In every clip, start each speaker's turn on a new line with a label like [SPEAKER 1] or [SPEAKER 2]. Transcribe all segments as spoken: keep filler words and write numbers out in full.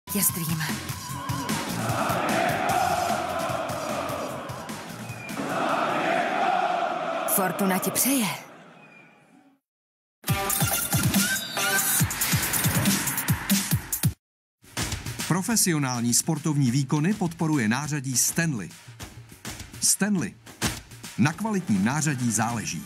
[SPEAKER 1] vítězstvím. Fortuna ti přeje.
[SPEAKER 2] Profesionální sportovní výkony podporuje nářadí Stanley. Stanley. Na kvalitním nářadí záleží.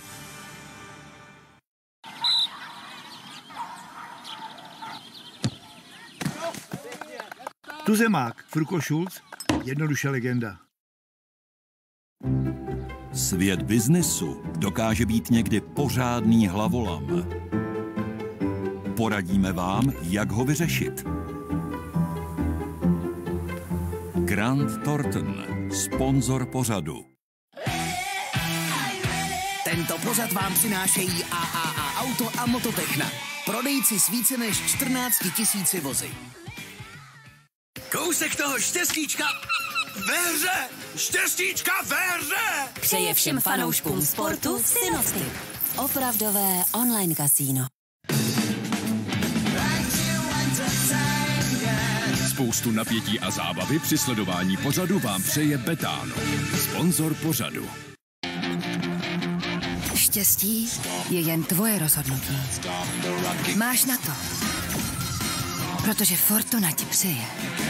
[SPEAKER 3] Tuzemák, Fruko Schulz, jednoduše legenda.
[SPEAKER 4] Svět biznesu dokáže být někdy pořádný hlavolam. Poradíme vám, jak ho vyřešit. Grant Thornton, sponzor pořadu.
[SPEAKER 5] Tento pořad vám přinášejí A A A Auto a Mototechna. Prodejci s více než čtrnácti tisíci vozy. Kousek toho štěstíčka ve hře! Štěstíčka ve hře!
[SPEAKER 6] Přeje všem fanouškům sportu Synovky. Opravdové online kasíno.
[SPEAKER 7] Spoustu napětí a zábavy při sledování pořadu vám přeje Betano, sponzor pořadu.
[SPEAKER 1] Štěstí je jen tvoje rozhodnutí. Máš na to, protože Fortuna ti přeje.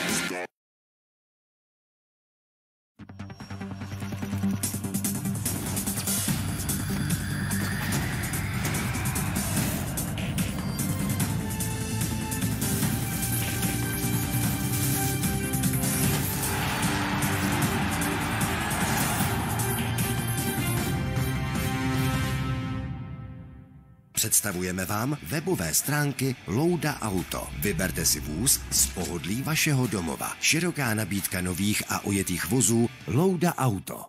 [SPEAKER 8] Představujeme vám webové stránky Louda Auto. Vyberte si vůz z pohodlí vašeho domova. Široká nabídka nových a ojetých vozů Louda Auto.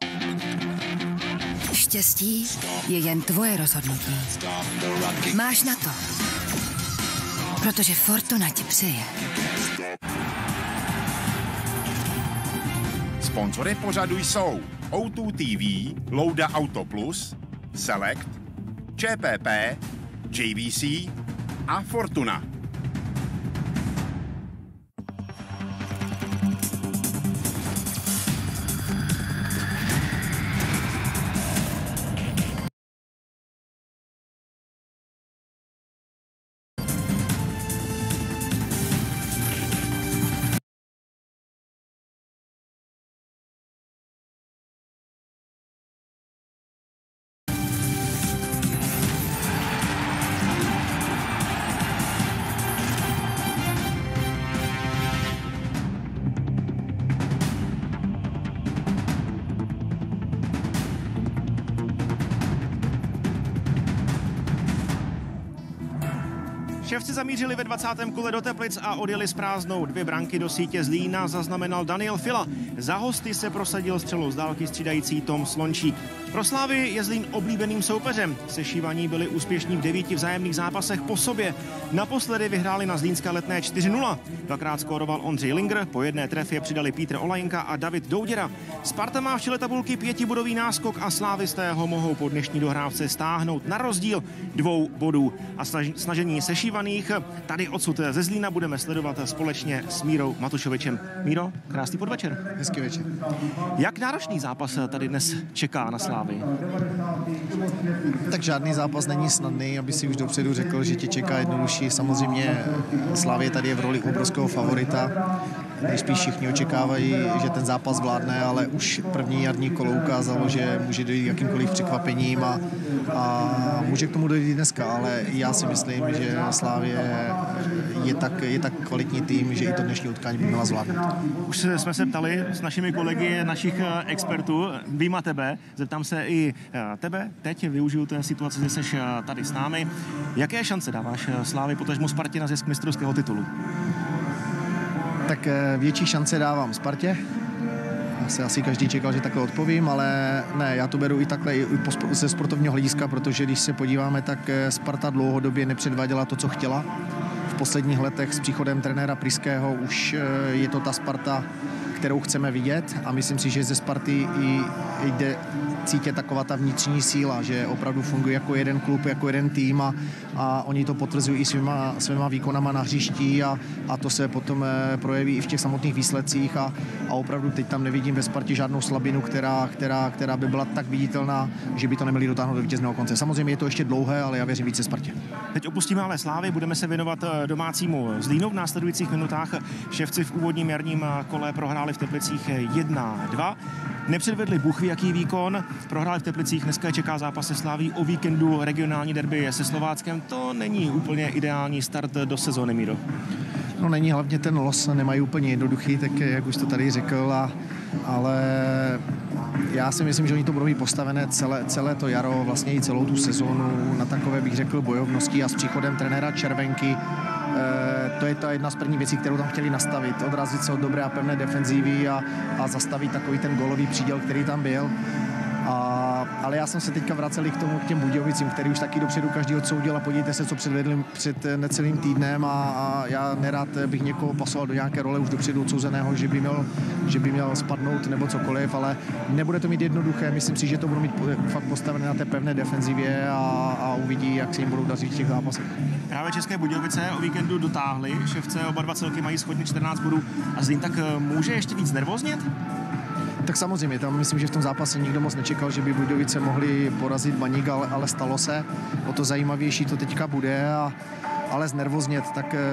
[SPEAKER 1] Štěstí je jen tvoje rozhodnutí. Máš na to, protože Fortuna ti přeje.
[SPEAKER 9] Sponzory pořadu jsou O dva T V, Louda Auto Plus, Select, Č P P, J V C a Fortuna.
[SPEAKER 10] Ševci zamířili ve dvacátém kole do Teplic a odjeli s prázdnou. Dvě branky do sítě Zlína zaznamenal Daniel Fila. Za hosty se prosadil střelou z dálky střídající Tom Slončík. Pro Slávy je Zlín oblíbeným soupeřem. Sešívaní byli úspěšní v devíti vzájemných zápasech po sobě. Naposledy vyhráli na zlínské Letné čtyři nula. Dvakrát skóroval Ondřej Linger, po jedné trefě přidali Pítr Olajinka a David Douděra. Sparta má v čele tabulky pětibodový náskok a slávisté ho mohou po dnešní dohrávce stáhnout na rozdíl dvou bodů. A snažení sešívaných tady odsud ze Zlína budeme sledovat společně s Mírou Matušovičem. Míro, krásný podvečer.
[SPEAKER 11] Hezký večer.
[SPEAKER 10] Jak náročný zápas tady dnes čeká na Slávy?
[SPEAKER 11] Tak žádný zápas není snadný, aby si už dopředu řekl, že tě čeká jednodušší. Samozřejmě Slavie tady je v roli obrovského favorita. Nejspíš všichni očekávají, že ten zápas vládne, ale už první jarní kolo ukázalo, že může dojít jakýmkoliv překvapením a, a může k tomu dojít dneska, ale já si myslím, že Slavie je tak, je tak kvalitní tým, že i to dnešní utkání by měla zvládnout.
[SPEAKER 10] Už jsme se ptali s našimi kolegy, našich expertů, výjima tebe, zeptám se i tebe, teď využiju té situace, že jsi tady s námi. Jaké šance dáváš Slávy, potažmu Spartě na zisk mistrovského titulu?
[SPEAKER 11] Tak větší šance dávám Spartě. Asi, asi každý čekal, že takhle odpovím, ale ne, já to beru i takhle i ze sportovního hlediska, protože když se podíváme, tak Sparta dlouhodobě nepředváděla to, co chtěla. V posledních letech s příchodem trenéra Priského už je to ta Sparta, kterou chceme vidět a myslím si, že ze Sparty i jde cítit taková ta vnitřní síla, že opravdu fungují jako jeden klub, jako jeden tým a, a oni to potvrzují i svýma, svýma výkonama na hřišti a, a to se potom projeví i v těch samotných výsledcích a, a opravdu teď tam nevidím ve Spartě žádnou slabinu, která, která, která by byla tak viditelná, že by to neměli dotáhnout do vítězného konce. Samozřejmě je to ještě dlouhé, ale já věřím více Spartě.
[SPEAKER 10] Teď opustíme ale Slávy, budeme se věnovat domácímu Zlínu v následujících minutách. Ševci v úvodním jarním kole prohráli v Teplicích jedna dva. Nepředvedli bůhví jaký výkon, prohráli v Teplicích, dneska čeká zápas se Slaví, o víkendu regionální derby se Slováckem. To není úplně ideální start do sezóny, Míro.
[SPEAKER 11] No není, hlavně ten los nemají úplně jednoduchý, tak jak už to tady řekl, a, ale já si myslím, že oni to budou mít postavené celé, celé to jaro, vlastně i celou tu sezónu na takové, bych řekl, bojovnosti a s příchodem trenéra Červenky. E, to je ta jedna z prvních věcí, kterou tam chtěli nastavit, odrazit se od dobré a pevné defenzívy a, a zastavit takový ten gólový příděl, který tam byl. A, ale já jsem se teďka vracel k tomu, k těm Budějovicím, který už taky dopředu každý odsoudil a podívejte se, co předvedli před necelým týdnem a, a já nerad bych někoho pasoval do nějaké role už dopředu odsouzeného, že by měl, že by měl spadnout nebo cokoliv, ale nebude to mít jednoduché, myslím si, že to budou mít fakt postavené na té pevné defenzivě a, a uvidí, jak se jim budou dařit v těch zápasech.
[SPEAKER 10] Právě České Budějovice o víkendu dotáhli, Ševce oba dva celky mají shodně čtrnáct bodů a Zlín tak může ještě víc nervóznět?
[SPEAKER 11] Tak samozřejmě, tam myslím, že v tom zápase nikdo moc nečekal, že by Budějovice mohli porazit Baník, ale, ale stalo se. O to zajímavější to teďka bude, a, ale znervoznět, tak e,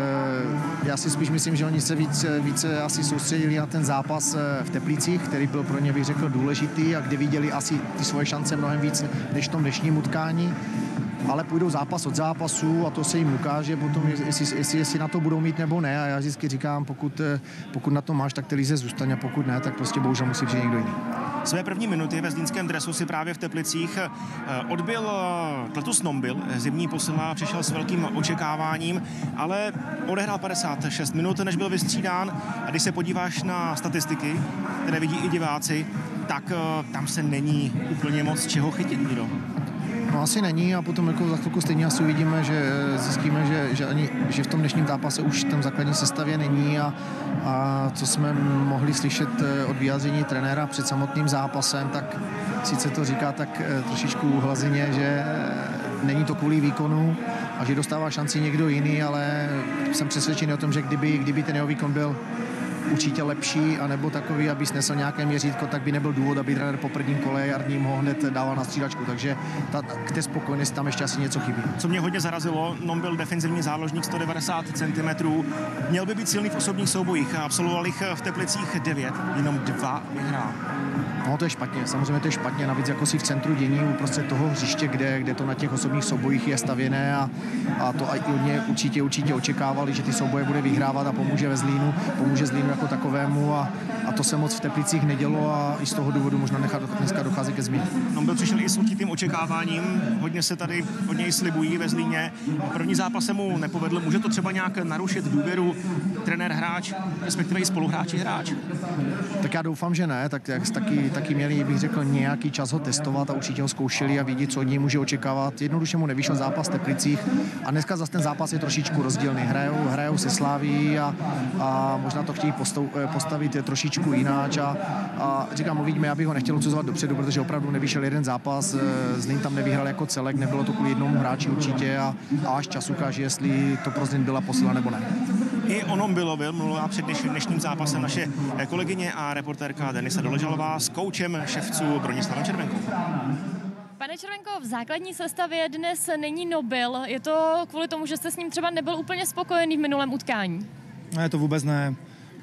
[SPEAKER 11] já si spíš myslím, že oni se více, více asi soustředili na ten zápas v Teplicích, který byl pro ně, bych řekl, důležitý a kde viděli asi ty svoje šance mnohem víc než v tom dnešním utkání. Ale půjdou zápas od zápasu a to se jim ukáže potom, jestli, jestli, jestli na to budou mít nebo ne. A já vždycky říkám, pokud, pokud na to máš, tak ty líze zůstaň, a pokud ne, tak prostě bohužel musí přijít někdo jiný.
[SPEAKER 10] Své první minuty ve zlínském dresu si právě v Teplicích odbil Kletus Nombil, zimní posila, přišel s velkým očekáváním, ale odehrál padesát šest minut, než byl vystřídán. A když se podíváš na statistiky, které vidí i diváci, tak tam se není úplně moc čeho chytit, Míro.
[SPEAKER 11] No asi není a potom jako za chvilku stejně asi uvidíme, že zjistíme, že, že, ani, že v tom dnešním zápase už v tom základní sestavě není a, a co jsme mohli slyšet od vyjádření trenéra před samotným zápasem, tak sice to říká tak trošičku hlazině, že není to kvůli výkonu a že dostává šanci někdo jiný, ale jsem přesvědčený o tom, že kdyby, kdyby ten jeho výkon byl určitě lepší, anebo takový, aby snesl nějaké měřítko, tak by nebyl důvod, aby trenér po prvním kole jarním ho hned dával na střídačku, takže ta, k té spokojenosti tam ještě asi něco chybí.
[SPEAKER 10] Co mě hodně zarazilo, non byl defenzivní záložník sto devadesát centimetrů, měl by být silný v osobních soubojích, absolvoval jich v Teplicích devět, jenom dva vyhrál.
[SPEAKER 11] No to je špatně, samozřejmě to je špatně, navíc jako si v centru dění uprostřed toho hřiště, kde, kde to na těch osobních soubojích je stavěné a, a to i od něj určitě, určitě očekávali, že ty souboje bude vyhrávat a pomůže ve Zlínu, pomůže Zlínu jako takovému a, a to se moc v Teplicích nedělo a i z toho důvodu možná nechat dneska dochází ke změně.
[SPEAKER 10] On byl přišel i s určitým očekáváním, hodně se tady od něj slibují ve Zlíně. První zápas se mu nepovedl, může to třeba nějak narušit důvěru trenér hráč, respektive i spoluhráči hráč?
[SPEAKER 11] Tak já doufám, že ne, tak jak taky, taky měli, bych řekl, nějaký čas ho testovat a určitě ho zkoušeli a vidět, co od něj může očekávat. Jednoduše mu nevyšel zápas v Teplicích a dneska zase ten zápas je trošičku rozdílný. Hrajou, hrajou se Slaví a, a možná to chtějí postavit trošičku jináč a, a říkám, uvidíme, já bych ho nechtěl odsuzovat dopředu, protože opravdu nevyšel jeden zápas, Zlín tam nevyhrál jako celek, nebylo to kvůli jednomu hráči určitě a, a až čas ukáže, jestli to pro Zlín byla posila nebo ne.
[SPEAKER 10] I o Nombilovi mluvila před dnešním zápasem naše kolegyně a reportérka Denisa Doležalová s koučem Ševců Bronislavem Červenkou.
[SPEAKER 12] Pane Červenko, v základní sestavě dnes není Nombil. Je to kvůli tomu, že jste s ním třeba nebyl úplně spokojený v minulém utkání?
[SPEAKER 13] Ne, to vůbec ne.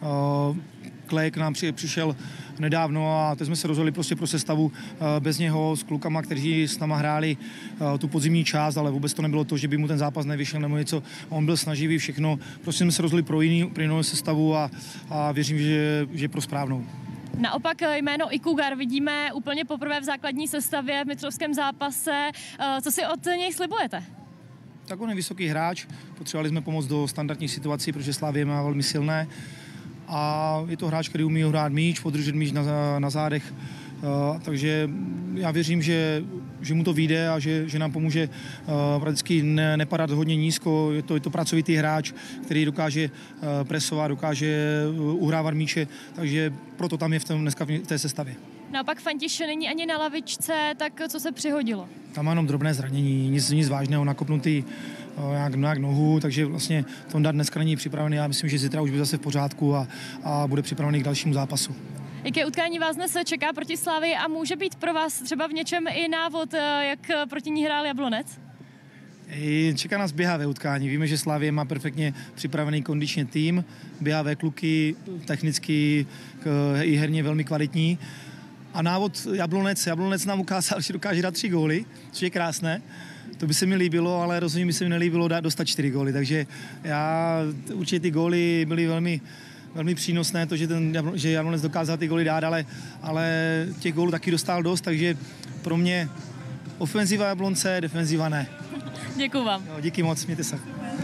[SPEAKER 13] Klej k nám přišel nedávno a teď jsme se rozhodli prostě pro sestavu bez něho s klukama, kteří s náma hráli tu podzimní část, ale vůbec to nebylo to, že by mu ten zápas nevyšel nebo něco. On byl snaživý, všechno. Prostě jsme se rozhodli pro, jiný, pro jinou sestavu a, a věřím, že, že pro správnou.
[SPEAKER 12] Naopak jméno Ikugar vidíme úplně poprvé v základní sestavě v mistrovském zápase. Co si od něj slibujete?
[SPEAKER 13] Tak on je vysoký hráč, potřebovali jsme pomoct do standardních situací, protože Slavie má velmi silné. A je to hráč, který umí hrát míč, podržet míč na, na zádech. Uh, takže já věřím, že, že mu to vyjde a že, že nám pomůže uh, prakticky ne, nepadat hodně nízko. Je to, je to pracovitý hráč, který dokáže uh, presovat, dokáže uh, uhrávat míče, takže proto tam je v tom, dneska v té sestavě.
[SPEAKER 12] Naopak Fantiš není ani na lavičce, tak co se přihodilo?
[SPEAKER 13] Tam má jenom drobné zranění, nic, nic vážného, nakopnutý nějak, nějak nohu, takže vlastně Tonda dneska není připravený. Já myslím, že zítra už bude zase v pořádku a, a bude připravený k dalšímu zápasu.
[SPEAKER 12] Jaké utkání vás dnes čeká proti Slavii a může být pro vás třeba v něčem i návod, jak proti ní hrál Jablonec?
[SPEAKER 13] Čeká nás běhavé utkání. Víme, že Slavie má perfektně připravený kondičně tým, běhavé kluky, technicky i herně velmi kvalitní. A návod Jablonec, Jablonec nám ukázal, že dokáže dát tři góly, což je krásné. To by se mi líbilo, ale rozhodně by se mi nelíbilo dát dostat čtyři góly. Takže já, určitě ty góly byly velmi, velmi přínosné, to, že, ten, že Jablonec dokázal ty góly dát, ale, ale těch gólů taky dostal dost, takže pro mě ofenziva Jablonce, defenziva ne.
[SPEAKER 12] Děkuju vám.
[SPEAKER 13] Jo, díky moc, mějte se.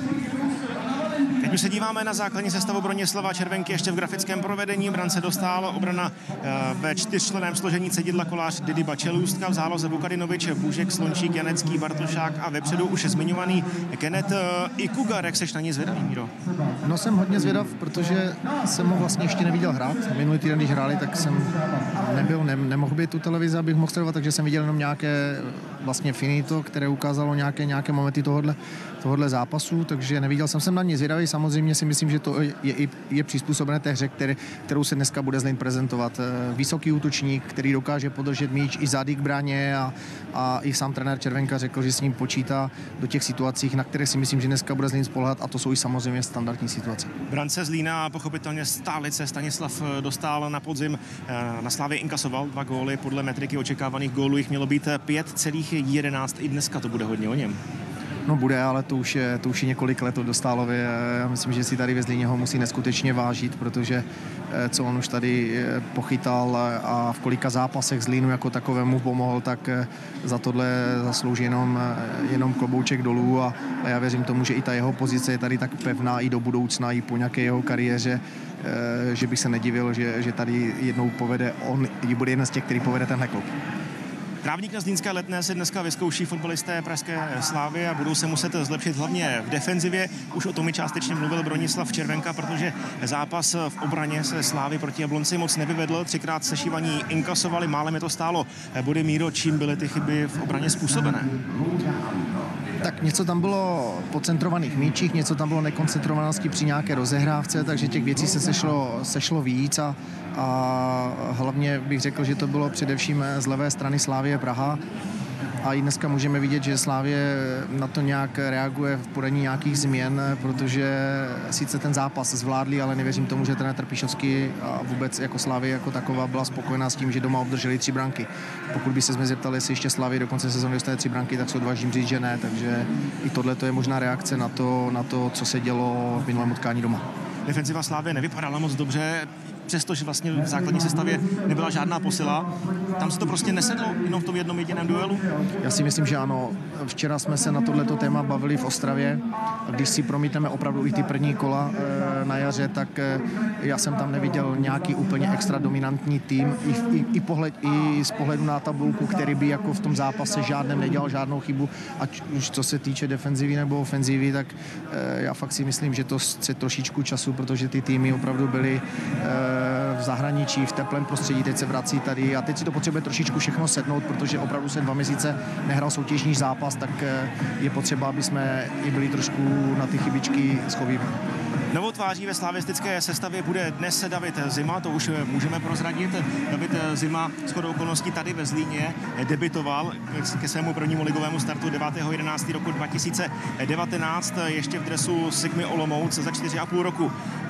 [SPEAKER 10] Teď už se díváme na základní sestavu Bronislava Červenky ještě v grafickém provedení. Brance dostal obrana ve čtyřčlenném složení Cedidla, Kolář, Didyba, Čelůstka, v záloze Vukadinovič, Bůžek, Slončík, Janecký, Bartošák a vepředu už je zmiňovaný Kenneth Ikugar. Jak seš na ně zvědavý, Míro?
[SPEAKER 11] No, jsem hodně zvědav, protože jsem ho vlastně ještě neviděl hrát. Minulý týden, když hráli, tak jsem nebyl, ne, nemohl být tu televizi, abych mohl sledovat, takže jsem viděl jenom nějaké vlastně finito, které ukázalo nějaké, nějaké momenty tohodle, tohodle zápasu, takže neviděl jsem, jsem na ně zvědavý. Samozřejmě si myslím, že to je, je, je přizpůsobené té hře, který, kterou se dneska bude Zlín prezentovat. Vysoký útočník, který dokáže podržet míč i zády k bráně a, a i sám trenér Červenka řekl, že s ním počítá do těch situacích, na které si myslím, že dneska bude Zlín spoléhat, a to jsou i samozřejmě standardní situace.
[SPEAKER 10] Brance Zlína, pochopitelně stálice Stanislav Dostál na podzim na Slavii inkasoval dva góly, podle metriky očekávaných gólů jich mělo být pět celá jedenáct, i dneska to bude hodně o něm.
[SPEAKER 11] No bude, ale to už je, to už je několik let od Dostálově. Já myslím, že si tady ve Zlíně ho musí neskutečně vážit, protože co on už tady pochytal a v kolika zápasech Zlínu jako takovému pomohl, tak za tohle zaslouží jenom, jenom klobouček dolů a, a já věřím tomu, že i ta jeho pozice je tady tak pevná i do budoucna, i po nějaké jeho kariéře, že bych se nedivil, že, že tady jednou povede, on bude jeden z těch, který povede tenhle klub.
[SPEAKER 10] Trávník na Zlínské Letné se dneska vyzkouší fotbalisté pražské Slávy a budou se muset zlepšit hlavně v defenzivě. Už o tom mi částečně mluvil Bronislav Červenka, protože zápas v obraně se Slávy proti Jablonci moc nevyvedl. Třikrát sešívaní inkasovali, málem je to stálo. Body, Míro, čím byly ty chyby v obraně způsobené?
[SPEAKER 11] Tak něco tam bylo po centrovaných míčích, něco tam bylo nekoncentrovanosti při nějaké rozehrávce, takže těch věcí se sešlo, sešlo víc a, a hlavně bych řekl, že to bylo především z levé strany Slavie Praha. A i dneska můžeme vidět, že Slavie na to nějak reaguje v podaní nějakých změn, protože sice ten zápas zvládli, ale nevěřím tomu, že trenér Trpišovský a vůbec jako Slavie jako taková byla spokojená s tím, že doma obdrželi tři branky. Pokud by se jsme zeptali, jestli ještě Slavie do konce sezóny dostane tři branky, tak se odvážím říct, že ne. Takže i tohle je možná reakce na to, na to, co se dělo v minulém utkání doma.
[SPEAKER 10] Defenziva Slavie nevypadala moc dobře, přestože vlastně v základní sestavě nebyla žádná posila. Tam se to prostě nesedlo jenom v tom jednom jediném duelu?
[SPEAKER 11] Já si myslím, že ano. Včera jsme se na tohleto téma bavili v Ostravě. Když si promítneme opravdu i ty první kola e, na jaře, tak e, já jsem tam neviděl nějaký úplně extra dominantní tým. I, i, i, pohled, i z pohledu na tabulku, který by jako v tom zápase žádném nedělal žádnou chybu. Ať už co se týče defenzivy nebo ofenzivy, tak e, já fakt si myslím, že to chce trošičku času, protože ty týmy opravdu byly e, v zahraničí, v teplém prostředí, teď se vrací tady a teď si to potřebuje trošičku všechno sednout, protože opravdu se dva měsíce nehrál soutěžní zápas, tak je potřeba, aby jsme i byli trošku na ty chybičky schovými.
[SPEAKER 10] Novou tváří ve slavistické sestavě bude dnes David Zima, to už můžeme prozradit. David Zima shodou okolností tady ve Zlíně debitoval ke svému prvnímu ligovému startu devátého jedenáctého roku dva tisíce devatenáct ještě v dresu Sigmy Olomouc za čtyři a půl roku.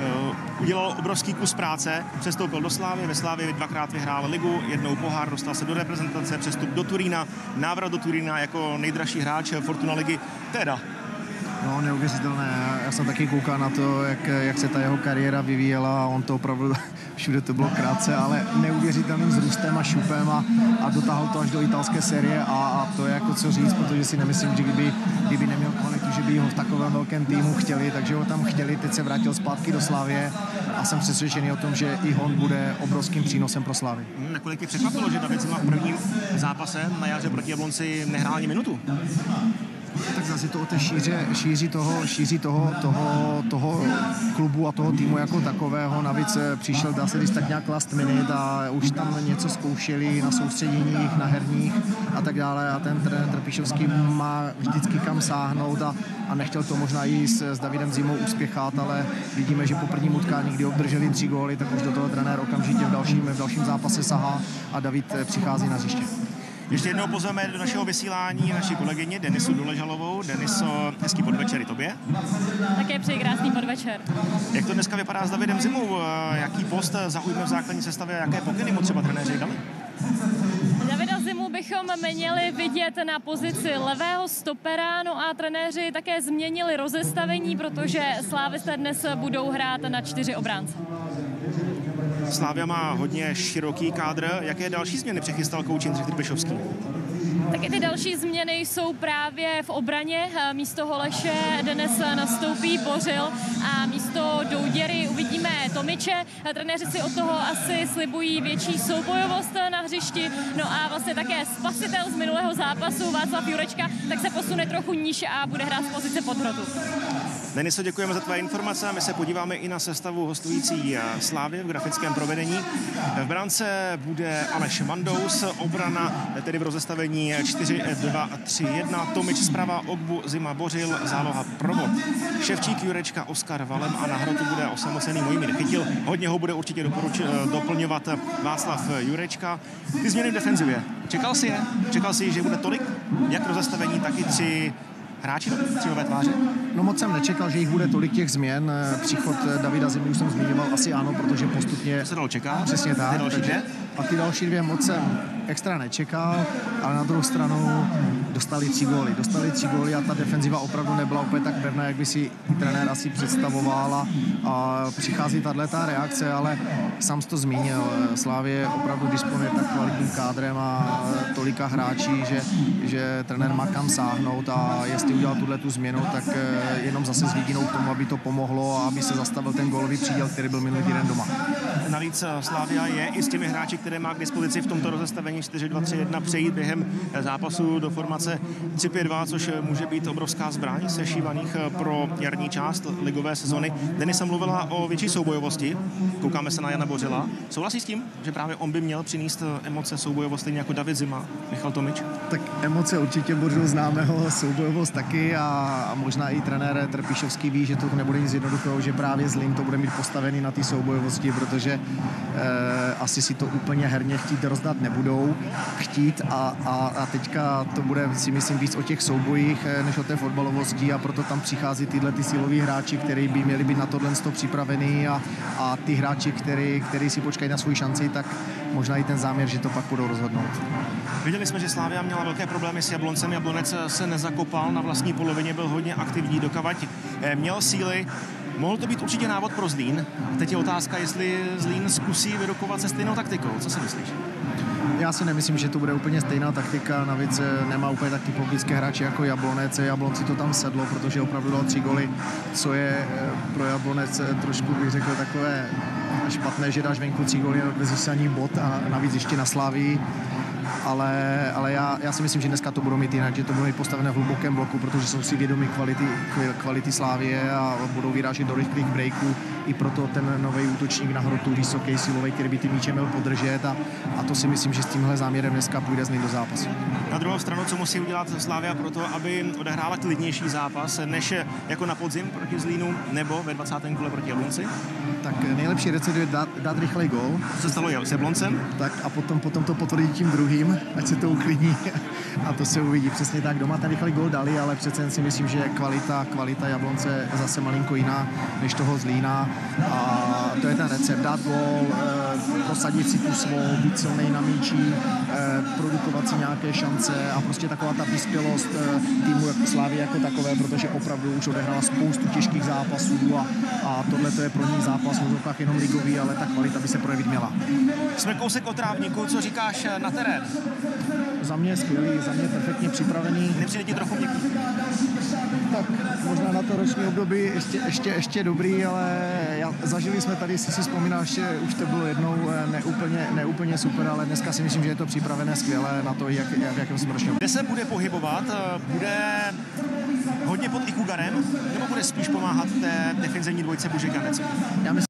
[SPEAKER 10] Udělal obrovský kus práce, přestoupil do Slávy, ve Slávii dvakrát vyhrál ligu, jednou pohár, dostal se do reprezentace, přestup do Turína, návrat do Turína jako nejdražší hráč Fortuna ligy, teda.
[SPEAKER 11] No, neuvěřitelné. Já jsem taky koukal na to, jak, jak se ta jeho kariéra vyvíjela a on to opravdu, všude to bylo krátce, ale neuvěřitelným vzrůstem a šupem a, a dotáhl to až do italské série a, a to je jako co říct, protože si nemyslím, že kdyby, kdyby neměl kvalitu, že by ho v takovém velkém týmu chtěli, takže ho tam chtěli, teď se vrátil zpátky do Slavie a jsem přesvědčený o tom, že i on bude obrovským přínosem pro Slavii.
[SPEAKER 10] Nakolik tě překvapilo, že David Zima v prvním zápase na jaře proti Jablonci nehrál ani minutu?
[SPEAKER 11] Tak zase to o té šíře, šíři, toho, šíři toho, toho, toho klubu a toho týmu jako takového. Navíc přišel, dá se říct, tak nějak last minute a už tam něco zkoušeli na soustředěních, na herních a tak dále. A ten trenér Trpišovský má vždycky kam sáhnout a, a nechtěl to možná i s, s Davidem Zimou uspěchat, ale vidíme, že po prvním utkání, kdy obdrželi tři góly, tak už do toho trenér okamžitě v dalším, v dalším zápase sahá a David přichází na hřiště.
[SPEAKER 10] Ještě jednou pozveme do našeho vysílání naši kolegyni Denisu Doležalovou. Deniso, hezký podvečer i tobě.
[SPEAKER 12] Také přeji krásný podvečer.
[SPEAKER 10] Jak to dneska vypadá s Davidem Zimou? Jaký post zaujme v základní sestavě? Jaké pokyny mu třeba trenéři dali?
[SPEAKER 12] Davida Zimu bychom měli vidět na pozici levého stopera, no a trenéři také změnili rozestavení, protože slávisté dnes budou hrát na čtyři obránce.
[SPEAKER 10] Slavia má hodně široký kádr. Jaké další změny přechystal kouč Jindřich Trpišovský?
[SPEAKER 12] Taky ty další změny jsou právě v obraně. Místo Holeše dnes nastoupí Bořil a místo Douděry uvidíme Tomiče. Trenéři si od toho asi slibují větší soubojovost na hřišti. No a vlastně také spasitel z minulého zápasu Václav Jurečka tak se posune trochu níž a bude hrát z pozice podhrotu.
[SPEAKER 10] Deniso, děkujeme za tvé informace a my se podíváme i na sestavu hostující Slávy v grafickém provedení. V brance bude Aleš Mandous, obrana tedy v rozestavení čtyři dva tři jedna, Tomič zprava, Ogbu, Zima, Bořil, záloha Provod, Ševčík, Jurečka, Oskar Valem a na hrotu bude osamocený Mojmír Chytil. Hodně ho bude určitě doporuč, doplňovat Václav Jurečka. Ty změny v defenzivě. Čekal jsi je? Čekal jsi, že bude tolik? Jak rozestavení, tak i tři hráči, tři nové tváře?
[SPEAKER 11] No moc jsem nečekal, že jich bude tolik těch změn. Příchod Davida Zimy už jsem zmiňoval, asi ano, protože postupně...
[SPEAKER 10] To se dalo čekat?
[SPEAKER 11] Přesně tak.
[SPEAKER 10] Ty další dvě?
[SPEAKER 11] A ty další dvě moc jsem extra nečekal, ale na druhou stranu dostali tři góly. Dostali tři góly a ta defenziva opravdu nebyla úplně tak pevná, jak by si trenér asi představoval a, a přichází tato reakce, ale sám jsi to zmínil. Slavie opravdu disponuje tak kvalitním kádrem a tolika hráčí, že, že trenér má kam sáhnout a jestli udělal tuhle tu změnu, tak jenom zase s vidinou k tomu, aby to pomohlo a aby se zastavil ten gólový příděl, který byl minulý týden doma.
[SPEAKER 10] Navíc Slavia je i s těmi hráči, které má k dispozici v tomto rozestavení čtyři dva tři jedna přejít během zápasu do formace tři pět dva, což může být obrovská zbraň sešívaných pro jarní část ligové sezony. Denisa mluvila o větší soubojovosti. Koukáme se na Jana Bořila. Souhlasí s tím, že právě on by měl přinést emoce soubojovost stejně jako David Zima, Michal Tomič?
[SPEAKER 11] Tak emoce určitě Bořil známého, soubojovost taky a možná i trenér Trpišovský ví, že to nebude nic jednoduchého, že právě Zlín to bude mít postavený na té soubojovosti, protože eh, asi si to úplně herně chtít rozdat nebudou chtít a, a, a teďka to bude, si myslím, víc o těch soubojích než o té fotbalovosti a proto tam přichází tyhle ty siloví hráči, kteří by měli být na tohle připravený a, a ty hráči, který, který si počkají na svou šanci, tak možná i ten záměr, že to pak budou rozhodnout.
[SPEAKER 10] Viděli jsme, že Slavia měla velké problémy s Jabloncem. Jablonec se nezakopal, na vlastní polovině byl hodně aktivní, dokavať měl síly. Mohl to být určitě návod pro Zlín. Teď je otázka, jestli Zlín zkusí vyrokovat se stejnou taktikou. Co si myslíš?
[SPEAKER 11] Já si nemyslím, že to bude úplně stejná taktika, navíc nemá úplně tak typické hráče jako Jablonec. Jablonci to tam sedlo, protože opravdu dal tři góly, co je pro Jablonec trošku, bych řekl, takové špatné, že dáš venku tři góly, neodvezíš se ani bod a navíc ještě na Slavii. Ale, ale já, já si myslím, že dneska to budou mít jinak, že to budou mít postavené v hlubokém bloku, protože jsou si vědomi kvality, kvality Slávie a budou vyrážet do rychlých breaků. I proto ten nový útočník na hrotu, vysoký, silový, který by ty míče měl podržet a, a to si myslím, že s tímhle záměrem dneska půjde Zlín do zápasu.
[SPEAKER 10] Na druhou stranu, co musí udělat Slavia pro to, aby odehrála klidnější zápas, než jako na podzim proti Zlínu nebo ve dvacátém kole proti Jablonci?
[SPEAKER 11] Tak nejlepší recept je dát, dát rychlej gól.
[SPEAKER 10] Co se stalo s Jabloncem?
[SPEAKER 11] Tak a potom, potom to potvrdí tím druhým, ať se to uklidní a to se uvidí. Přesně tak, doma ten rychlej gól dali, ale přece jen si myslím, že kvalita, kvalita Jablonce je zase malinko jiná než toho Zlína a to je ten recept, dát gól, eh, prosadit si tu svou, být silnej na míči, eh, produkovat si nějaké šance a prostě taková ta vyspělost eh, týmu jako Slavie jako takové, protože opravdu už odehrála spoustu těžkých zápasů a, a tohle to je pro ní zápas v úzovkách jenom ligový, ale ta kvalita by se projevit měla.
[SPEAKER 10] Jsme kousek od trávníku, co říkáš na terén?
[SPEAKER 11] Za mě skvělý, za mě perfektně připravený.
[SPEAKER 10] Nepřijde ti trochu měkký?
[SPEAKER 11] Tak možná na to roční období ještě, ještě, ještě dobrý, ale já, zažili jsme tady, si si vzpomínáš, že už to bylo jednou neúplně, neúplně super, ale dneska si myslím, že je to připravené skvěle na to, jak, jak, v jakém jsme ročním.
[SPEAKER 10] Kde se bude pohybovat? Bude hodně pod Ikugarem, nebo bude spíš pomáhat té defenzivní dvojce Bužek-Janec?
[SPEAKER 11] Já myslím,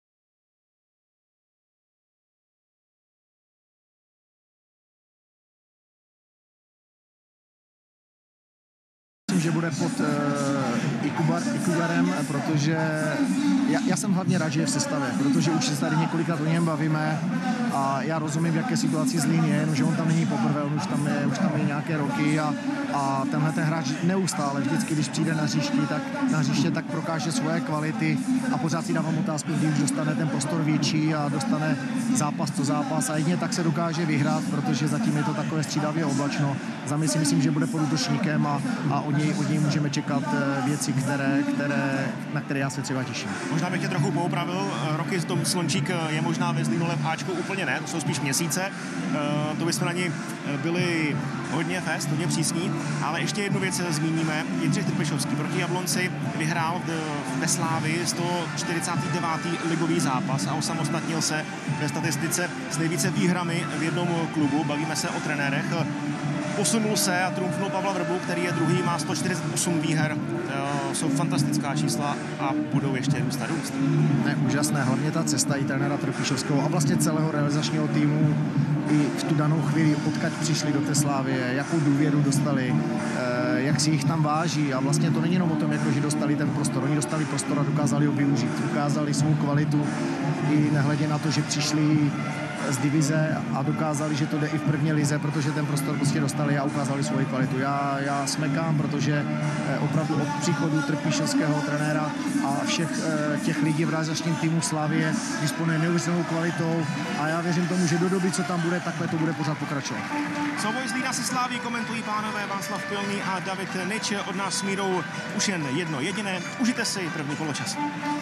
[SPEAKER 11] že bude pod uh, Ikubar, Ikugarem, protože já, já jsem hlavně rád, že je v sestavě, protože už se tady několikrát o něm bavíme a já rozumím, v jaké situaci Zlín je, jenomže on tam není poprvé, on už tam je, už tam je nějaké roky a, a tenhle ten hráč neustále, vždycky, když přijde na hřiště, tak, na hřiště, tak prokáže svoje kvality a pořád si dávám otázku, kdy už dostane ten prostor větší a dostane zápas co zápas a jedině tak se dokáže vyhrát, protože zatím je to takové střídavě oblačno. Za mě si myslím, že bude pod útočníkem a, a od něj, od něj můžeme čekat věci, které, které, na které já se třeba těším.
[SPEAKER 10] Možná bych tě trochu poupravil, roky Tom Slončík je možná ve Zlínole v Ačku úplně ne, to jsou spíš měsíce, to bychom na ní byli hodně fest, hodně přísní, ale ještě jednu věc zmíníme. Jindřich Trpišovský proti Jablonci vyhrál ve Slávii sto čtyřicátý devátý ligový zápas a osamostatnil se ve statistice s nejvíce výhrami v jednom klubu, bavíme se o trenérech. Posunul se a trumfnul Pavla Vrbu, který je druhý, má sto čtyřicet osm výher. E, jsou fantastická čísla a budou ještě růst a růst.
[SPEAKER 11] Ne, úžasné, hlavně ta cesta i trenéra Trpišovského a vlastně celého realizačního týmu i v tu danou chvíli, odkud přišli do té Slávie, jakou důvěru dostali, e, jak si jich tam váží a vlastně to není jenom o tom, jako, že dostali ten prostor. Oni dostali prostor a dokázali ho využít, ukázali svou kvalitu i nehledě na to, že přišli z divize a dokázali, že to jde i v první lize, protože ten prostor prostě dostali a ukázali svoji kvalitu. Já, já smekám, protože opravdu od příchodu Trpišovského trenéra a všech těch lidí v realizačním týmu Slavie disponuje neuvěřitelnou kvalitou a já věřím tomu, že do doby, co tam bude, takhle to bude pořád pokračovat.
[SPEAKER 10] Souboj Zlína se Slaví komentují pánové Václav Pilný a David Nič. Od nás s Mírou už jen jedno jediné. Užijte si první poločas.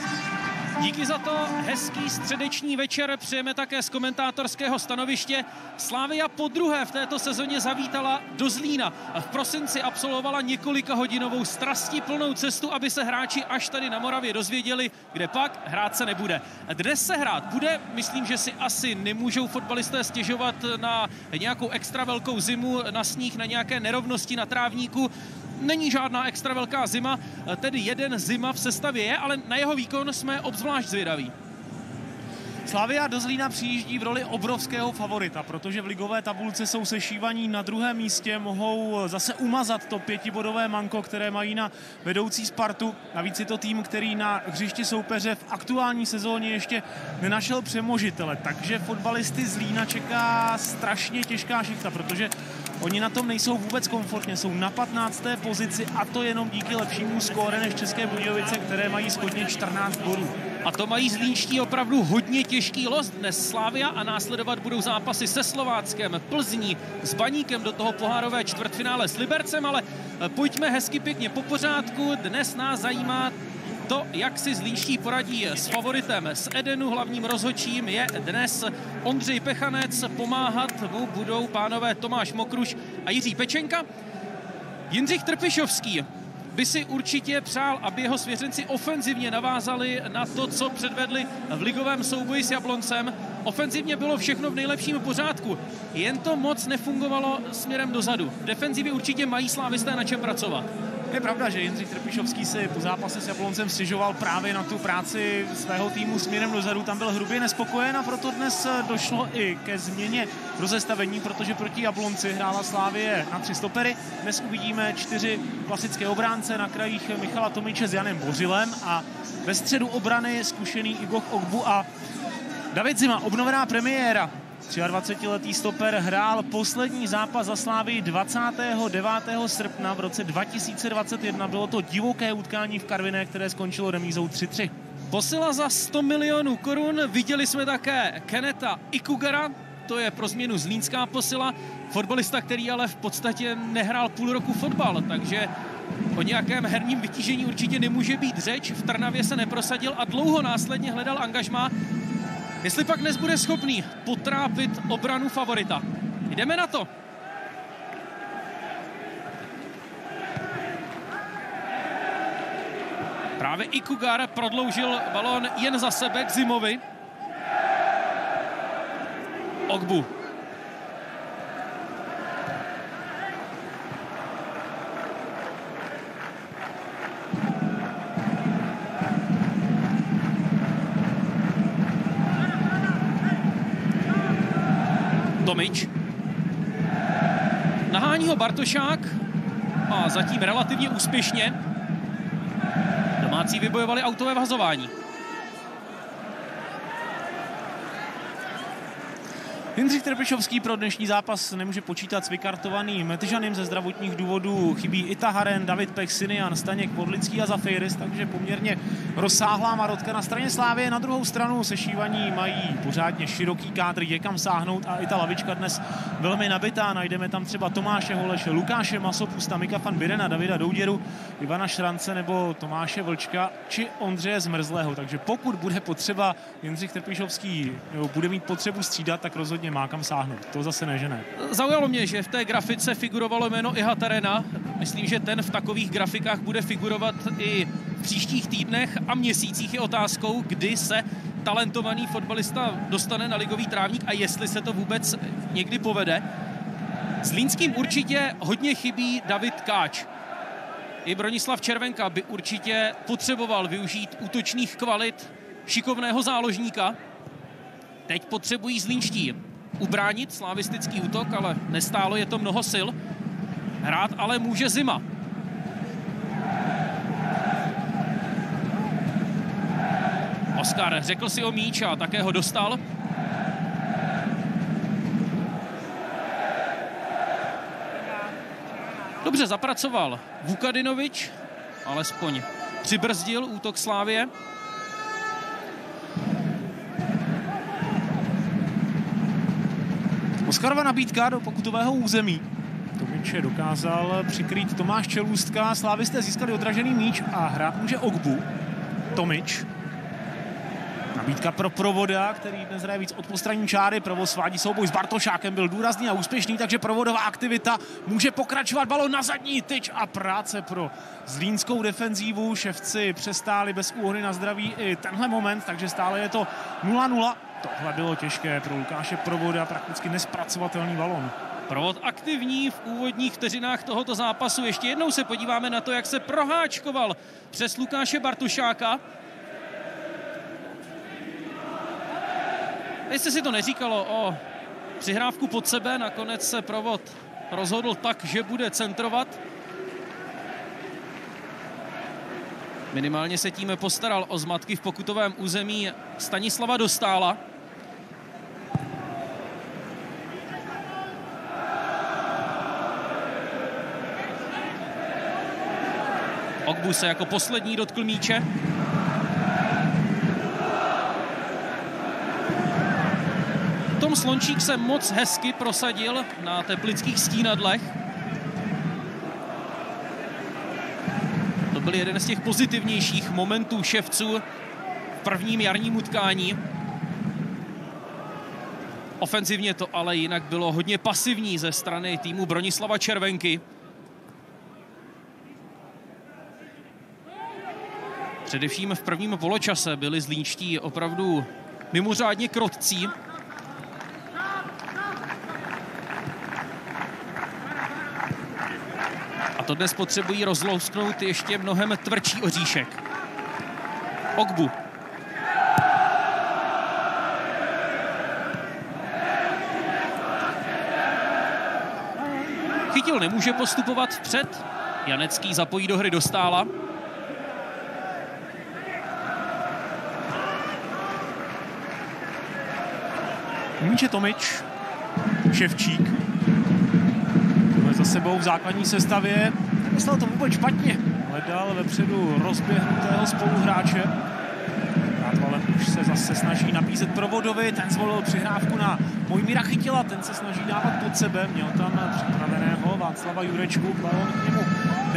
[SPEAKER 14] Díky za to, hezký středeční večer přejeme také z komentátorského stanoviště. Slavia podruhé v této sezóně zavítala do Zlína. V prosinci absolvovala několika hodinovou strastiplnou cestu, aby se hráči až tady na Moravě dozvěděli, kde pak hrát se nebude. Dnes se hrát bude, myslím, že si asi nemůžou fotbalisté stěžovat na nějakou extra velkou zimu, na sníh, na nějaké nerovnosti na trávníku. Není žádná extra velká zima, tedy jeden zima v sestavě je, ale na jeho výkon jsme obzvlášť zvědaví.
[SPEAKER 15] Slavia do Zlína přijíždí v roli obrovského favorita, protože v ligové tabulce jsou sešívaní na druhém místě, mohou zase umazat to pětibodové manko, které mají na vedoucí Spartu. Navíc je to tým, který na hřišti soupeře v aktuální sezóně ještě nenašel přemožitele, takže fotbalisty Zlína čeká strašně těžká šichta, protože oni na tom nejsou vůbec komfortně, jsou na patnácté pozici a to jenom díky lepšímu skóre než České Budějovice, které mají shodně čtrnáct bodů.
[SPEAKER 14] A to mají zlínští opravdu hodně těžký los dnes Slavia a následovat budou zápasy se Slováckem, Plzní, s Baníkem do toho pohárové čtvrtfinále s Libercem, ale pojďme hezky pěkně po pořádku. Dnes nás zajímá to, jak si zlínští poradí s favoritem z Edenu. Hlavním rozhodčím je dnes Ondřej Pechanec, pomáhat mu budou pánové Tomáš Mokruš a Jiří Pečenka. Jindřich Trpišovský by si určitě přál, aby jeho svěřenci ofenzivně navázali na to, co předvedli v ligovém souboji s Jabloncem. Ofenzivně bylo všechno v nejlepším pořádku, jen to moc nefungovalo směrem dozadu. V defenzivě určitě mají slávisté na čem pracovat.
[SPEAKER 15] Je pravda, že Jindřich Trpišovský si po zápase s Jabloncem stěžoval právě na tu práci svého týmu směrem dozadu. Tam byl hrubě nespokojen a proto dnes došlo i ke změně rozestavení, protože proti Jablonci hrála Slavie na tři stopery. Dnes uvidíme čtyři klasické obránce na krajích Michala Tomiče s Janem Bořilem a ve středu obrany zkušený Igoch Ogbu a David Zima, obnovená premiéra. dvacetiletý stoper hrál poslední zápas za Slavii dvacátého devátého srpna v roce dva tisíce dvacet jedna. Bylo to divoké utkání v Karviné, které skončilo remízou tři tři.
[SPEAKER 14] Posila za sto milionů korun. Viděli jsme také Keneta Ikugara, to je pro změnu zlínská posila. Fotbalista, který ale v podstatě nehrál půl roku fotbal, takže o nějakém herním vytížení určitě nemůže být řeč. V Trnavě se neprosadil a dlouho následně hledal angažmá. Jestli pak dnes bude schopný potrápit obranu favorita. Jdeme na to. Právě i Kugar prodloužil balón jen za sebe k Zimovi. Ogbu. Tomič. Nahání ho Bartošák a zatím relativně úspěšně. Domácí vybojovali autové vhazování.
[SPEAKER 15] Jindřich Trpišovský pro dnešní zápas nemůže počítat s vykartovaným Tyžanem ze zdravotních důvodů. Chybí Ita Haren, David Pech, Sinian, Staněk, Podlický a Zafeiris, takže poměrně rozsáhlá marotka na straně Slávie. Na druhou stranu sešívaní mají pořádně široký kádr, je kam sáhnout a i ta lavička dnes velmi nabitá. Najdeme tam třeba Tomáše Holeše, Lukáše Masopusta, Mika van Birena, Davida Douděru, Ivana Šrance nebo Tomáše Vlčka či Ondřeje Zmrzlého. Takže pokud bude potřeba Jindřich Trpišovský bude mít potřebu střídat, tak rozhodně má kam sáhnout. To zase ne, že ne.
[SPEAKER 14] Zaujalo mě, že v té grafice figurovalo jméno Iha Terena. Myslím, že ten v takových grafikách bude figurovat i v příštích týdnech a měsících. Je otázkou, kdy se talentovaný fotbalista dostane na ligový trávník a jestli se to vůbec někdy povede. Zlínským určitě hodně chybí David Káč. I Bronislav Červenka by určitě potřeboval využít útočných kvalit šikovného záložníka. Teď potřebují zlínští ubránit slavistický útok, ale nestálo je to mnoho sil. Hrát ale může Zima. Oskar řekl si o míč a také ho dostal. Dobře zapracoval Vukadinovič, alespoň přibrzdil útok Slávie.
[SPEAKER 15] Oskarova nabídka do pokutového území. Tomiče dokázal přikrýt Tomáš Čelůstka. Slávisté získali odražený míč a hrát může Ogbu. Tomič. Nabídka pro Provoda, který dnes hraje víc od postranní čáry. Provod svádí souboj s Bartošákem, byl důrazný a úspěšný, takže Provodová aktivita může pokračovat. Balon na zadní tyč a práce pro zlínskou defenzívu. Ševci přestáli bez úhony na zdraví i tenhle moment, takže stále je to nula nula. Tohle bylo těžké pro Lukáše Provoda, prakticky nespracovatelný balon.
[SPEAKER 14] Provod aktivní v úvodních vteřinách tohoto zápasu. Ještě jednou se podíváme na to, jak se proháčkoval přes Lukáše Bartošáka. Jestli si to neříkalo o přihrávku pod sebe, nakonec se Provod rozhodl tak, že bude centrovat. Minimálně se tím postaral o zmatky v pokutovém území Stanislava Dostála. Ogbu se jako poslední dotkl míče. Tom Slončík se moc hezky prosadil na teplických stínadlech. To byl jeden z těch pozitivnějších momentů Ševců v prvním jarním utkání. Ofenzivně to ale jinak bylo hodně pasivní ze strany týmu Bronislava Červenky. Především v prvním poločase byli zlínští opravdu mimořádně krotcí. A to dnes potřebují rozlousknout ještě mnohem tvrdší oříšek. Ogbu. Chytil nemůže postupovat vpřed. Janecký zapojí do hry Dostála.
[SPEAKER 15] Míče Tomič, Ševčík. Za sebou v základní sestavě. Myslel to vůbec špatně. Hledal vepředu rozběhnutého spoluhráče. Rátvalem už se zase snaží nabízet Provodovi. Ten zvolil přihrávku na Mojmíra Chytila. Ten se snaží dávat pod sebe. Měl tam připraveného Václava Jurečku. Balon k němu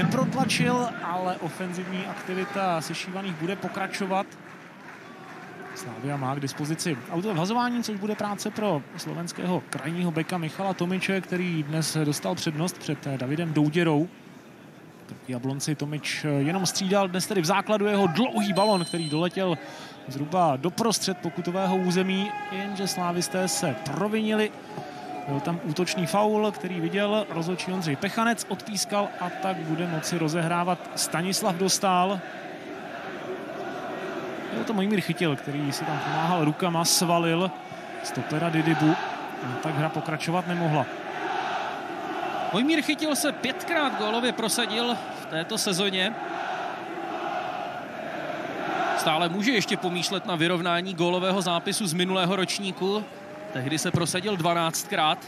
[SPEAKER 15] neprotlačil, ale ofenzivní aktivita sešívaných bude pokračovat. Slavia má k dispozici auto vhazování, což bude práce pro slovenského krajního beka Michala Tomiče, který dnes dostal přednost před Davidem Douděrou. Proti Jablonci Tomič jenom střídal dnes tedy v základu jeho dlouhý balon, který doletěl zhruba do prostřed pokutového území, jenže slávisté se provinili. Byl tam útočný faul, který viděl rozhodčí Ondřej Pechanec, odpískal a tak bude moci rozehrávat Stanislav Dostál. Byl to Mojmír Chytil, který si tam pomáhal rukama, svalil stopera Didybu. A tak hra pokračovat nemohla.
[SPEAKER 14] Mojmír Chytil se pětkrát gólově prosadil v této sezóně. Stále může ještě pomýšlet na vyrovnání gólového zápisu z minulého ročníku. Tehdy se prosadil dvanáctkrát.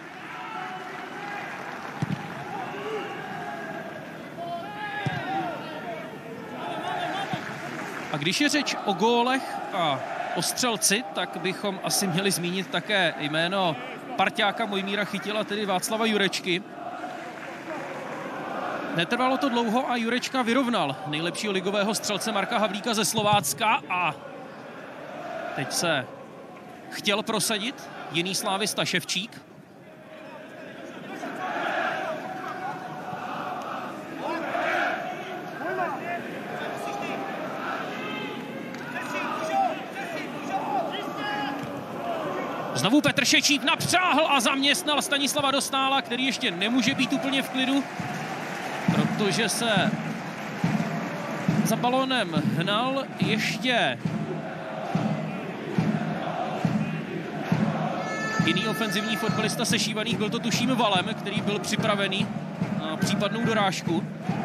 [SPEAKER 14] A když je řeč o gólech a o střelci, tak bychom asi měli zmínit také jméno parťáka Mojmíra Chytila, tedy Václava Jurečky. Netrvalo to dlouho a Jurečka vyrovnal nejlepšího ligového střelce Marka Havlíka ze Slovácka a teď se chtěl prosadit jiný slávista Ševčík. Znovu Petr Šečík napřáhl a zaměstnal Stanislava Dostála, který ještě nemůže být úplně v klidu, protože se za balónem hnal ještě jiný ofenzivní fotbalista sešívaných, byl to tuším Valem, který byl připravený na případnou dorážku.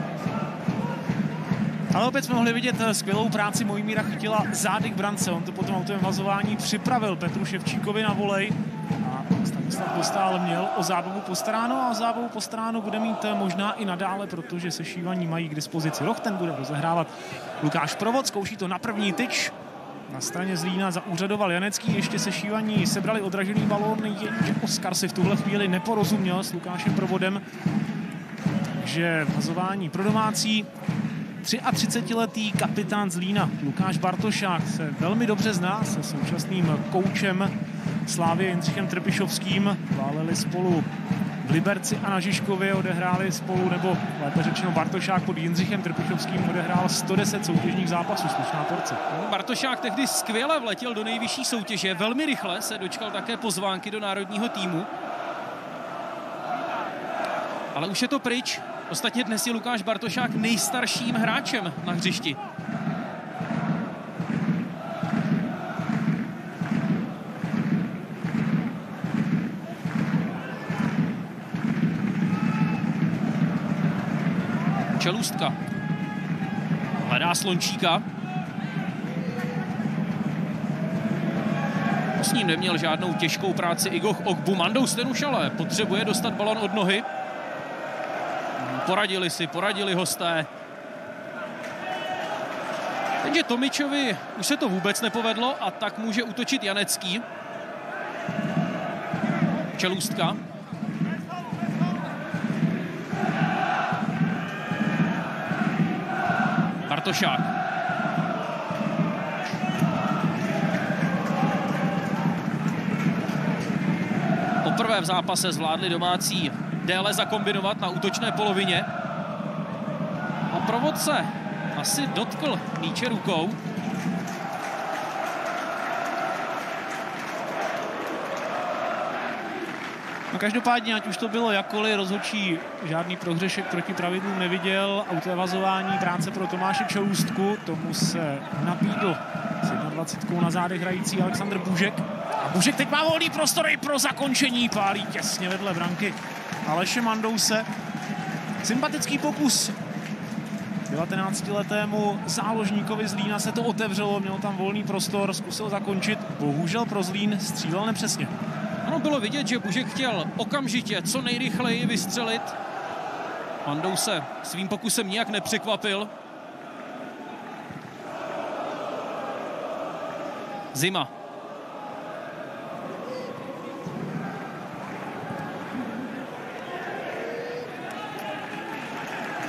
[SPEAKER 15] Ale opět jsme mohli vidět skvělou práci Mojmíra Chytila zády k brance. On to potom autovém vazování připravil Petru Ševčíkovi na volej. A Stanislav Dostál měl o zábavu postaráno a o zábavu postaráno bude mít možná i nadále, protože sešívaní mají k dispozici roh. Ten bude rozehrávat Lukáš Provod, zkouší to na první tyč. Na straně Zlína zaúřadoval Janecký, ještě sešívaní sebrali odražený balón, jenže Oskar si v tuhle chvíli neporozuměl s Lukášem Provodem. Takže vazování pro domácí. třiatřicetiletý kapitán Zlína Lukáš Bartošák se velmi dobře zná se současným koučem Slávie Jindřichem Trpišovským. Váleli spolu v Liberci a na Žižkově, odehráli spolu, nebo lépe řečeno Bartošák pod Jindřichem Trpišovským odehrál sto deset soutěžních zápasů, slušná porce.
[SPEAKER 14] Bartošák tehdy skvěle vletěl do nejvyšší soutěže, velmi rychle se dočkal také pozvánky do národního týmu. Ale už je to pryč. Ostatně dnes je Lukáš Bartošák nejstarším hráčem na hřišti. Čelůstka hledá Slončíka. S ním neměl žádnou těžkou práci Igoch Ogbu. Mandous ten už ale potřebuje dostat balon od nohy. Poradili si, poradili hosté. Takže Tomičovi už se to vůbec nepovedlo a tak může útočit Janecký. Čelůstka. Bartošák. Poprvé v zápase zvládli domácí déle zakombinovat na útočné polovině. A Provod se asi dotkl míče rukou.
[SPEAKER 15] No každopádně, ať už to bylo jakkoliv, rozhodčí žádný prohřešek proti pravidlům neviděl. Autové vazování, práce pro Tomáše Čelůstku, tomu se nabídl s jednadvacítkou na zádech hrající Alexandr Bůžek. A Bůžek teď má volný prostor i pro zakončení, pálí těsně vedle branky Aleše Mandouse. Sympatický pokus devatenáctiletému záložníkovi Zlína se to otevřelo, měl tam volný prostor, zkusil zakončit, bohužel pro Zlín střílel nepřesně.
[SPEAKER 14] Ano, bylo vidět, že Bůžek chtěl okamžitě co nejrychleji vystřelit. Mandouse svým pokusem nijak nepřekvapil. Zima.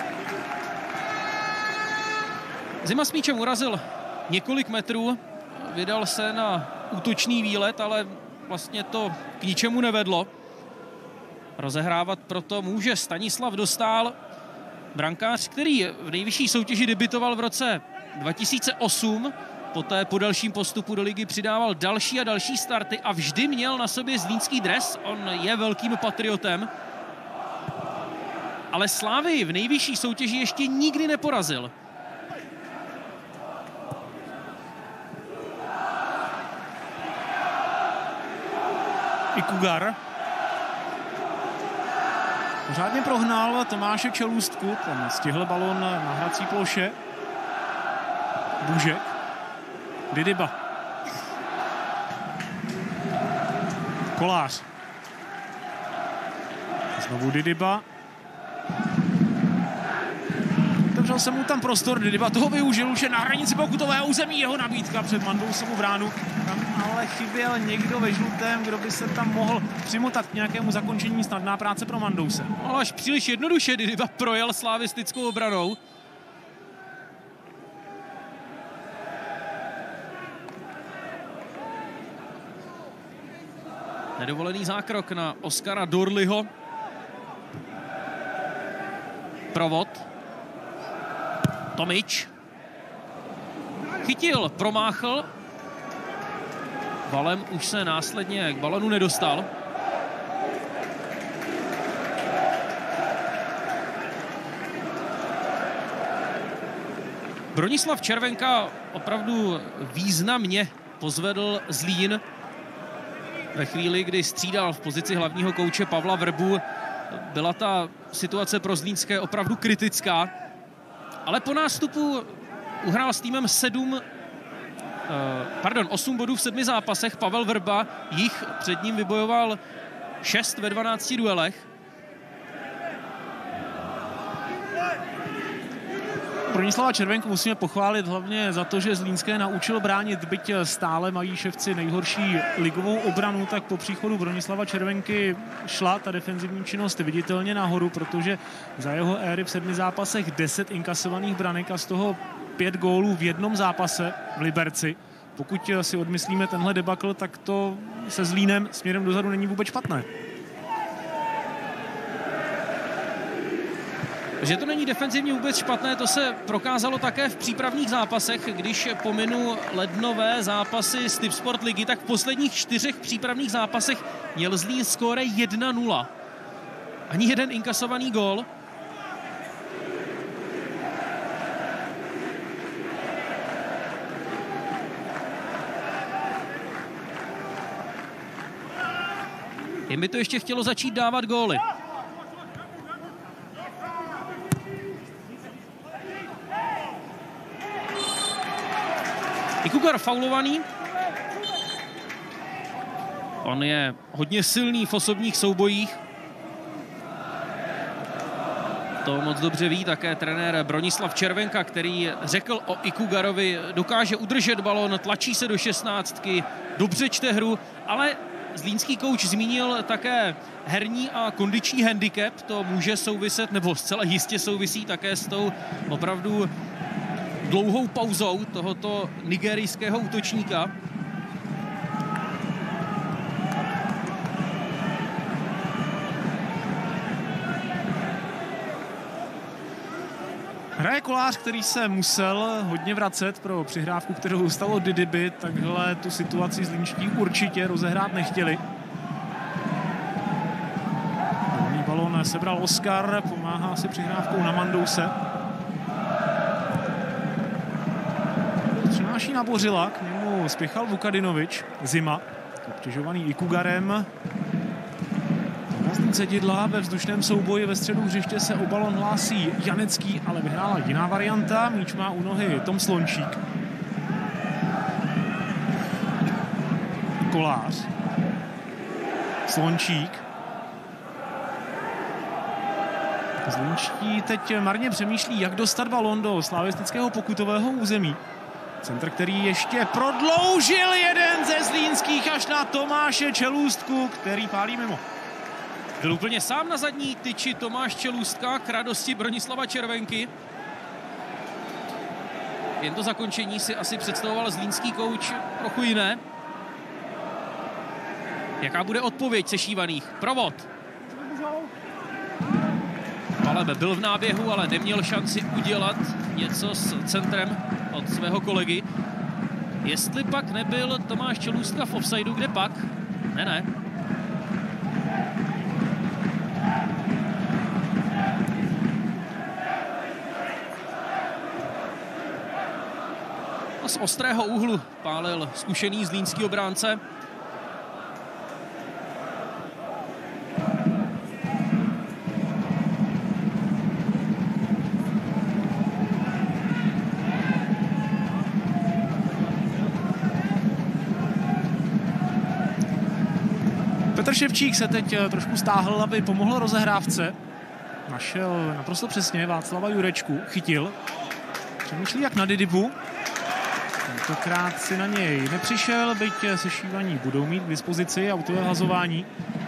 [SPEAKER 14] Zima s míčem urazil několik metrů. vydal se na útočný výlet, ale vlastně to k ničemu nevedlo. Rozehrávat proto může Stanislav Dostál, brankář, který v nejvyšší soutěži debitoval v roce dva tisíce osm, poté po dalším postupu do ligy přidával další a další starty a vždy měl na sobě zlínský dres. On je velkým patriotem, ale Slavii v nejvyšší soutěži ještě nikdy neporazil.
[SPEAKER 15] Ikugar pořádně prohnal Tomáše Čelůstku, ten stihl balon na hrací ploše. Bužek, Didyba, Kolář, znovu Didyba. Otevřel se mu tam prostor, Didyba toho využil, už je na hranici pokutového území, jeho nabídka před Mandousovu bránu. Tam ale chyběl někdo ve žlutém, kdo by se tam mohl přimotat k nějakému zakončení, snadná práce pro Mandouse.
[SPEAKER 14] Ale až příliš jednoduše Didyba projel slavistickou obranou. Nedovolený zákrok na Oskara Dorliho. Provod. Tomič. Chytil, promáchl. Valem už se následně k balonu nedostal. Bronislav Červenka opravdu významně pozvedl Zlín. Ve chvíli, kdy střídal v pozici hlavního kouče Pavla Vrbu, byla ta situace pro zlínské opravdu kritická. Ale po nástupu uhrál s týmem sedm, pardon, osm bodů v sedmi zápasech. Pavel Vrba jich před ním vybojoval šest ve dvanácti duelech.
[SPEAKER 15] Bronislava Červenku musíme pochválit hlavně za to, že Zlínské naučil bránit, byť stále mají ševci nejhorší ligovou obranu, tak po příchodu Bronislava Červenky šla ta defenzivní činnost viditelně nahoru, protože za jeho éry v sedmi zápasech deset inkasovaných branek a z toho pět gólů v jednom zápase v Liberci. Pokud si odmyslíme tenhle debakl, tak to se Zlínem směrem dozadu není vůbec špatné.
[SPEAKER 14] Že to není defenzivně vůbec špatné, to se prokázalo také v přípravných zápasech. Když pominu lednové zápasy z Tipsport ligy, tak v posledních čtyřech přípravných zápasech měl Zlín skóre jedna nula. Ani jeden inkasovaný gól. Jen by to ještě chtělo začít dávat góly. Ikugar faulovaný. On je hodně silný v osobních soubojích. To moc dobře ví také trenér Bronislav Červenka, který řekl o Ikugarovi, dokáže udržet balon, tlačí se do šestnáctky, dobře čte hru, ale zlínský kouč zmínil také herní a kondiční handicap. To může souviset, nebo zcela jistě souvisí také s tou opravdu dlouhou pauzou tohoto nigerijského útočníka.
[SPEAKER 15] Hraje Kolář, který se musel hodně vracet pro přihrávku, kterou dostalo Didyby, takhle tu situaci zlínští určitě rozehrát nechtěli. První balón sebral Oskar, pomáhá si přihrávkou na Mandouse. Přenáší na Bořila, k němu spěchal Vukadinovič, Zima, obtěžovaný Ikugarem. Cedidla ve vzdušném souboji ve středu hřiště se o balon hlásí Janecký, ale vyhrála jiná varianta. Míč má u nohy Tom Slončík. Kolář. Slončík. Zlínští teď marně přemýšlí, jak dostat balon do slavistického pokutového území. Centr, který ještě prodloužil jeden ze zlínských až na Tomáše Čelůstku, který pálí mimo.
[SPEAKER 14] Byl úplně sám na zadní tyči Tomáš Čelůstka k radosti Bronislava Červenky. jen to zakončení si asi představoval zlínský kouč trochu jiné. Jaká bude odpověď sešívaných? Provod. Palebe byl v náběhu, ale neměl šanci udělat něco s centrem od svého kolegy. Jestli pak nebyl Tomáš Čelůstka v offsideu, kde pak? Ne, ne. A z ostrého úhlu pálil zkušený zlínský obránce.
[SPEAKER 15] Petr Ševčík se teď trošku stáhl, aby pomohl rozehrávce. Našel naprosto přesně Václava Jurečku, chytil. Přemýšlí jak na Didibu. Tentokrát si na něj nepřišel, byť sešívaní budou mít k dispozici autové hazování.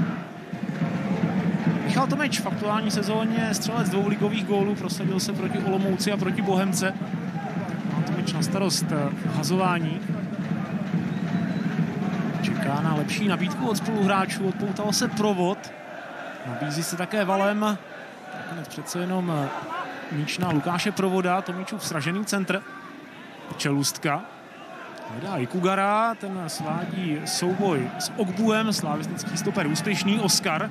[SPEAKER 15] Michal Tomič v aktuální sezóně střelec dvou ligových gólů, prosadil se proti Olomouci a proti Bohemce. Má Tomič na starost hazování. Čeká na lepší nabídku od spoluhráčů, odpoutal se Provod. Nabízí se také Valem. Nakonec přece jenom míč na Lukáše Provoda, Tomičův sražený centr. Čelůstka. Hledá i Kugara, ten svádí souboj s Ogbuem, slavistický stoper úspěšný, Oskar.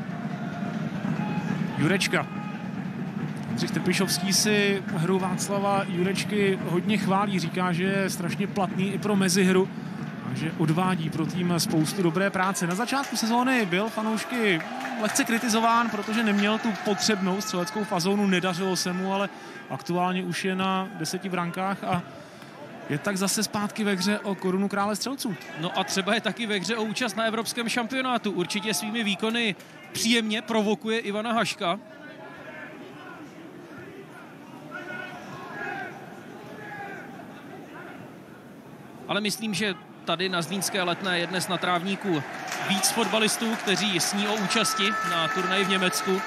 [SPEAKER 15] Jurečka. Jindřich Trpišovský si hru Václava Jurečky hodně chválí, říká, že je strašně platný i pro mezihru a že odvádí pro tým spoustu dobré práce. Na začátku sezóny byl fanoušky lehce kritizován, protože neměl tu potřebnou střeleckou fazónu, nedařilo se mu, ale aktuálně už je na deseti brankách a je tak zase zpátky ve hře o korunu krále střelců.
[SPEAKER 14] No a třeba je taky ve hře o účast na evropském šampionátu. Určitě svými výkony příjemně provokuje Ivana Haška. Ale myslím, že tady na zlínské Letné je dnes na trávníku víc fotbalistů, kteří sní o účasti na turnaji v Německu.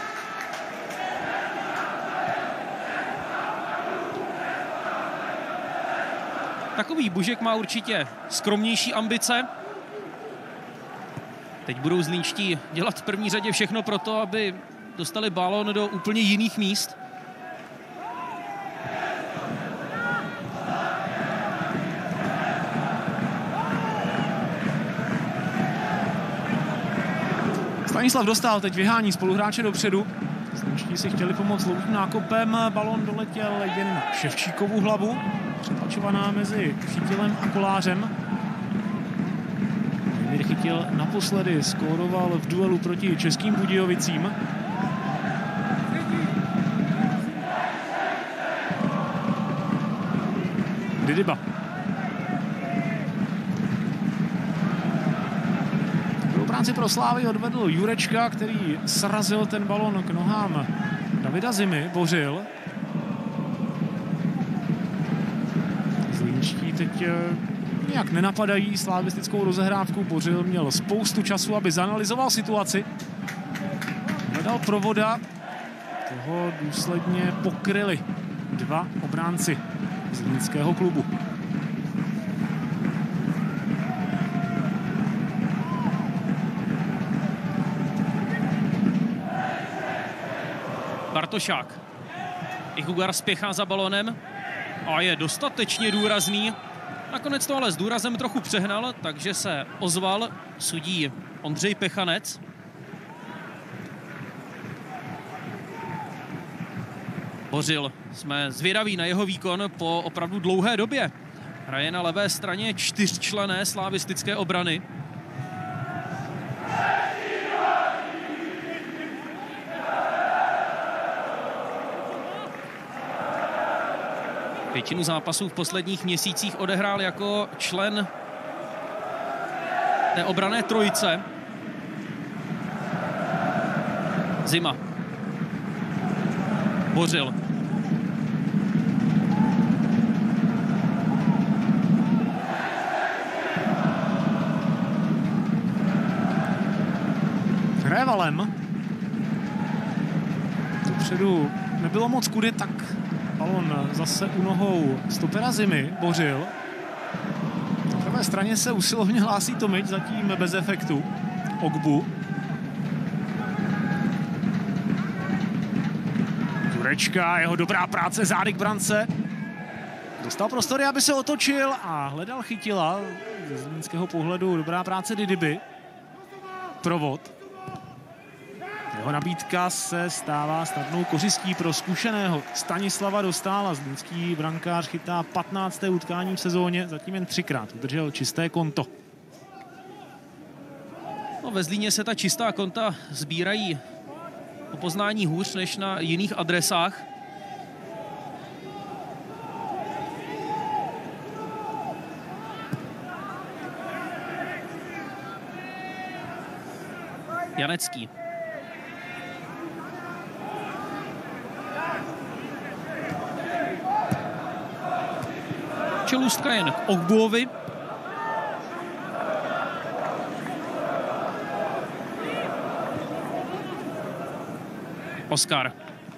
[SPEAKER 14] Takový Bužek má určitě skromnější ambice. Teď budou zlínští dělat v první řadě všechno pro to, aby dostali balón do úplně jiných míst.
[SPEAKER 15] Stanislav Dostál teď vyhání spoluhráče dopředu. Zlínští si chtěli pomoct dlouhým nákopem. Balón doletěl jen na Ševčíkovu hlavu. Přetlačovaná mezi Chytilem a Kolářem. Vladimír Chytil naposledy skóroval v duelu proti Českým Budějovicím. Didiba. Dobrou práci pro Slávy odvedl Jurečka, který srazil ten balon k nohám Davida Zimy, Bořil. Zlínští teď nějak nenapadají slavistickou rozehrávku. Bořil měl spoustu času, aby zanalyzoval situaci. Hledal Provoda. Toho důsledně pokryli dva obránci zlínského klubu.
[SPEAKER 14] Bartošák. Ikugar spěchá za balonem a je dostatečně důrazný. Nakonec to ale s důrazem trochu přehnal, takže se ozval sudí Ondřej Pechanec. Bořil, jsme zvědaví na jeho výkon po opravdu dlouhé době. Hraje na levé straně čtyřčlenné slavistické obrany. Většinu zápasů v posledních měsících odehrál jako člen té obranné trojice. Zima. Bořil.
[SPEAKER 15] Hraje Valem. Dopředu nebylo moc kudy, tak balon zase u nohou stopera Zimy, Bořil. Na pravé straně se usilovně hlásí Tomič, zatím bez efektu. Ogbu. Jurečka, jeho dobrá práce, zády k brance. Dostal prostory, aby se otočil a hledal Chytila. Ze zlínského pohledu dobrá práce Didyby. Provod. Jeho nabídka se stává snadnou kořistí pro zkušeného Stanislava Dostála. Zlínský brankář chytá patnácté utkání v sezóně, zatím jen třikrát udržel čisté konto.
[SPEAKER 14] No, ve Zlíně se ta čistá konta sbírají o poznání hůř než na jiných adresách. Janecký. Čelůstka jen k Ogbuovi. Oskar.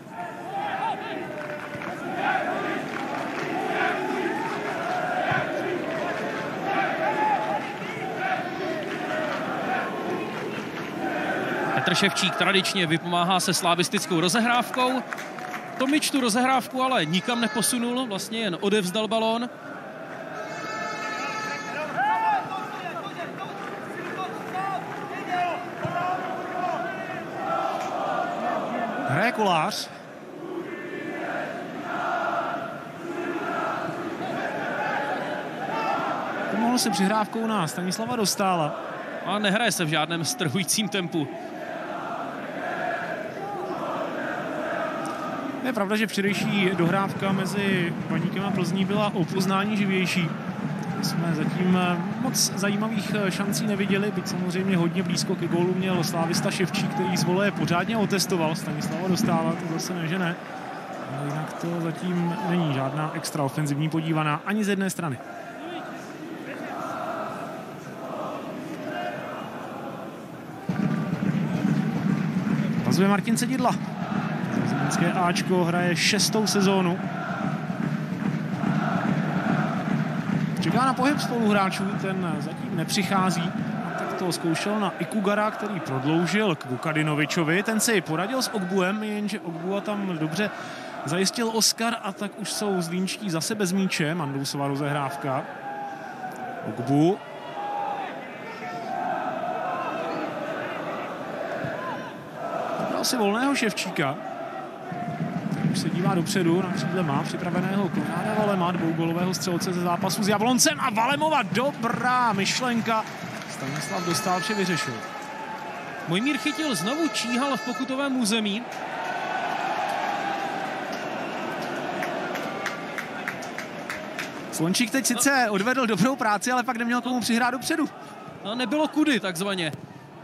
[SPEAKER 14] Petr Ševčík tradičně vypomáhá se slavistickou rozehrávkou. Tomič tu rozehrávku ale nikam neposunul, vlastně jen odevzdal balón.
[SPEAKER 15] Hraje Kolář. Pomohl se přihrávkou na Stanislava Dostála.
[SPEAKER 14] A nehraje se v žádném strhujícím tempu.
[SPEAKER 15] Je pravda, že včerejší dohrávka mezi Baníkem a Plzní byla o poznání živější. Jsme zatím moc zajímavých šancí neviděli, byť samozřejmě hodně blízko ke gólu měl slávista Ševčík, který z voleje pořádně otestoval. Stanislava Dostála, to zase ne, že ne. Ale jinak to zatím není žádná extra ofenzivní podívaná ani z jedné strany. Vazuje Martin Cedidla. Zlínské Ačko hraje šestou sezónu. Čeká na pohyb spoluhráčů, ten zatím nepřichází. A tak to zkoušel na Ikugara, který prodloužil k Vukadinovičovi. Ten si poradil s Ogbuem, jenže Ogbua tam dobře zajistil Oskar a tak už jsou zlínští zase bez míče. Mandousova rozehrávka. Ogbu. Vybral si volného Ševčíka. Už se dívá dopředu, na křídle má připraveného Konráda Valema, dvougolového střelce ze zápasu s Jabloncem a Valemova dobrá myšlenka. Stanislav Dostál vše vyřešil.
[SPEAKER 14] Mojmír Chytil znovu číhal v pokutovém území.
[SPEAKER 15] Slončík teď sice odvedl dobrou práci, ale pak neměl komu přihrát dopředu.
[SPEAKER 14] No, nebylo kudy, takzvaně.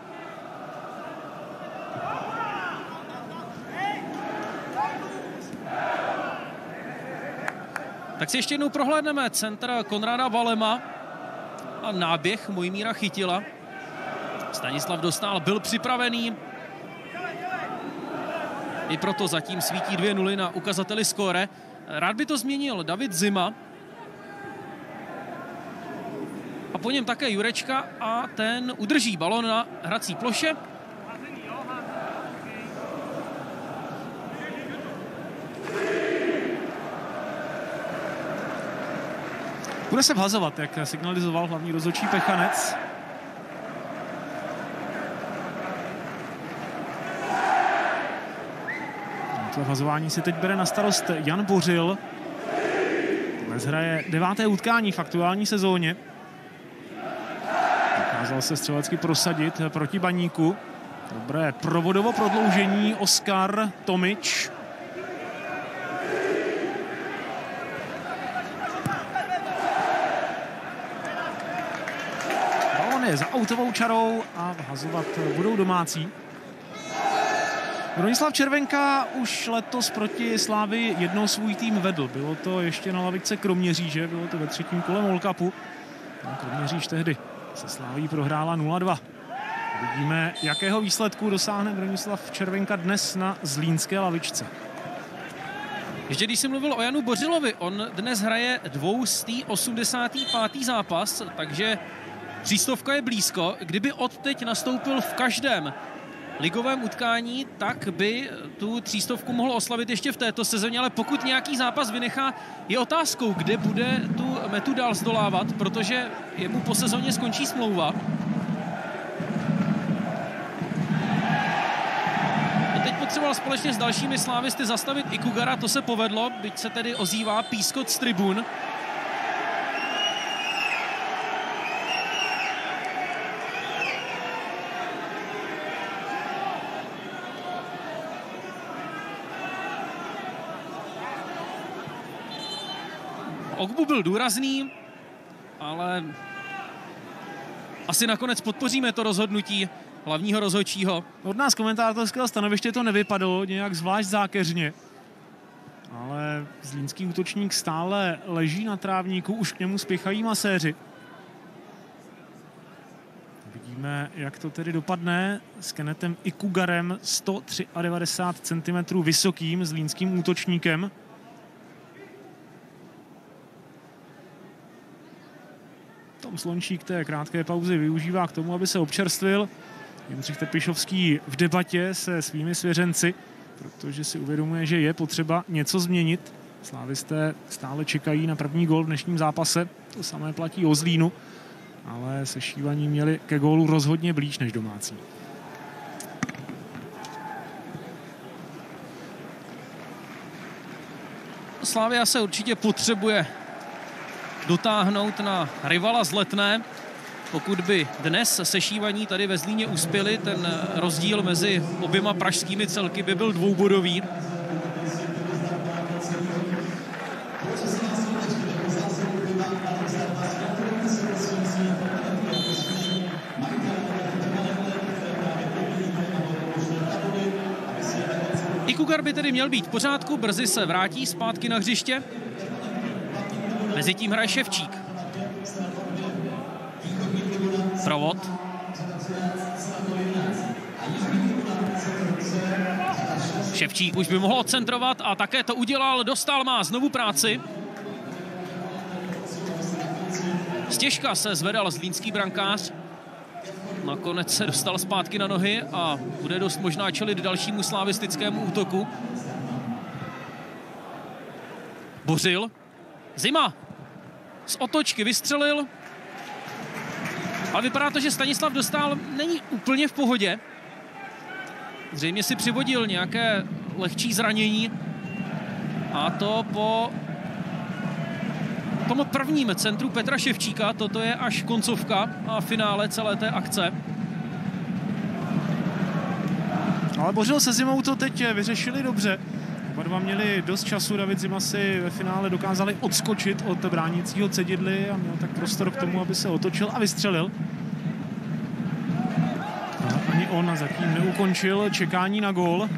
[SPEAKER 14] Tak si ještě jednou prohlédneme centr Konráda Valema a náběh Mojmíra Chytila. Stanislav Dostál byl připravený. I proto zatím svítí dvě nuly na ukazateli skóre. Rád by to změnil David Zima. A po něm také Jurečka a ten udrží balon na hrací ploše.
[SPEAKER 15] Bude se vhazovat, jak signalizoval hlavní rozhodčí Pechanec. To vhazování si teď bere na starost Jan Bořil. Dnes hraje deváté utkání v aktuální sezóně. Dokázal se střelecky prosadit proti Baníku. Dobré provodovo prodloužení. Oskar, Tomič. Je za autovou čarou a vhazovat budou domácí. Bronislav Červenka už letos proti Slávii jednou svůj tým vedl. Bylo to ještě na lavice Kroměříže, bylo to ve třetím kole Mall Cupu. Kroměříž tehdy se Slávií prohrála nula dva. Vidíme, jakého výsledku dosáhne Bronislav Červenka dnes na zlínské lavičce.
[SPEAKER 14] Ještě když jsem mluvil o Janu Bořilovi, on dnes hraje dvoustý osmdesátý pátý zápas, takže třístovka je blízko. Kdyby odteď nastoupil v každém ligovém utkání, tak by tu třístovku mohl oslavit ještě v této sezóně, ale pokud nějaký zápas vynechá, je otázkou, kde bude tu metu dál zdolávat, protože jemu po sezóně skončí smlouva. A teď potřeboval společně s dalšími slávisty zastavit Ikugara, to se povedlo, byť se tedy ozývá pískot z tribun. Ogbu byl důrazný, ale asi nakonec podpoříme to rozhodnutí hlavního rozhodčího.
[SPEAKER 15] Od nás komentátorského stanoviště to nevypadalo nějak zvlášť zákeřně, ale zlínský útočník stále leží na trávníku, už k němu spěchají maséři. Vidíme, jak to tedy dopadne s Kennethem Ikugarem, sto devadesát tři centimetrů vysokým zlínským útočníkem. Tom Slončík té krátké pauzy využívá k tomu, aby se občerstvil. Jindřich Trpišovský v debatě se svými svěřenci, protože si uvědomuje, že je potřeba něco změnit. Slávisté stále čekají na první gól v dnešním zápase. To samé platí o Zlínu, ale se Šívaní měli ke gólu rozhodně blíž než domácí.
[SPEAKER 14] Slavia se určitě potřebuje dotáhnout na rivala z Letné. Pokud by dnes sešívaní tady ve Zlíně uspěli, ten rozdíl mezi oběma pražskými celky by byl dvoubodový. Ikugar by tedy měl být v pořádku, brzy se vrátí zpátky na hřiště. Mezitím hraje Ševčík. Provod. Ševčík už by mohl odcentrovat a také to udělal. Dostal, má znovu práci. Stěžka se zvedal zlínský brankář. Nakonec se dostal zpátky na nohy a bude dost možná čelit dalšímu slavistickému útoku. Bořil. Zima. Z otočky vystřelil. Ale vypadá to, že Stanislav Dostál není úplně v pohodě. Zřejmě si přivodil nějaké lehčí zranění. A to po tom prvním centru Petra Ševčíka. Toto je až koncovka a finále celé té akce.
[SPEAKER 15] Ale Bořil se Zimou to teď vyřešili dobře. Oba dva měli dost času, David Zima si ve finále dokázali odskočit od bránícího Cedidly a měl tak prostor k tomu, aby se otočil a vystřelil. A ani on zatím neukončil čekání na gól.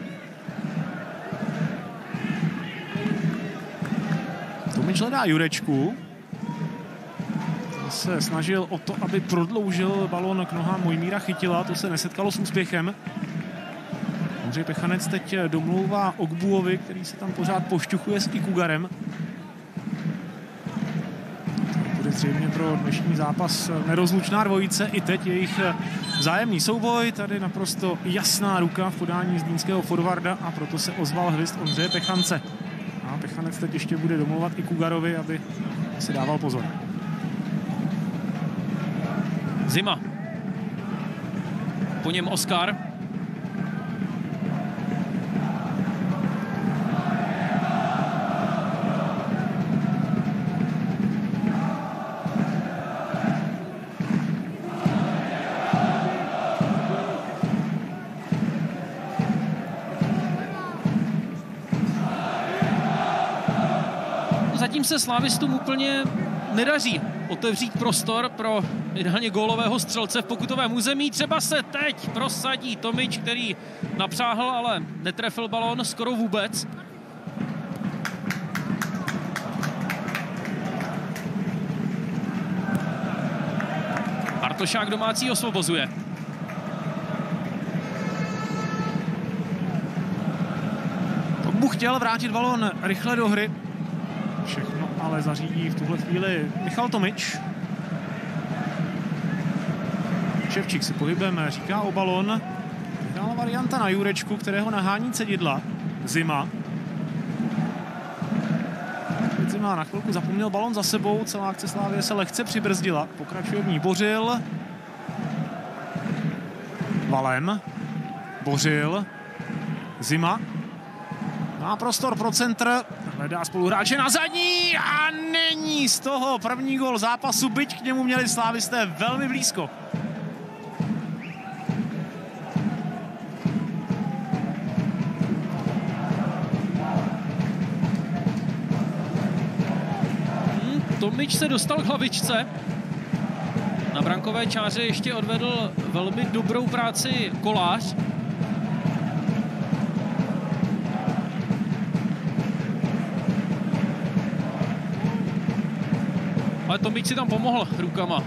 [SPEAKER 15] Tomič hledá Jurečku. Ten se snažil o to, aby prodloužil balón k nohám Mojmíra Chytila, to se nesetkalo s úspěchem. Ondřej Pechanec teď domlouvá Ogbuovi, který se tam pořád pošťuchuje s Ikugarem. To bude zřejmě pro dnešní zápas nerozlučná dvojice. I teď jejich vzájemný souboj. Tady naprosto jasná ruka v podání zlínského forwarda a proto se ozval hvizd Ondřeje Pechance. A Pechanec teď ještě bude domlouvat Ikugarovi, aby si dával pozor.
[SPEAKER 14] Zima. Po něm Oskar. Zatím se slávistům úplně nedaří otevřít prostor pro ideálně gólového střelce v pokutovém území. Třeba se teď prosadí Tomič, který napřáhl, ale netrefil balón skoro vůbec. Bartošák domácí osvobozuje.
[SPEAKER 15] Ogbu chtěl vrátit balón rychle do hry. Všechno ale zařídí v tuhle chvíli Michal Tomič. Ševčík si pohybem říká o balón. Vyhrála varianta na Jurečku, kterého nahání Cedidla. Zima. Zima na chvilku zapomněl balón za sebou, celá akce Slavie se lehce přibrzdila. Pokračuje v ní Bořil. Valem. Bořil. Zima. Má prostor pro centr. Hledá spoluhráče na zadní a není z toho první gól zápasu, byť k němu měli slávisté velmi blízko.
[SPEAKER 14] Hmm, Tomič se dostal k hlavičce. Na brankové čáře ještě odvedl velmi dobrou práci Kolář. Ale Tomič si tam pomohl rukama.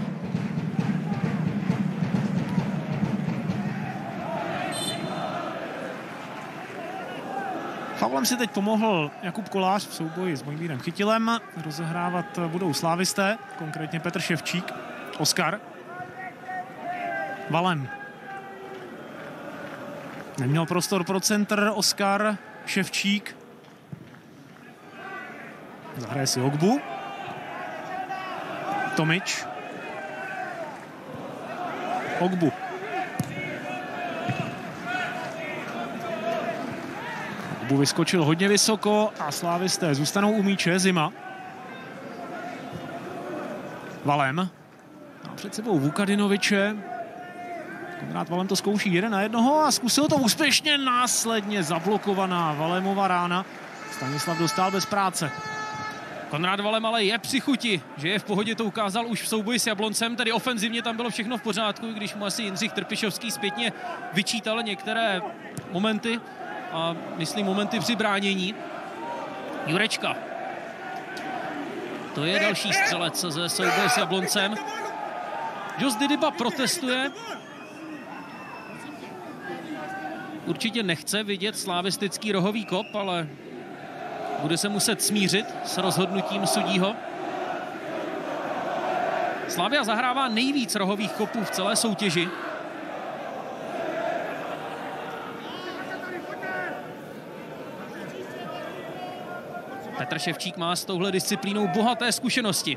[SPEAKER 15] Faulem si teď pomohl Jakub Kolář v souboji s Mojmírem Chytilem. Rozehrávat budou slávisté, konkrétně Petr Ševčík. Oskar. Valem. Neměl prostor pro centr. Oskar. Ševčík. Zahraje si Ogbu. Tomič. Ogbu. Ogbu vyskočil hodně vysoko a slávisté zůstanou u míče. Zima. Valem. A před sebou Vukadinoviče. Konrád Valem to zkouší jeden na jednoho a zkusil to úspěšně, následně zablokovaná Valemova rána. Stanislav dostal bez práce.
[SPEAKER 14] Konrád Valem ale je při chuti, že je v pohodě, to ukázal už v souboji s Jabloncem, tedy ofenzivně tam bylo všechno v pořádku, když mu asi Jindřich Trpišovský zpětně vyčítal některé momenty, a myslím momenty při bránění. Jurečka. To je další střelec ze souboje s Jabloncem. Jos Didyba protestuje. Určitě nechce vidět slavistický rohový kop, ale bude se muset smířit s rozhodnutím sudího. Slavia zahrává nejvíc rohových kopů v celé soutěži. Petr Ševčík má s touhle disciplínou bohaté zkušenosti.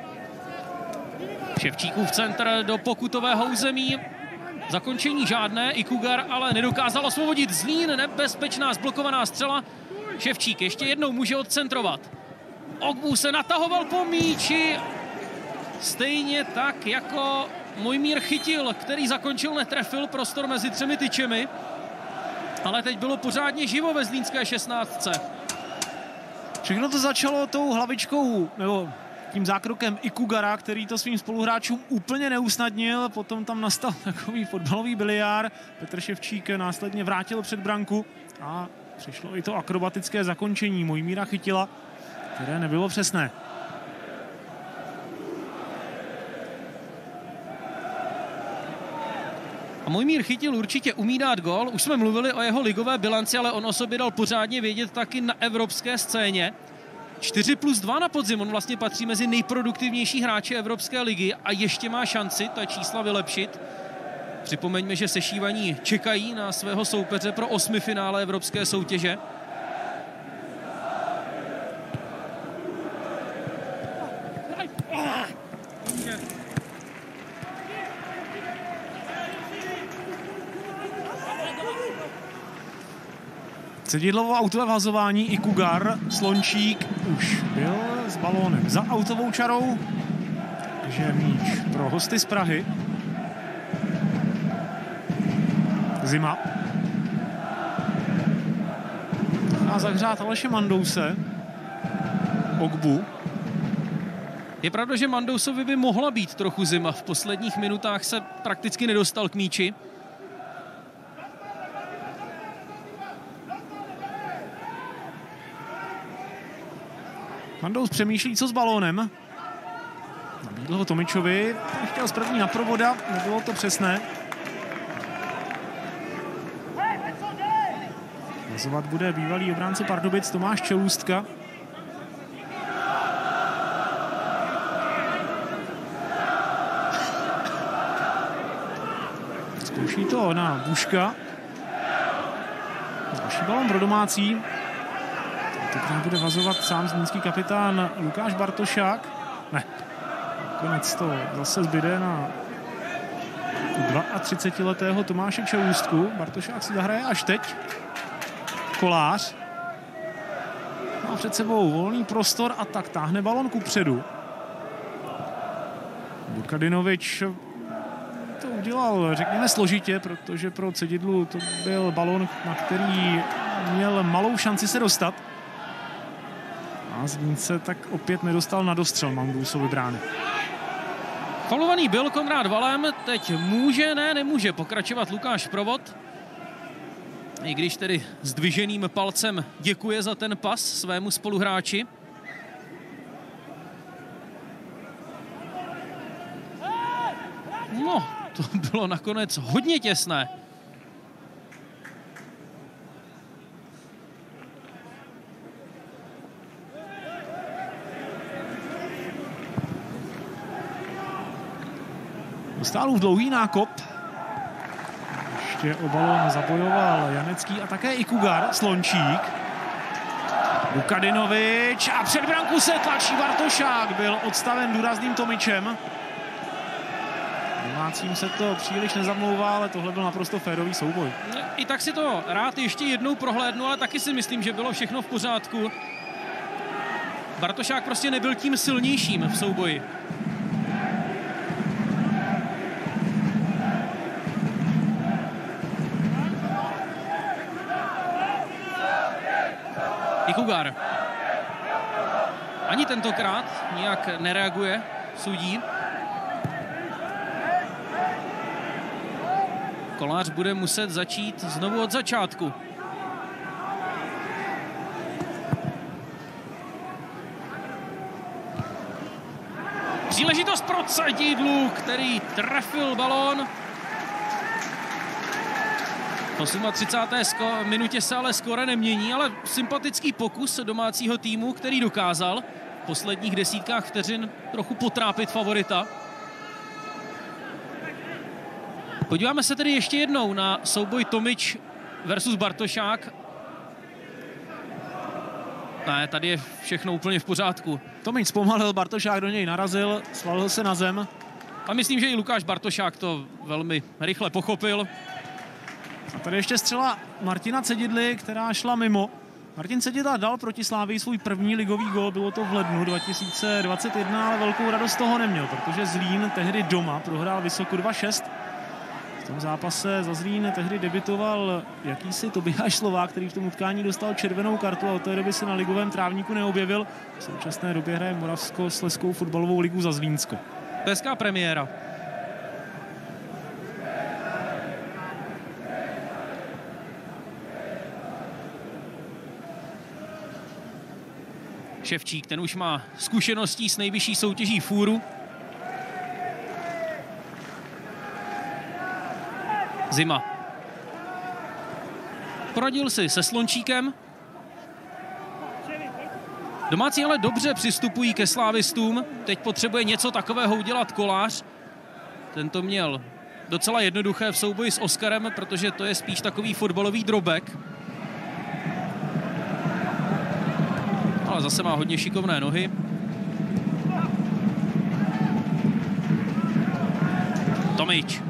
[SPEAKER 14] Ševčíkův centr do pokutového území. Zakončení žádné, Ikugar ale nedokázal osvobodit Zlín, nebezpečná zblokovaná střela. Ševčík ještě jednou může odcentrovat. Ogbu se natahoval po míči. Stejně tak jako Mojmír Chytil, který zakončil, netrefil, prostor mezi třemi tyčemi. Ale teď bylo pořádně živo ve zlínské šestnáctce.
[SPEAKER 15] Všechno to začalo tou hlavičkou, nebo tím zákrokem Ikugara, který to svým spoluhráčům úplně neusnadnil. Potom tam nastal takový fotbalový biliár. Petr Ševčík následně vrátil před branku a přišlo i to akrobatické zakončení Mojmíra Chytila, které nebylo přesné.
[SPEAKER 14] A Mojmír Chytil určitě umí dát gol. Už jsme mluvili o jeho ligové bilanci, ale on o sobě dal pořádně vědět taky na evropské scéně. čtyři plus dva na podzim, on vlastně patří mezi nejproduktivnější hráče Evropské ligy a ještě má šanci ta čísla vylepšit. Připomeňme, že sešívaní čekají na svého soupeře pro osmifinále evropské soutěže.
[SPEAKER 15] Cedidlovo autové vhazování, Ikugar, Slončík už byl s balónem za autovou čarou, takže míč pro hosty z Prahy. Zima. A zahřát Aleše Mandouse. Ogbu.
[SPEAKER 14] Je pravda, že Mandousovi by mohla být trochu zima. V posledních minutách se prakticky nedostal k míči.
[SPEAKER 15] Mandous přemýšlí, co s balónem. Nabídl ho Tomičovi. Chtěl z první na provoda, nebylo to přesné. Vazovat bude bývalý obránce Pardubic Tomáš Čelůstka. Zkouší to na Buška. Další balon pro domácí. Tentokrát bude vazovat sám zlínský kapitán Lukáš Bartošák. Ne, nakonec to zase zbyde na třicetiletého Tomáše Čelůstku. Bartošák si zahraje až teď. Kolář. Má před sebou volný prostor a tak táhne balon kupředu. Vukadinovič to udělal, řekněme, složitě, protože pro Cedidlu to byl balon, na který měl malou šanci se dostat. A Zlínce tak opět nedostal na dostřel Mangousovi brány.
[SPEAKER 14] Faulovaný byl Konrád Valem, teď může, ne, nemůže pokračovat Lukáš Provod. I když tedy zdviženým palcem děkuje za ten pas svému spoluhráči. No, to bylo nakonec hodně těsné.
[SPEAKER 15] Dostálův dlouhý nákop. Ještě o balón zabojoval Janecký a také i Kugar, Slončík. Vukadinovič a před branku se tlačí Bartošák. Byl odstaven důrazným Tomičem. Domácím se to příliš nezamlouvá, ale tohle byl naprosto férový souboj.
[SPEAKER 14] I tak si to rád ještě jednou prohlédnu, ale taky si myslím, že bylo všechno v pořádku. Bartošák prostě nebyl tím silnějším v souboji. I Kugar. Ani tentokrát nijak nereaguje sudí. Kolář bude muset začít znovu od začátku. Příležitost pro Cedidlu, který trefil balón. V třicáté osmé minutě se ale skóre nemění, ale sympatický pokus domácího týmu, který dokázal v posledních desítkách vteřin trochu potrápit favorita. Podíváme se tedy ještě jednou na souboj Tomič versus Bartošák. Ne, tady je všechno úplně v pořádku.
[SPEAKER 15] Tomič zpomalil, Bartošák do něj narazil, svalil se na zem.
[SPEAKER 14] A myslím, že i Lukáš Bartošák to velmi rychle pochopil.
[SPEAKER 15] A tady ještě střela Martina Cedidly, která šla mimo. Martin Cedidla dal proti Slávii svůj první ligový gól, bylo to v lednu dva tisíce dvacet jedna, ale velkou radost toho neměl, protože Zlín tehdy doma prohrál vysoko dva šest. V tom zápase za Zlín tehdy debitoval jakýsi Tobiáš Slovák, který v tom utkání dostal červenou kartu a od té doby se na ligovém trávníku neobjevil. V současné době hraje Moravskoslezskou fotbalovou ligu za Zlínsko.
[SPEAKER 14] Hezká premiéra. Ševčík, ten už má zkušeností s nejvyšší soutěží fůru. Zima. Poradil si se Slončíkem. Domácí ale dobře přistupují ke slávistům. Teď potřebuje něco takového udělat Kolář. Ten to měl docela jednoduché v souboji s Oskarem, protože to je spíš takový fotbalový drobek. Ale zase má hodně šikovné nohy. Tomič.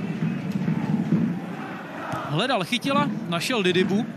[SPEAKER 14] Hledal Chytila, našel Didibu.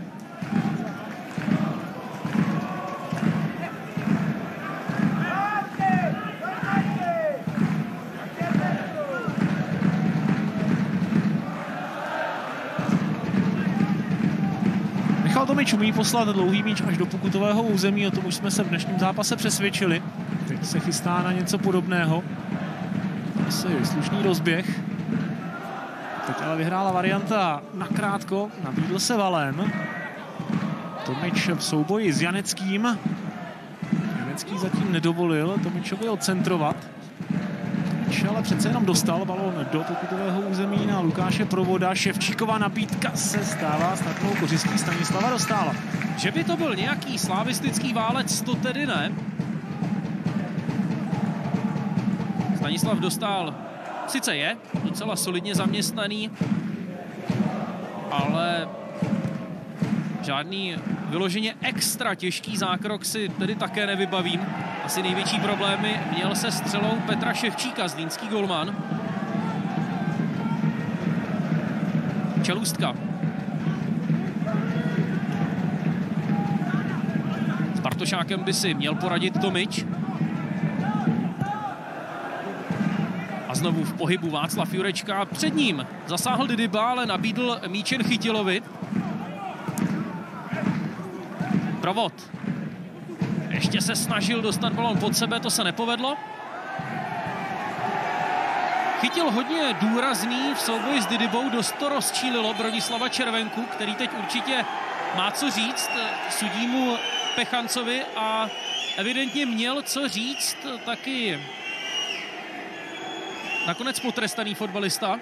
[SPEAKER 15] Michal Tomič umí poslat dlouhý míč až do pokutového území, o tom už jsme se v dnešním zápase přesvědčili. Teď se chystá na něco podobného. Asi slušný rozběh. Teď ale vyhrála varianta nakrátko, nabídl se Valem. Tomič v souboji s Janeckým. Janecký zatím nedovolil Tomičovi odcentrovat. míč, ale přece jenom dostal balón do pokutového území na Lukáše Provoda. Ševčíková nabídka se stává snadnou kořistí Stanislava Dostála.
[SPEAKER 14] Že by to byl nějaký slavistický válec, to tedy ne. Stanislav Dostál sice je docela solidně zaměstnaný, ale žádný vyloženě extra těžký zákrok si tedy také nevybavím. Asi největší problémy měl se střelou Petra Ševčíka, zlínský golman. Čelůstka. S Bartošákem by si měl poradit Tomič. A znovu v pohybu Václav Jurečka. Před ním zasáhl Didyba, ale nabídl míčen Chytilovi. Provod. Ještě se snažil dostat balón pod sebe, to se nepovedlo. Chytil hodně důrazný v souboji s Didybou, dost to rozčílilo Bronislava Červenku, který teď určitě má co říct sudímu Pechancovi a evidentně měl co říct taky nakonec potrestaný fotbalista.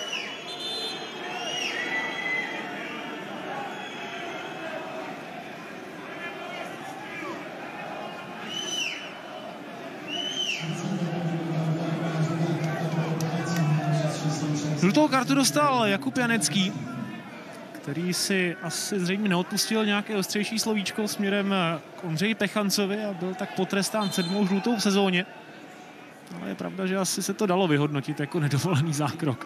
[SPEAKER 15] Žlutou kartu dostal Jakub Janecký, který si asi zřejmě neodpustil nějaké ostřejší slovíčko směrem k Ondřeji Pechancovi a byl tak potrestán sedmou žlutou v sezóně. Ale je pravda, že asi se to dalo vyhodnotit jako nedovolený zákrok.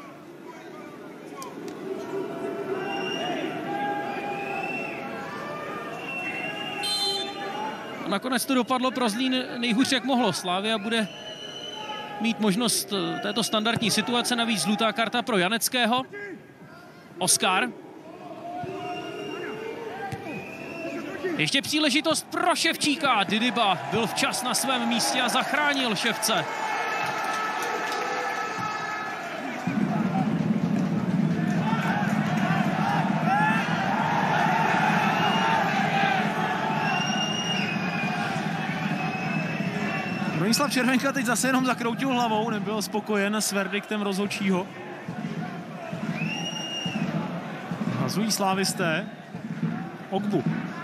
[SPEAKER 14] A nakonec to dopadlo pro Zlín nejhůř, jak mohlo. Slavia bude mít možnost této standardní situace, navíc žlutá karta pro Janeckého. Oskar. Ještě příležitost pro Ševčíka. Didyba byl včas na svém místě a zachránil Ševce.
[SPEAKER 15] Bronislav Červenka teď zase jenom zakroutil hlavou, nebyl spokojen s verdiktem rozhodčího. Hazují slávisté. Ogbu.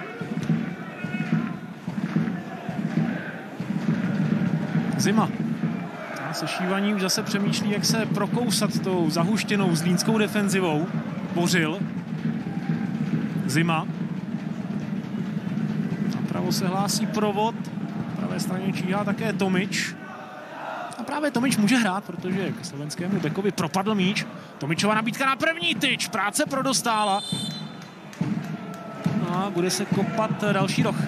[SPEAKER 15] Zima. A sešívaní už zase přemýšlí, jak se prokousat tou zahuštěnou zlínskou defenzivou. Bořil. Zima. Napravo se hlásí Provod. Na pravé straně číhá také Tomič. A právě Tomič může hrát, protože k slovenskému bekovi propadl míč. Tomičova nabídka na první tyč. Práce pro Dostála. No a bude se kopat další roh.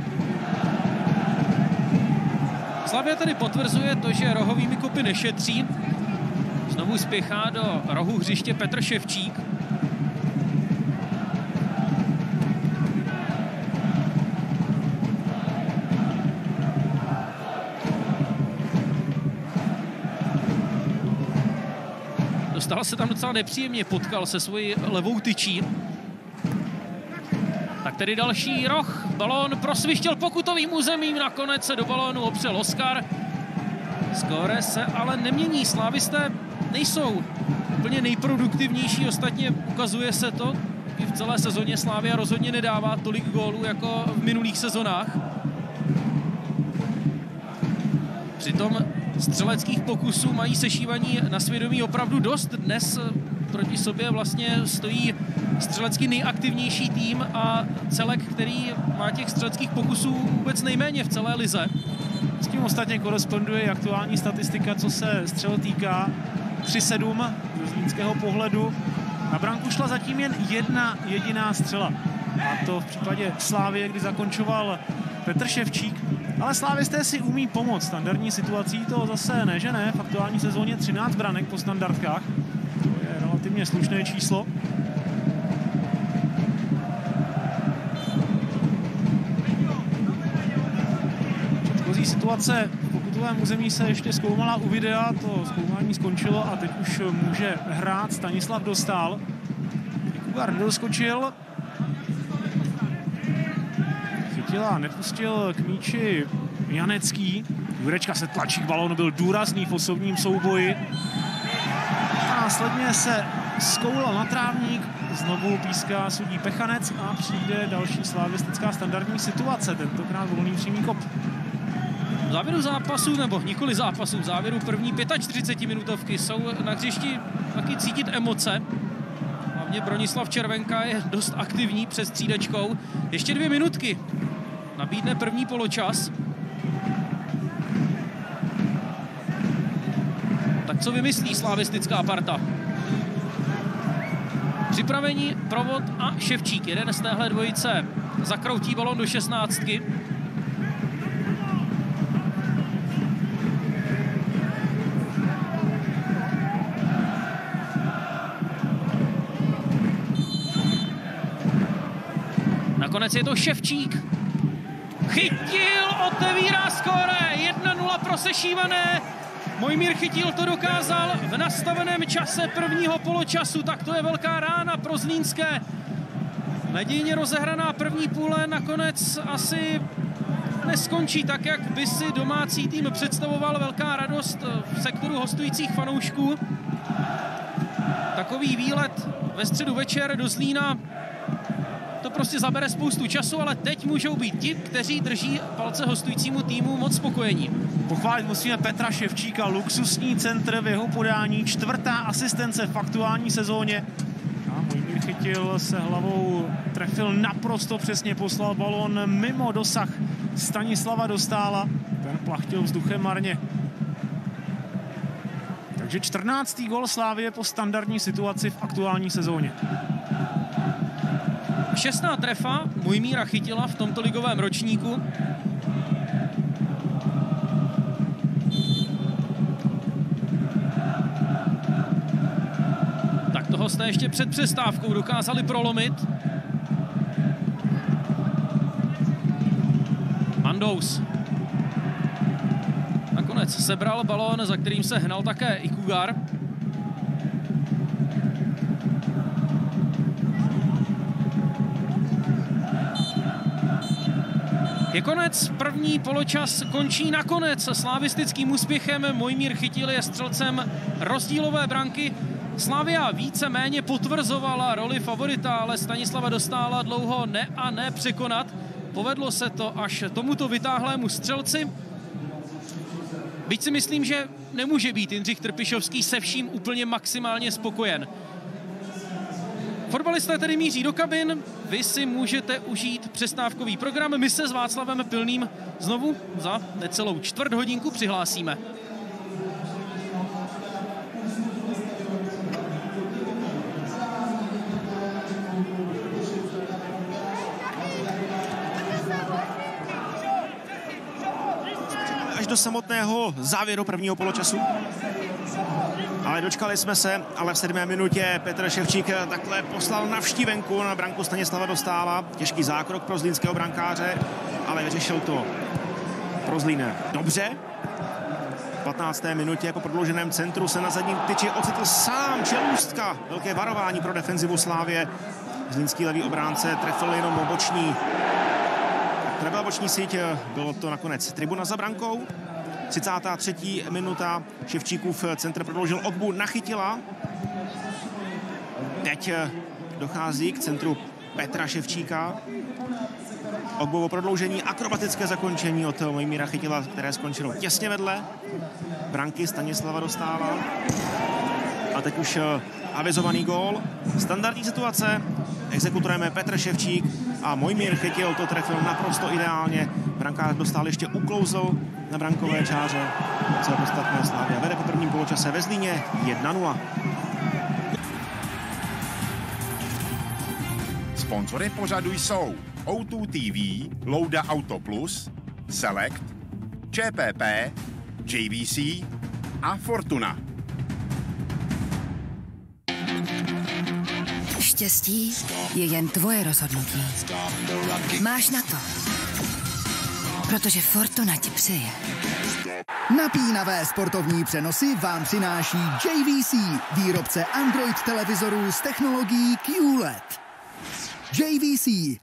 [SPEAKER 14] Slavia tedy potvrzuje to, že rohovými kopy nešetří. Znovu spěchá do rohu hřiště Petr Ševčík. Dostal se tam docela nepříjemně, potkal se svojí levou tyčí. Tak tedy další roh, balón prosvištěl pokutovým územím, nakonec se do balónu opřel Oskar. Skóre se ale nemění, slávisté nejsou úplně nejproduktivnější, ostatně ukazuje se to, i v celé sezóně Slavia rozhodně nedává tolik gólů jako v minulých sezonách. Přitom střeleckých pokusů mají sešívaní na svědomí opravdu dost. Dnes proti sobě vlastně stojí střelecky nejaktivnější tým a celek, který má těch střeleckých pokusů vůbec nejméně v celé lize.
[SPEAKER 15] S tím ostatně koresponduje aktuální statistika, co se střel týká. tři sedm ze zlínského pohledu. Na branku šla zatím jen jedna jediná střela. A to v případě Slávie, kdy zakončoval Petr Ševčík. Ale slávisté si umí pomoct. Standardní situací to zase ne, že ne. V aktuální sezóně třináct branek po standardkách. To je relativně slušné číslo. Předchozí situace v pokutovém území se ještě zkoumala u videa. To zkoumání skončilo a teď už může hrát Stanislav Dostál. Kugar nedoskočil. Chytil a nepustil k míči Janecký. Jurečka se tlačí k balónu, byl důrazný v osobním souboji. A následně se skoulal na trávník, znovu píská sudí Pechanec a přijde další slavistická standardní situace, tentokrát volný přímý kop.
[SPEAKER 14] V závěru zápasu, nebo nikoli zápasu, v závěru první čtyřicetipětiminutovky jsou na hřišti taky cítit emoce. Hlavně Bronislav Červenka je dost aktivní před střídačkou. Ještě dvě minutky. Nabídne první poločas. Tak co vymyslí slavistická parta? Připravení, Provod a Ševčík. Jeden z téhle dvojice zakroutí balon do šestnáctky. Nakonec je to Ševčík. Chytil, otevírá skóre. jedna nula pro Sešívané. Mojmír Chytil to dokázal v nastaveném čase prvního poločasu. Tak to je velká rána pro zlínské. Nadějně rozehraná první půle nakonec asi neskončí tak, jak by si domácí tým představoval. Velká radost v sektoru hostujících fanoušků. Takový výlet ve středu večer do Zlína to prostě zabere spoustu času, ale teď můžou být ti, kteří drží palce hostujícímu týmu, moc spokojení.
[SPEAKER 15] Pochválit musíme Petra Ševčíka, luxusní centr v jeho podání, čtvrtá asistence v aktuální sezóně. A Mojmír Chytil se hlavou trefil naprosto přesně, poslal balón mimo dosah Stanislava Dostála. Ten plachtil vzduchem marně. Takže čtrnáctý gól Slavie po standardní situaci v aktuální sezóně.
[SPEAKER 14] Šestná trefa Mojmíra Chytila v tomto ligovém ročníku. Tak toho jste ještě před přestávkou dokázali prolomit. Mandous. Nakonec sebral balón, za kterým se hnal také i Kugar. Je konec, první poločas končí nakonec slavistickým úspěchem. Mojmír Chytil je střelcem rozdílové branky. Slavia víceméně potvrzovala roli favorita, ale Stanislava Dostála dlouho ne a ne překonat. Povedlo se to až tomuto vytáhlému střelci. Byť si myslím, že nemůže být Jindřich Trpišovský se vším úplně maximálně spokojen. Fotbalisté tedy míří do kabin, vy si můžete užít přestávkový program. My se s Václavem Pilným znovu za necelou čtvrt hodinku přihlásíme.
[SPEAKER 10] Až do samotného závěru prvního poločasu. Ale dočkali jsme se, ale v sedmé minutě Petr Ševčík takhle poslal navštívenku na branku Stanislava Dostála. Těžký zákrok pro zlínského brankáře, ale vyřešil to pro Zlín dobře. V patnácté minutě po prodlouženém centru se na zadním tyči ocitl sám Čelůstka. Velké varování pro defenzivu Slávie. Zlínský levý obránce trefil jenom boční. To nebyla boční síť, bylo to nakonec tribuna za brankou. třicátá třetí minuta, Ševčíkův centr prodloužil Ogbu na Chytila. Teď dochází k centru Petra Ševčíka. Ogbovo prodloužení, akrobatické zakončení od Mojmíra Chytila, které skončilo těsně vedle branky Stanislava Dostála. A teď už avizovaný gól. Standardní situace, exekutorem je Petr Ševčík a Mojmír Chytil to trefil naprosto ideálně. Brankář Dostál ještě uklouzl na brankové čáře. Co je podstatné, Slavia vede po prvním poločase ve Zlíně jedna nula.
[SPEAKER 9] Sponzory pořadu jsou ó dva té vé, Louda Auto Plus, Select, ČPP, J V C a Fortuna.
[SPEAKER 1] Štěstí je jen tvoje rozhodnutí. Máš na to. Protože Fortuna ti přeje.
[SPEAKER 16] Napínavé sportovní přenosy vám přináší J V C, výrobce Android televizorů s technologií Q L E D. J V C.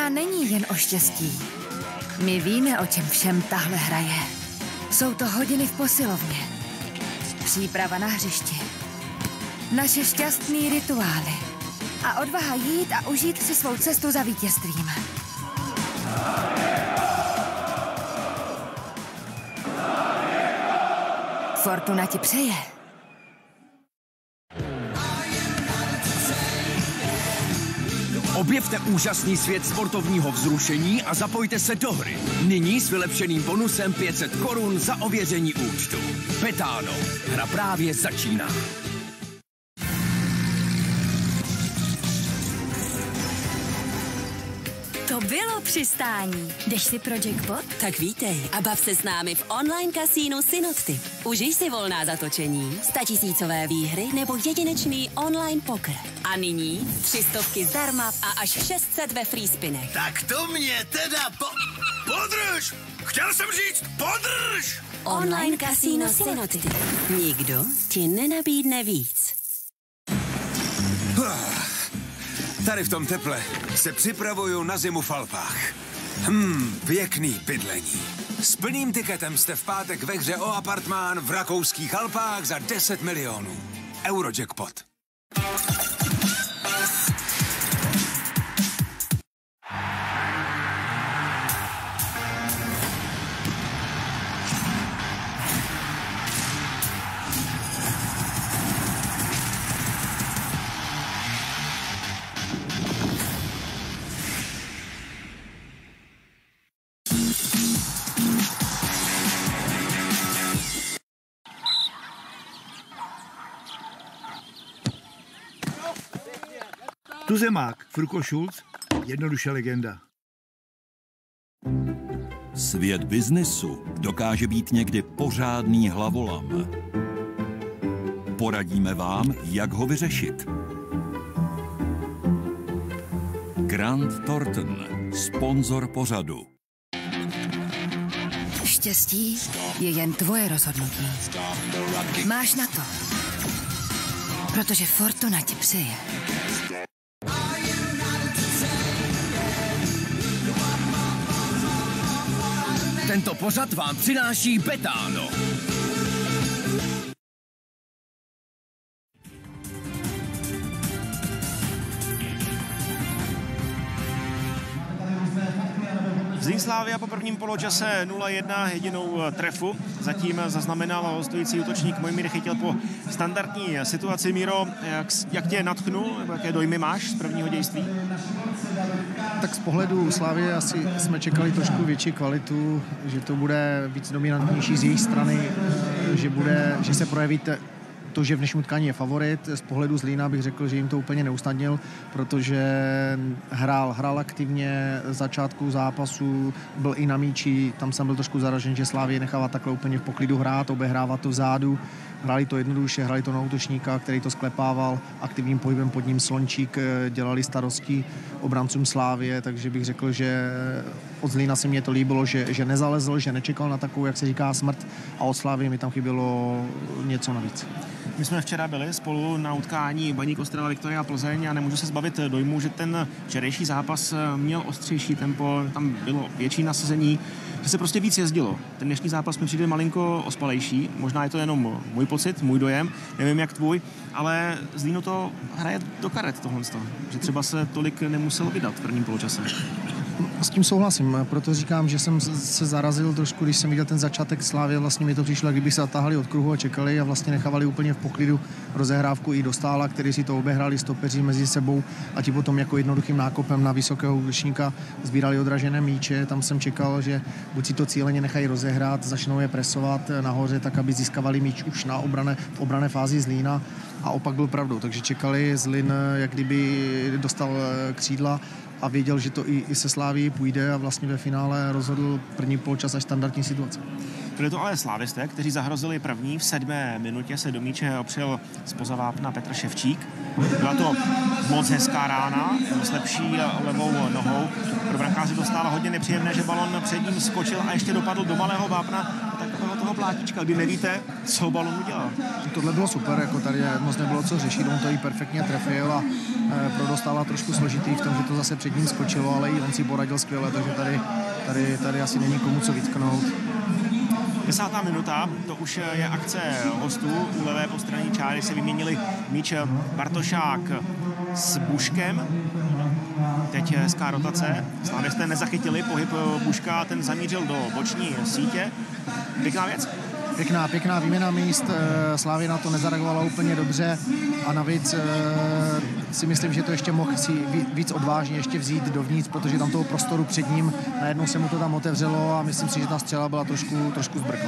[SPEAKER 1] možná není jen o štěstí. My víme, o čem všem tahle hraje. Jsou to hodiny v posilovně. Příprava na hřišti. Naše šťastný rituály. A odvaha jít a užít si svou cestu za vítězstvím. Fortuna ti přeje.
[SPEAKER 17] Objevte úžasný svět sportovního vzrušení a zapojte se do hry. Nyní s vylepšeným bonusem pět set korun za ověření účtu. Betano. Hra právě začíná.
[SPEAKER 6] To bylo přistání. Jdeš si pro jackpot? Tak vítej a bav se s námi v online kasínu Synopty. Užij si volná zatočení, statisícové výhry nebo jedinečný online poker. A nyní tři stovky zdarma a až šest set ve free spinech.
[SPEAKER 5] Tak to mě teda po... Podrž! Chtěl jsem říct podrž!
[SPEAKER 6] Online kasíno Synopty. Nikdo ti nenabídne víc.
[SPEAKER 18] Tady v tom teple se připravuju na zimu v Alpách. Hmm, pěkný bydlení. S plným tiketem jste v pátek ve hře o apartmán v rakouských Alpách za deset milionů. Eurojackpot.
[SPEAKER 3] Tuzemák, Fruko Schulz, jednoduše legenda.
[SPEAKER 4] Svět biznesu dokáže být někdy pořádný hlavolam. Poradíme vám, jak ho vyřešit. Grant Thornton, sponzor pořadu.
[SPEAKER 1] Štěstí je jen tvoje rozhodnutí. Máš na to. Protože Fortuna ti přeje.
[SPEAKER 17] Tento pořad vám přináší Betano.
[SPEAKER 10] Zlín Slavia po prvním poločase nula jedna jedinou trefu. Zatím zaznamenal hostující útočník Mojmír Chytil po standardní situaci. Míro, jak, jak tě nadchnul, nebo jaké dojmy máš z prvního dějství?
[SPEAKER 11] Tak z pohledu Slavie asi jsme čekali trošku větší kvalitu, že to bude víc dominantnější z jejich strany, že, bude, že se projeví te, to, že v dnešním utkání je favorit. Z pohledu Zlína bych řekl, že jim to úplně neusnadnil, protože hrál, hrál aktivně začátku zápasu, byl i na míči, tam jsem byl trošku zaražen, že Slavie nechává takhle úplně v poklidu hrát, obehrává to vzadu. Hráli to jednoduše, hráli to na útočníka, který to sklepával, aktivním pohybem pod ním Slončík, dělali starosti obrancům Slávie, takže bych řekl, že od Zlína se mně to líbilo, že, že nezalezl, že nečekal na takovou, jak se říká, smrt, a od Slávie mi tam chybělo něco navíc.
[SPEAKER 10] My jsme včera byli spolu na utkání Baník Ostrava Viktoria Plzeň a nemůžu se zbavit dojmu, že ten včerejší zápas měl ostřejší tempo, tam bylo větší nasazení, že se prostě víc jezdilo. Ten dnešní zápas mi přijde malinko ospalejší, možná je to jenom můj pocit, můj dojem, nevím jak tvůj, ale Zlínu to hraje do karet tohle, že třeba se tolik nemuselo vydat v prvním poločase.
[SPEAKER 11] S tím souhlasím, proto říkám, že jsem se zarazil trošku, když jsem viděl ten začátek Slávie, vlastně mi to přišlo, kdyby se zatáhli od kruhu a čekali a vlastně nechávali úplně v poklidu rozehrávku i Dostála, který si to obehráli stopeři mezi sebou a ti potom jako jednoduchým nákopem na vysokého útočníka sbírali odražené míče. Tam jsem čekal, že buď si to cíleně nechají rozehrát, začnou je presovat nahoře, tak aby získavali míč už na obrané, v obrané fázi Zlína, a opak byl pravdou, takže čekali, Zlín jak kdyby dostal křídla a věděl, že to i, i se Slávií půjde a vlastně ve finále rozhodl první poločas až standardní situace.
[SPEAKER 10] Byli to ale slávisté, kteří zahrozili první. V sedmé minutě se do míče opřel zpoza vápna Petr Ševčík. Byla to moc hezká rána, s lepší levou nohou. Pro brankáře to stálo hodně nepříjemné, že balon před ním skočil a ještě dopadl do malého vápna. Tak takového toho plátíčka, kdy nevíte, co balon udělá.
[SPEAKER 11] Tohle bylo super, jako tady moc nebylo co řešit, on to jí perfektně trefil a e, pro dostala trošku složitý v tom, že to zase před ním skočilo, ale i on si poradil skvěle, takže tady, tady, tady asi není komu co vytknout.
[SPEAKER 10] Desátá minuta, to už je akce hostů. U levé postranní čáry se vyměnili míč Bartošák s Buškem. Teď hezká rotace. Slávisté nezachytili pohyb Buška, ten zamířil do boční sítě. Pěkná věc.
[SPEAKER 11] Pěkná, pěkná výměna míst. Slávě na to nezareagovala úplně dobře a navíc si myslím, že to ještě mohl si víc odvážně ještě vzít dovnitř, protože tam toho prostoru před ním, najednou se mu to tam otevřelo a myslím si, že ta střela byla trošku, trošku zbrkla.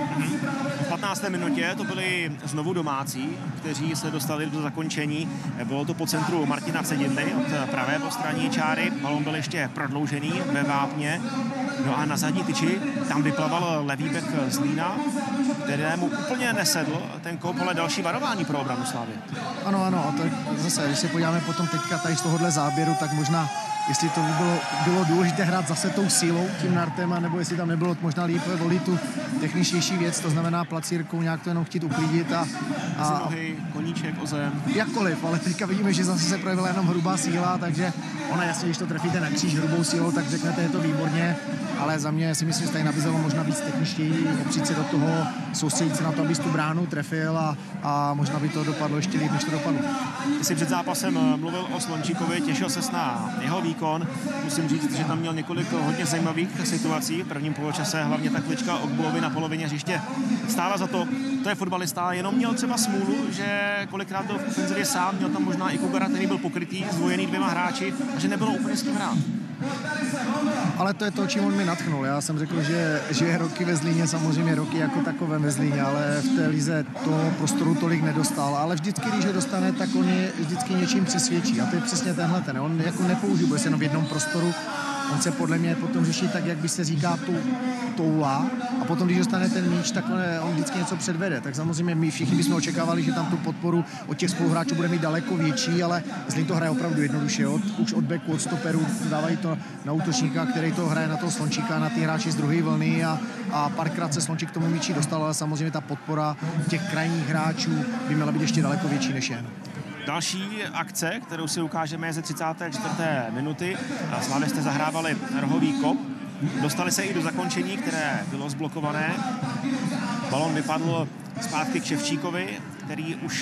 [SPEAKER 10] V patnácté minutě to byli znovu domácí, kteří se dostali do zakončení. Bylo to po centru Martina Cedidly od pravé postranní čáry. Balón byl ještě prodloužený ve vápně. No a na zadní tyči tam vyplaval levý bek Zlína, kterému úplně nesedl ten kop, ale další varování pro obranu Slávy.
[SPEAKER 11] Ano, ano, a to zase, když se podíváme potom teďka tady z tohohle záběru, tak možná, jestli to bylo, bylo důležité hrát zase tou sílou, tím nartem, nebo jestli tam nebylo možná líp volit tu techničtější věc, to znamená placírkou nějak to jenom chtít uklidit a...
[SPEAKER 10] a nohy, koníček o zem.
[SPEAKER 11] Jakkoliv, ale teďka vidíme, že zase se projevila jenom hrubá síla, takže ona jasně, když to trefíte na kříž hrubou sílou, tak řeknete, je to výborně, ale za mě si myslím, že tady nabízelo možná víc techničtěji, opřít se do toho, soustředit se na to, abys tu bránu trefil a, a možná by to dopadlo ještě líp, než to dopadlo.
[SPEAKER 10] Ty jsi před zápasem mluvil o Slončíkovi, těšil ses na jeho výkon. Musím říct, že tam měl několik hodně zajímavých situací. V prvním poločase hlavně ta klička Ogbulovi na polovině hřiště stála za to. To je fotbalista, jenom měl třeba smůlu, že kolikrát byl v ofenzivě sám, měl tam možná i Kugara, který byl pokrytý, zdvojený dvěma hráči a že nebylo úplně s kým hrát.
[SPEAKER 11] Ale to je to, čím on mi nadchnul. Já jsem řekl, že, že je roky ve Zlíně, samozřejmě roky jako takové ve Zlíně, ale v té lize toho prostoru tolik nedostal. Ale vždycky, když ho dostane, tak on je vždycky něčím přesvědčí. A to je přesně tenhle ten. On jako nepoužívá se jenom v jednom prostoru. On se podle mě potom řeší tak, jak by se říká, tu toula. A potom, když dostane ten míč, tak on vždycky něco předvede. Tak samozřejmě my všichni bychom očekávali, že tam tu podporu od těch spoluhráčů bude mít daleko větší, ale Zlín to hraje opravdu jednoduše. Od, už od beku, od stoperů dávají to na útočníka, který to hraje na toho Slončíka, na ty hráči z druhé vlny a, a párkrát se Slončík k tomu míči dostal, ale samozřejmě ta podpora těch krajních hráčů by měla být ještě daleko větší než jen.
[SPEAKER 10] Další akce, kterou si ukážeme, je ze třicáté čtvrté minuty. Slávisté zahrávali rohový kop. Dostali se i do zakončení, které bylo zblokované. Balon vypadl zpátky k Ševčíkovi, který už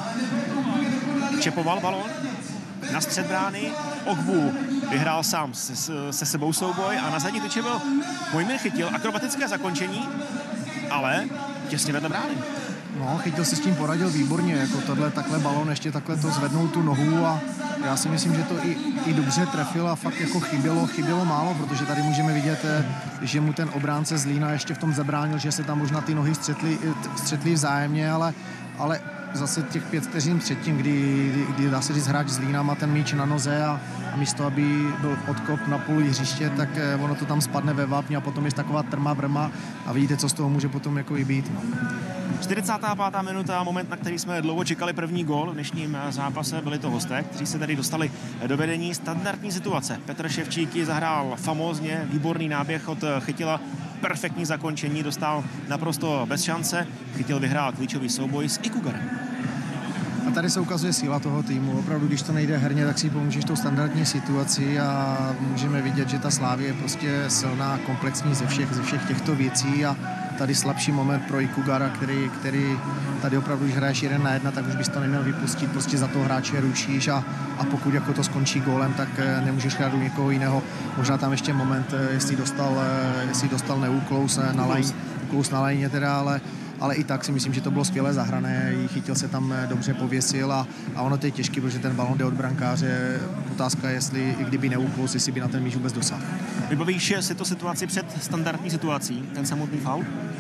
[SPEAKER 10] čepoval balon na střed brány. Ogbu vyhrál sám se, se sebou souboj a na zadní tyči byl Mojmír chytil akrobatické zakončení, ale těsně vedle brány.
[SPEAKER 11] No, chytil si s tím, poradil výborně, jako tohle, takhle balon, ještě takhle to zvednul tu nohu a já si myslím, že to i, i dobře trefil a fakt jako chybělo, chybělo málo, protože tady můžeme vidět, že mu ten obránce Zlína ještě v tom zabránil, že se tam možná ty nohy střetly, střetly vzájemně, ale, ale zase těch pět vteřin předtím, kdy, kdy, kdy dá se říct hráč Zlína má ten míč na noze a, a místo, aby byl odkop na půl hřiště, tak ono to tam spadne ve vápně a potom je taková trma vrma a vidíte, co z toho může potom jako i být. No.
[SPEAKER 10] čtyřicátá pátá minuta, moment, na který jsme dlouho čekali první gól v dnešním zápase, byli to hosté, kteří se tady dostali do vedení. Standardní situace. Petr Ševčík zahrál famózně, výborný náběh od Chytila, perfektní zakončení, dostal naprosto bez šance. Chytil vyhrál klíčový souboj s Ikugarem.
[SPEAKER 11] A tady se ukazuje síla toho týmu. Opravdu, když to nejde herně, tak si pomůžeš tou standardní situaci a můžeme vidět, že ta Slávie je prostě silná, komplexní ze všech, ze všech těchto věcí a tady slabší moment pro Ikugara, který, který tady opravdu, když hraješ jeden na jedna, tak už bys to neměl vypustit, prostě za toho hráče rušíš a, a pokud jako to skončí gólem, tak nemůžeš hrát u někoho jiného. Možná tam ještě moment, jestli dostal, jestli dostal neúklous na lajně, na lajně teda, ale ale i tak si myslím, že to bylo skvěle zahrané, chytil se tam dobře, pověsil a, a ono to je těžké, protože ten balon jde od brankáře. Otázka je, jestli i kdyby neuklous, jestli by na ten míč vůbec dosáhl.
[SPEAKER 10] Vybavíš si to situaci před standardní situací, ten samotný faul?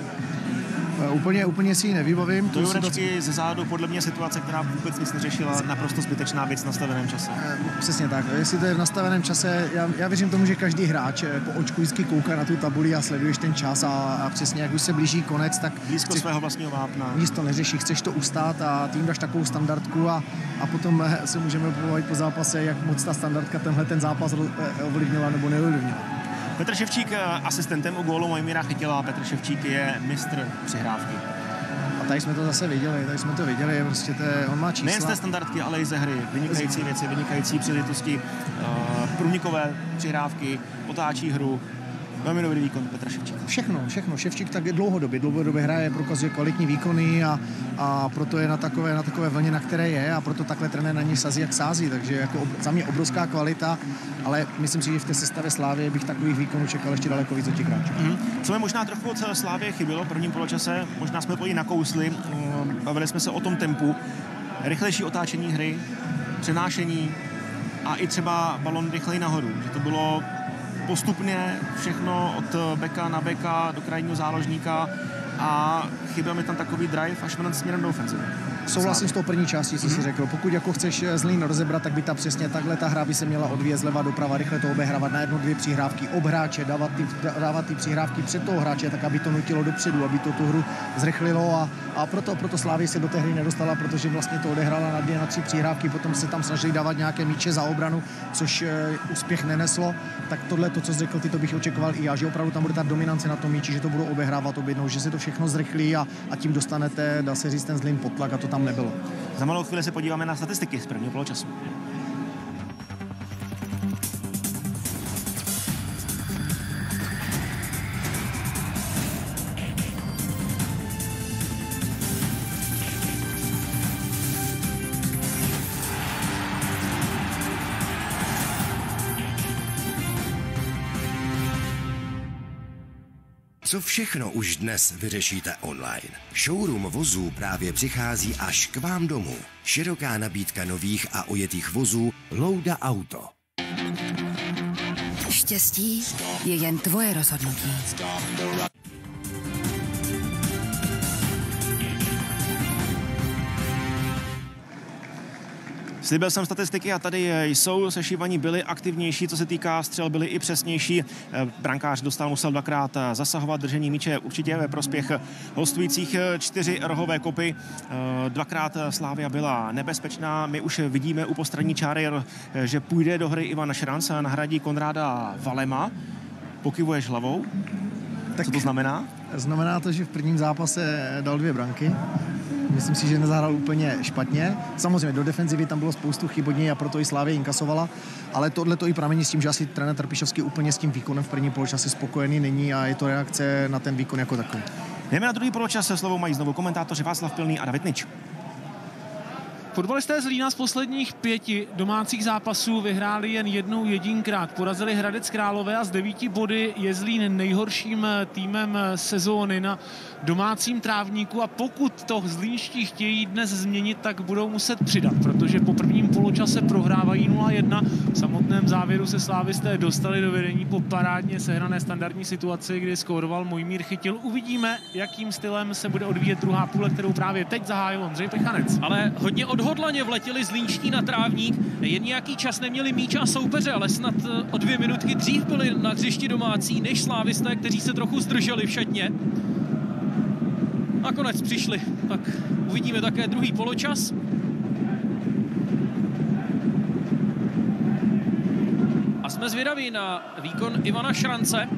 [SPEAKER 11] Úplně, úplně si ji nevybavím.
[SPEAKER 10] To Jurečky ze zádu, podle mě situace, která vůbec nic neřešila, naprosto zbytečná věc v nastaveném čase.
[SPEAKER 11] Přesně tak. Jestli to je v nastaveném čase, já, já věřím tomu, že každý hráč po očku vždycky kouká na tu tabuli a sleduješ ten čas a, a přesně jak už se blíží konec, tak
[SPEAKER 10] blízko chci, svého vlastního vápna.
[SPEAKER 11] Nic to neřeší, chceš to ustát a tím dáš takovou standardku a, a potom se můžeme pobavit po zápase, jak moc ta standardka tenhle ten zápas ovlivnila nebo neovlivnila.
[SPEAKER 10] Petr Ševčík asistentem u gólu Mojmíra Chytila. Petr Ševčík je mistr přihrávky.
[SPEAKER 11] A tady jsme to zase viděli, tady jsme to viděli, prostě to je, on má čísla.
[SPEAKER 10] Nejen z té standardky, ale i ze hry. Vynikající věci, vynikající příležitosti, uh, průnikové přihrávky, otáčí hru. Velmi dobrý výkon Petra Ševčíka.
[SPEAKER 11] Všechno, všechno. Ševčík tak dlouhodobě, dlouhodobě hraje, prokazuje kvalitní výkony a, a proto je na takové, na takové vlně, na které je a proto takhle trenér na něj sází, jak sází. Takže jako ob, za mě obrovská kvalita, ale myslím si, že v té sestavě Slávie bych takových výkonů čekal ještě daleko víc od těch hráčů.
[SPEAKER 10] Mm. Co mi možná trochu od Slávie chybělo v prvním poločase, možná jsme to i nakousli, bavili jsme se o tom tempu, rychlejší otáčení hry, přenášení a i třeba balon rychleji nahoru, že to bylo postupně všechno od beka na beka do krajního záložníka a chyběl mi tam takový drive až směrem do ofenzivy.
[SPEAKER 11] Souhlasím s tou první částí, co jsi řekl. Pokud jako chceš Zlín rozebrat, tak by ta přesně takhle ta hra by se měla odvíjet zleva doprava, rychle to obehrávat na jednu, dvě přihrávky, obhráče, dávat ty, dávat ty přihrávky před toho hráče, tak aby to nutilo dopředu, aby to tu hru zrychlilo a, a proto, proto Slávie se do té hry nedostala, protože vlastně to odehrála na dvě, na tři přihrávky, potom se tam snažili dávat nějaké míče za obranu, což e, úspěch neneslo. Tak tohle, to, co jsi řekl, ty to bych očekával i já, že opravdu tam bude ta dominance na tom míči, že to budou obehrávat objednou, že se to všechno zrychlí a, a tím dostanete, dá se říct, ten Zlín pod tlak a to tam nebylo.
[SPEAKER 10] Za malou chvíli se podíváme na statistiky z prvního poločasu.
[SPEAKER 8] Co všechno už dnes vyřešíte online? Showroom vozů právě přichází až k vám domů. Široká nabídka nových a ojetých vozů Louda Auto.
[SPEAKER 1] Štěstí je jen tvoje rozhodnutí.
[SPEAKER 10] Slíbil jsem statistiky a tady jsou. Sešívaní byli aktivnější, co se týká střel, byli i přesnější. Brankář dostal, musel dvakrát zasahovat, držení míče určitě ve prospěch hostujících. Čtyři rohové kopy, dvakrát Slávia byla nebezpečná. My už vidíme u postranní čáry, že půjde do hry Ivan Šranc, nahradí Konráda Valema. Pokyvuješ hlavou? Tak co to znamená?
[SPEAKER 11] Znamená to, že v prvním zápase dal dvě branky. Myslím si, že nezahrál úplně špatně. Samozřejmě do defenzivy tam bylo spoustu chyb od něj a proto i Slávě inkasovala, ale tohle to i pramení s tím, že asi trenér Trpišovský úplně s tím výkonem v prvním poločase spokojený není a je to reakce na ten výkon jako takový.
[SPEAKER 10] Jdeme na druhý poločas, slovo mají znovu komentátoři Václav Pilný a David Nič.
[SPEAKER 15] Fotbalisté Zlína z posledních pěti domácích zápasů vyhráli jen jednou jedinkrát. Porazili Hradec Králové a z devíti body je Zlín nejhorším týmem sezóny na domácím trávníku a pokud to zlínští chtějí dnes změnit, tak budou muset přidat, protože po prvním poločase prohrávají nula jedna. V samotném závěru se slávisté dostali do vedení po parádně sehrané standardní situaci, kdy skóroval Mojmír Chytil. Uvidíme, jakým stylem se bude odvíjet druhá půle, kterou právě teď zahájil Ondřej Pechanec.
[SPEAKER 14] Ale hodně odhodlaně vletěli zlínští na trávník. Jen nějaký čas neměli míč a soupeře, ale snad o dvě minutky dřív byli na hřišti domácí než slávisté, kteří se trochu zdrželi v šatně. Nakonec přišli, tak uvidíme také druhý poločas. A jsme zvědaví na výkon Ivana Šrance.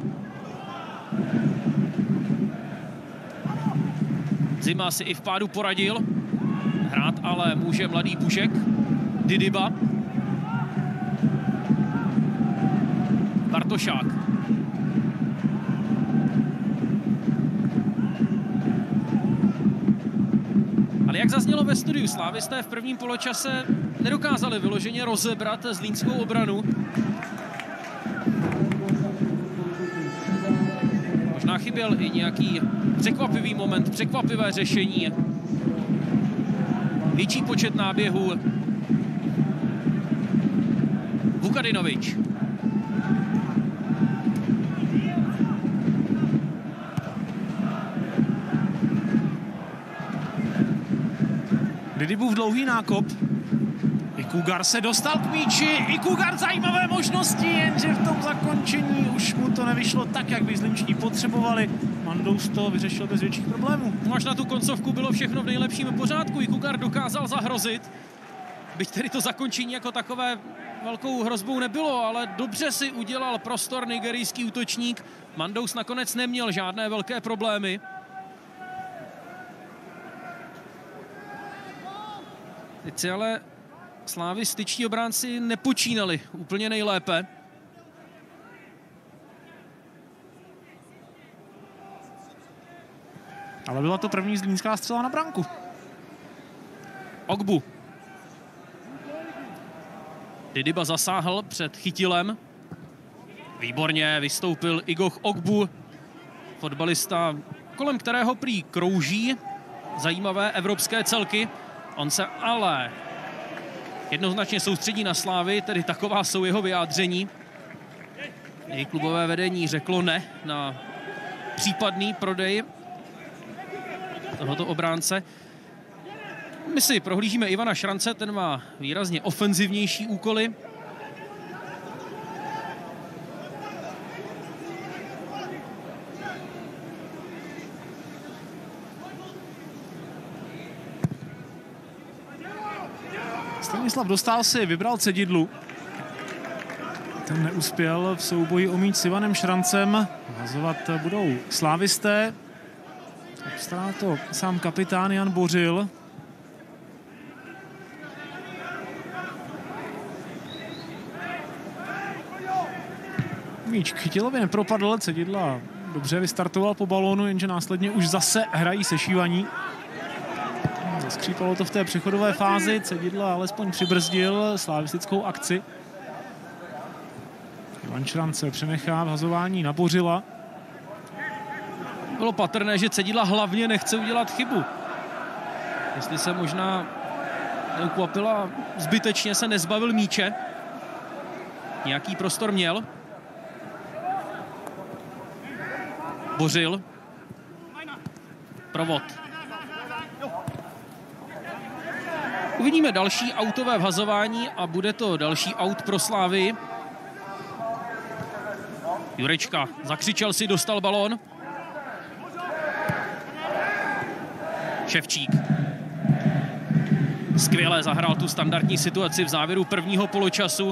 [SPEAKER 14] Zima si i v pádu poradil. Hrát ale může mladý Pušek. Didyba. Bartošák. Ale jak zaznělo ve studiu, slávisté v prvním poločase nedokázali vyloženě rozebrat zlínskou obranu. Možná chyběl i nějaký překvapivý moment, překvapivé řešení. Větší počet náběhů. Vukadinovič.
[SPEAKER 15] Didybův dlouhý nákop. I Kugar se dostal k míči. I Kugar zajímavé možnosti, jenže v tom zakončení už mu to nevyšlo tak, jak by zlínští potřebovali. Mandous to vyřešil bez větších problémů.
[SPEAKER 14] Až na tu koncovku bylo všechno v nejlepším pořádku. I Kugar dokázal zahrozit. Byť tedy to zakončení jako takové velkou hrozbou nebylo, ale dobře si udělal prostor nigerijský útočník. Mandous nakonec neměl žádné velké problémy. Teď si ale slavističtí obránci nepočínali úplně nejlépe.
[SPEAKER 15] Ale byla to první zlínská střela na branku.
[SPEAKER 14] Ogbu. Didiba zasáhl před Chytilem. Výborně vystoupil Igoch Ogbu, fotbalista, kolem kterého prý krouží zajímavé evropské celky. On se ale jednoznačně soustředí na Slávy, tedy taková jsou jeho vyjádření. Její klubové vedení řeklo ne na případný prodej tohoto obránce. My si prohlížíme Ivana Šrance, ten má výrazně ofenzivnější úkoly.
[SPEAKER 15] Stanislav Dostál si vybral Cedidlu. Ten neuspěl v souboji o míč s Ivanem Šrancem. Hazovat budou slávisté. Obstará to sám kapitán Jan Bořil. Míč k Chytilovi nepropadl, Cedidla dobře vystartoval po balónu, jenže následně už zase hrají sešívaní. Zaskřípalo to v té přechodové fázi, Cedidla alespoň přibrzdil slavistickou akci. Ivan Šrance přenechá vhazování na Bořila.
[SPEAKER 14] Bylo patrné, že Cedidla hlavně nechce udělat chybu. Jestli se možná neukvapila, zbytečně se nezbavil míče. Nějaký prostor měl. Bořil. Provod. Uvidíme další autové vhazování a bude to další aut pro Slávy. Jurečka zakřičel si, dostal balón. Ševčík. Skvěle zahrál tu standardní situaci v závěru prvního poločasu.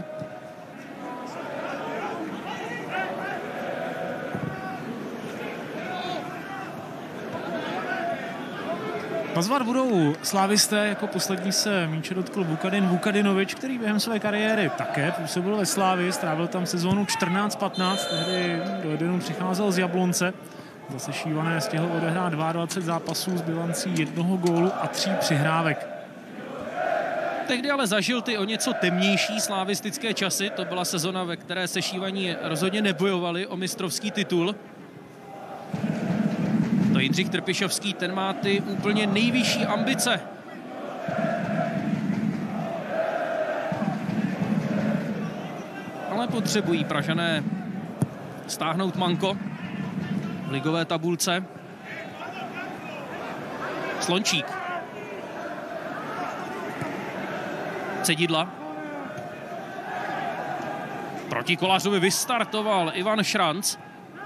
[SPEAKER 15] Vazovat budou slávisté, jako poslední se míče dotkl Vukadin Vukadinovič, který během své kariéry také působil ve Slávii, strávil tam sezónu čtrnáct patnáct, tehdy do Edenu přicházel z Jablonce. Zase Šívané stihl odehrát dvacet dva zápasů s bilancí jednoho gólu a tří přihrávek.
[SPEAKER 14] Tehdy ale zažil ty o něco temnější slavistické časy. To byla sezona, ve které se Šívaní rozhodně nebojovali o mistrovský titul. To Jindřich Trpišovský, ten má ty úplně nejvyšší ambice. Ale potřebují Pražané stáhnout manko v ligové tabulce. Slončík. Cedidla. Proti Kolářovi vystartoval Ivan Šranc.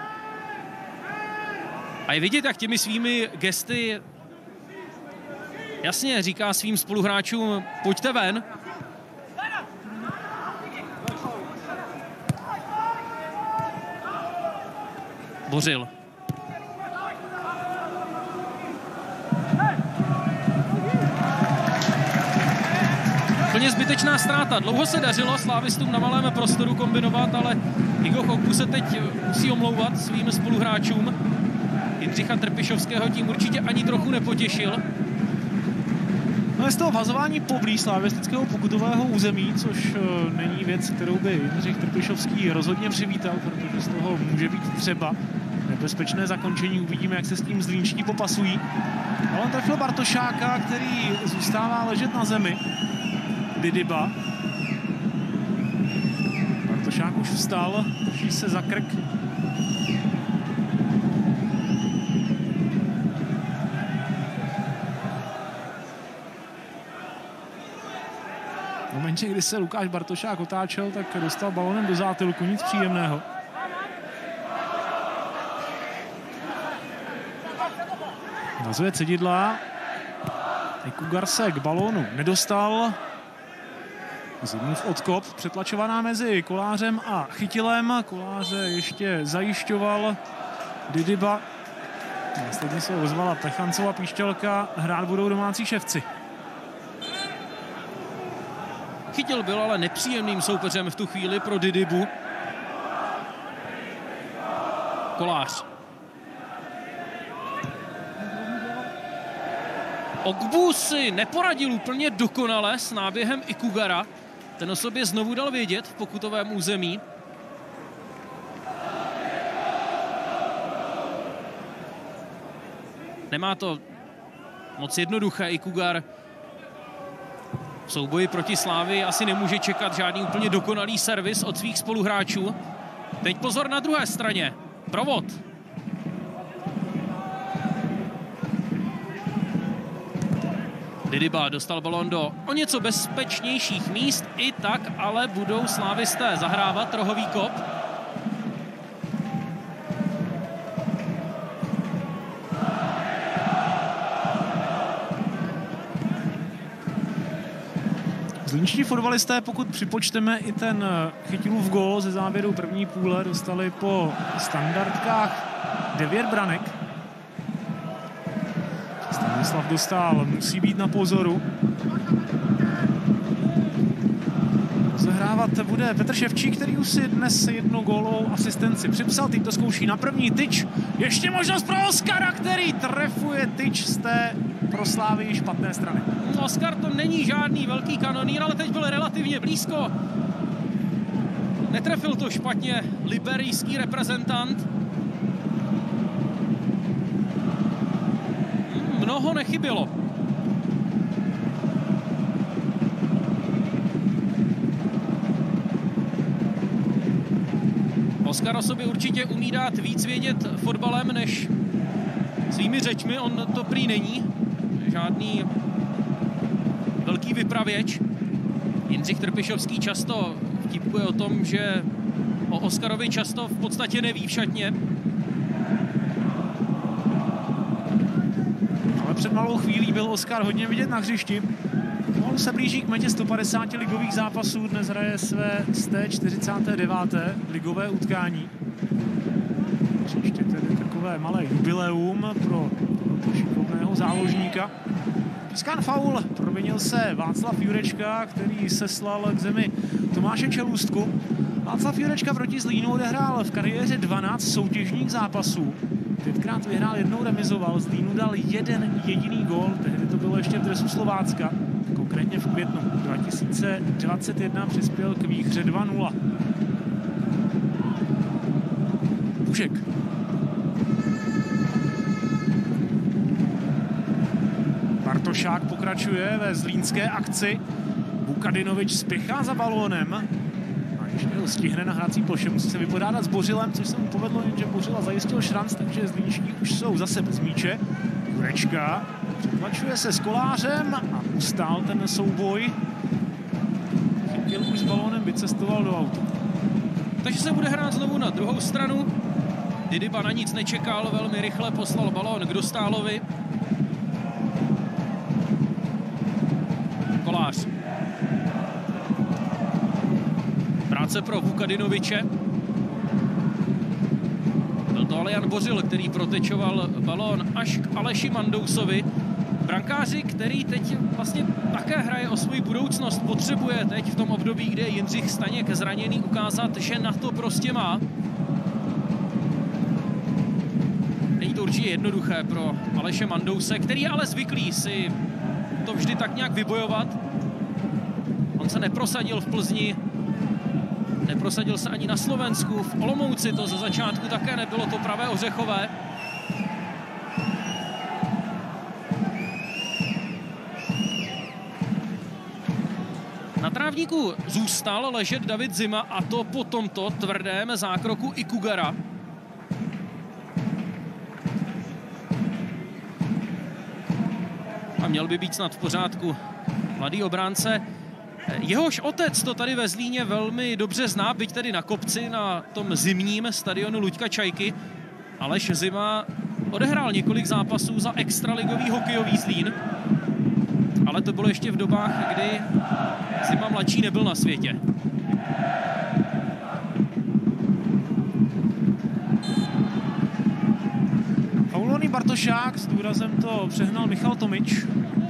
[SPEAKER 14] A je vidět, jak těmi svými gesty jasně říká svým spoluhráčům, pojďte ven. Bořil. Plně zbytečná ztráta. Dlouho se dařilo slávistům na malém prostoru kombinovat, ale Igoch Ogbu se teď musí omlouvat svým spoluhráčům. Jindřicha Trpišovského tím určitě ani trochu nepotěšil.
[SPEAKER 15] No, z toho vhazování poblíž slavistického pokutového území, což uh, není věc, kterou by Jindřich Trpišovský rozhodně přivítal, protože z toho může být třeba nebezpečné zakončení. Uvidíme, jak se s tím zlínští popasují. Ale on trefil Bartošáka, který zůstává ležet na zemi. Didiba. Bartošák už vstal, drží se za krk. V momentě, kdy se Lukáš Bartošák otáčel, tak dostal balonem do zátylku, nic příjemného. Vazuje Cedidla. Kugar se k balónu nedostal. Zimův odkop, přetlačovaná mezi Kolářem a Chytilem. Koláře ještě zajišťoval Didyba. Následně se ozvala Plechancova píšťalka. Hrát budou domácí ševci.
[SPEAKER 14] Chytil byl ale nepříjemným soupeřem v tu chvíli pro Didybu. Kolář. Ogbu si neporadil úplně dokonale s náběhem Ikugara. Ten o sobě znovu dal vědět v pokutovém území. Nemá to moc jednoduché. Ikugar v souboji proti Slávii asi nemůže čekat žádný úplně dokonalý servis od svých spoluhráčů. Teď pozor na druhé straně. Provod. Didyba dostal balon do o něco bezpečnějších míst, i tak ale budou slávisté zahrávat rohový kop.
[SPEAKER 15] Zlínští fotbalisté, pokud připočteme i ten Chytilův gól ze závěru první půle, dostali po standardkách devět branek. Stanislav Dostál musí být na pozoru. Rozehrávat bude Petr Ševčík, který už si dnes jednu gólovou asistenci připsal. Teď to zkouší na první tyč. Ještě možnost pro Oskara, který trefuje tyč z té pro Slávii špatné strany.
[SPEAKER 14] Oskar to není žádný velký kanonýr, ale teď byl relativně blízko. Netrefil to špatně liberijský reprezentant. Mnoho nechybělo. Oskar o sobě určitě umí dát víc vědět fotbalem než svými řečmi. On to prý není žádný velký vypravěč. Jindřich Trpišovský často vtipkuje o tom, že o Oskarovi často v podstatě neví v šatně.
[SPEAKER 15] Ale před malou chvílí byl Oskar hodně vidět na hřišti. On se blíží k metě sto padesáti ligových zápasů. Dnes hraje své sto čtyřicáté deváté ligové utkání. Příště tedy takové malé jubileum pro tohoto šikovného záložníka. Pískán faul, provinil se Václav Jurečka, který seslal k zemi Tomáše Čelůstku. Václav Jurečka proti Zlínu odehrál v kariéře dvanáct soutěžních zápasů. Pětkrát vyhrál, jednou remizoval. Zlínu dal jeden jediný gól, tehdy to bylo ještě v dresu Slovácka. Konkrétně v květnu dva tisíce dvacet jedna přispěl k výhře dva nula. Pušek. Bartošák pokračuje ve zlínské akci. Vukadinovič spěchá za balónem. A ještě ho stihne na hrací ploše. Musí se vypořádat s Bořilem, což se mu povedlo, jenže Bořila zajistil šranc, takže zlínští už jsou zase bez míče. Jurečka přetlačuje se s Kolářem a ustál ten souboj. Chytil už s balónem, vycestoval do auta.
[SPEAKER 14] Takže se bude hrát znovu na druhou stranu. Didyba na nic nečekal, velmi rychle poslal balón k Dostálovi. Kolář. Práce pro Vukadinoviče. Byl to ale Jan Bořil, který protečoval balón až k Aleši Mandousovi. Brankáři, který teď vlastně také hraje o svou budoucnost, potřebuje teď v tom období, kde je Jindřich Staněk zraněný, ukázat, že na to prostě má. Není to určitě jednoduché pro Aleše Mandouse, který je ale zvyklý si to vždy tak nějak vybojovat. On se neprosadil v Plzni, neprosadil se ani na Slovensku, v Olomouci to ze začátku také nebylo to pravé ořechové. Na trávníku zůstal ležet David Zima, a to po tomto tvrdém zákroku Ikugara. A měl by být snad v pořádku mladý obránce. Jehož otec to tady ve Zlíně velmi dobře zná, byť tedy na kopci na tom zimním stadionu Luďka Čajky. Aleš Zima odehrál několik zápasů za extraligový hokejový Zlín. ale to bylo ještě v dobách, kdy Zima mladší nebyl na světě.
[SPEAKER 15] Faulovaný Bartošák, s důrazem to přehnal Michal Tomič.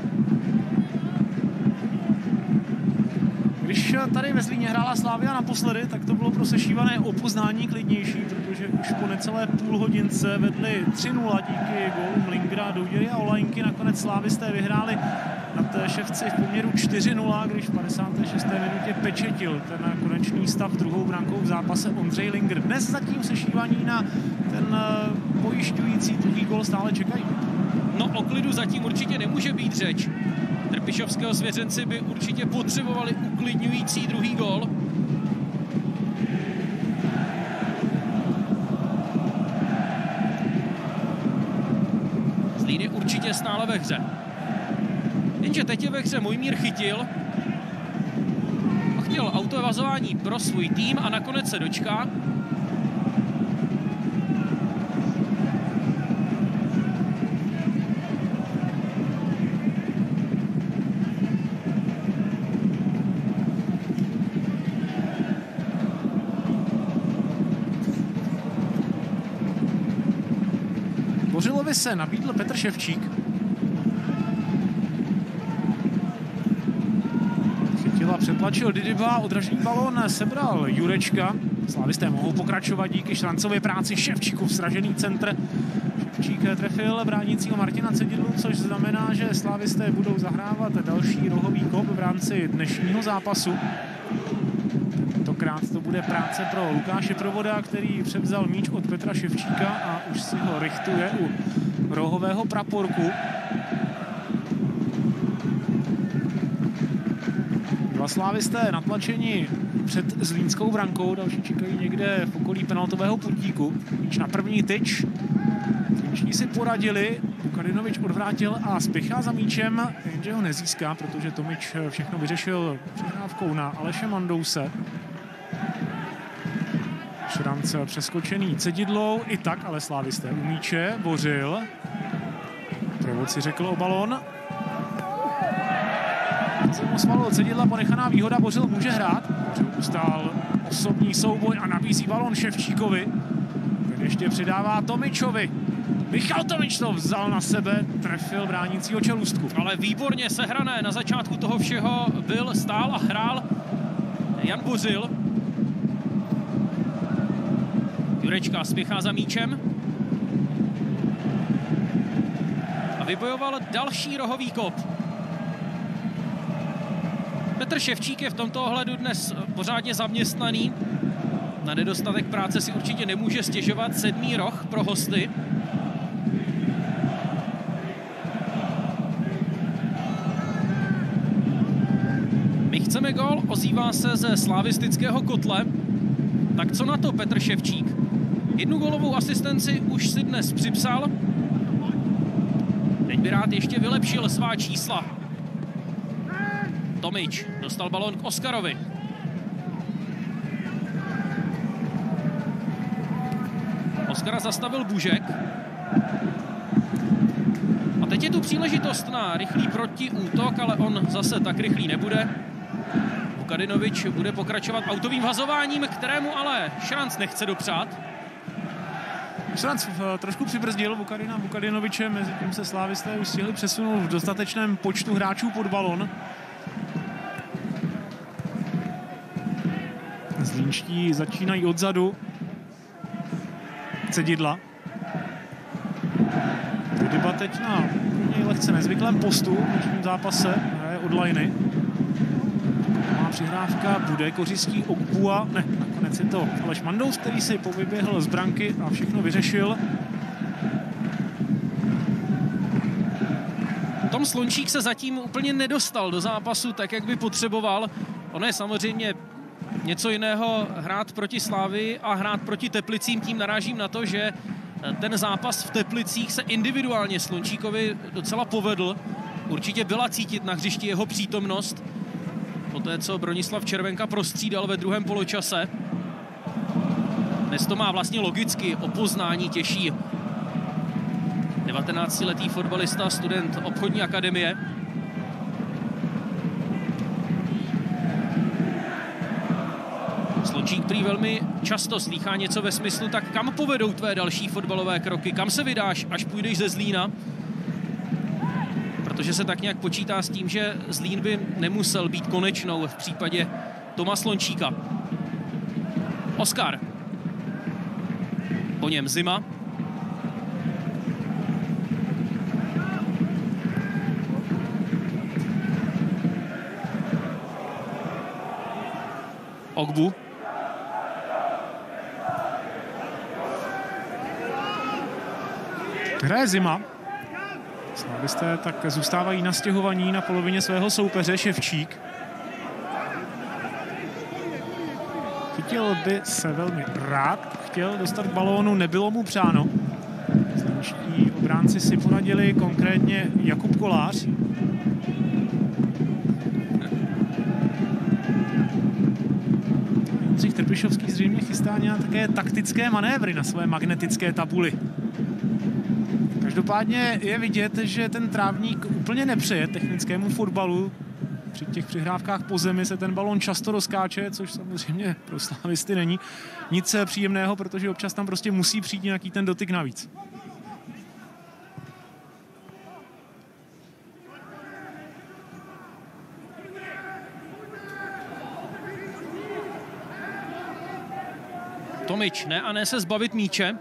[SPEAKER 15] Když tady ve Zlíně hrála Slavia naposledy, tak to bylo pro sešívané o poznání klidnější, protože už po necelé půl hodince vedli tři nula díky gólům Lingra, Douděry a Olajnky. Nakonec slávisté vyhráli na té Ševci v poměru čtyři nula, když v padesáté šesté minutě pečetil ten konečný stav druhou brankou v zápase Ondřej Lingr. Dnes zatím sešívaní na ten pojišťující druhý gól stále čekají.
[SPEAKER 14] No o klidu zatím určitě nemůže být řeč. Trpišovského svěřenci by určitě potřebovali uklidňující druhý gól. Zlín je určitě stále ve hře. Jenže teď je ve hře Mojmír Chytil. Chtěl autovazování pro svůj tým a nakonec se dočká.
[SPEAKER 15] Bořilovi se nabídl Petr Ševčík. Chytil a přetlačil Didyba, odražený balón sebral Jurečka. Slávisté mohou pokračovat díky šrancové práci Ševčíkův sražený centr. Ševčík trefil bránícího Martina Cedidlu, což znamená, že slávisté budou zahrávat další rohový kop v rámci dnešního zápasu. Tentokrát to bude práce pro Lukáše Provoda, který převzal míč od Petra Ševčíka a už si ho richtuje u rohového praporku. Dva slávisté natlačeni před zlínskou brankou, další čekají někde v okolí penaltového putíku. Míč na první tyč. Zlínští si poradili, Vukadinovič odvrátil a spěchá za míčem, jenže ho nezíská, protože Tomič všechno vyřešil přihrávkou na Aleše Mandouse. Šrance přeskočený Cedidlou, i tak ale slávisté u míče, Bořil. Provod si řekl o balón. Se mu svalil Cedidla, ponechaná výhoda, Bořil může hrát. Bořil ustál osobní souboj a nabízí balón Ševčíkovi. Ten ještě přidává Tomičovi. Michal Tomič to vzal na sebe, trefil bránícího Čelůstku.
[SPEAKER 14] Ale výborně sehrané, na začátku toho všeho byl, stál a hrál Jan Bořil. Jurečka spěchá za míčem. A vybojoval další rohový kop. Petr Ševčík je v tomto ohledu dnes pořádně zaměstnaný. Na nedostatek práce si určitě nemůže stěžovat, sedmý roh pro hosty. My chceme gól, ozývá se ze slavistického kotle. Tak co na to Petr Ševčík? Jednu gólovou asistenci už si dnes připsal. Teď by rád ještě vylepšil svá čísla. Tomič dostal balón k Oskarovi. Oskara zastavil Bužek. A teď je tu příležitost na rychlý protiútok, ale on zase tak rychlý nebude. Vukadinovič bude pokračovat autovým hazováním, kterému ale Šranc nechce dopřát.
[SPEAKER 15] Šranc trošku přibrzdil Vukadina Vukadinoviče, mezi tím se slávisté už stihli přesunout v dostatečném počtu hráčů pod balon. Zlínští začínají odzadu. Cedidla. Didyba teď na lehce nezvyklém postu v dnešním zápase je od lajny. Má přihrávka, bude kořistí Ogbua. Ne, nakonec je to Aleš Mandous, který si povyběhl z branky a všechno vyřešil.
[SPEAKER 14] Tom Slončík se zatím úplně nedostal do zápasu tak, jak by potřeboval. Ono je samozřejmě něco jiného hrát proti Slávii a hrát proti Teplicím. Tím narážím na to, že ten zápas v Teplicích se individuálně Slončíkovi docela povedl. Určitě byla cítit na hřišti jeho přítomnost. Poté, co Bronislav Červenka prostřídal ve druhém poločase. Dnes to má vlastně logicky o poznání těžší. devatenáctiletý fotbalista, student obchodní akademie. Ondřík prý velmi často slýchá něco ve smyslu, tak kam povedou tvé další fotbalové kroky, kam se vydáš, až půjdeš ze Zlína? Protože se tak nějak počítá s tím, že Zlín by nemusel být konečnou v případě Toma Slončíka. Oskar. Po něm Zima. Ogbu.
[SPEAKER 15] Hraje Zima. Slavisté tak zůstávají nastěhovaní na polovině svého soupeře Ševčík. Chytil by se velmi rád, chtěl dostat k balónu, nebylo mu přáno. Zlínští obránci si poradili, konkrétně Jakub Kolář. Jindřich Trpišovský zřejmě chystá nějaké taktické manévry na své magnetické tabuli. Každopádně je vidět, že ten trávník úplně nepřeje technickému fotbalu. Při těch přihrávkách po zemi se ten balón často rozkáče, což samozřejmě pro slavisty není nic příjemného, protože občas tam prostě musí přijít nějaký ten dotyk navíc.
[SPEAKER 14] Tomič ne a ne se zbavit míče.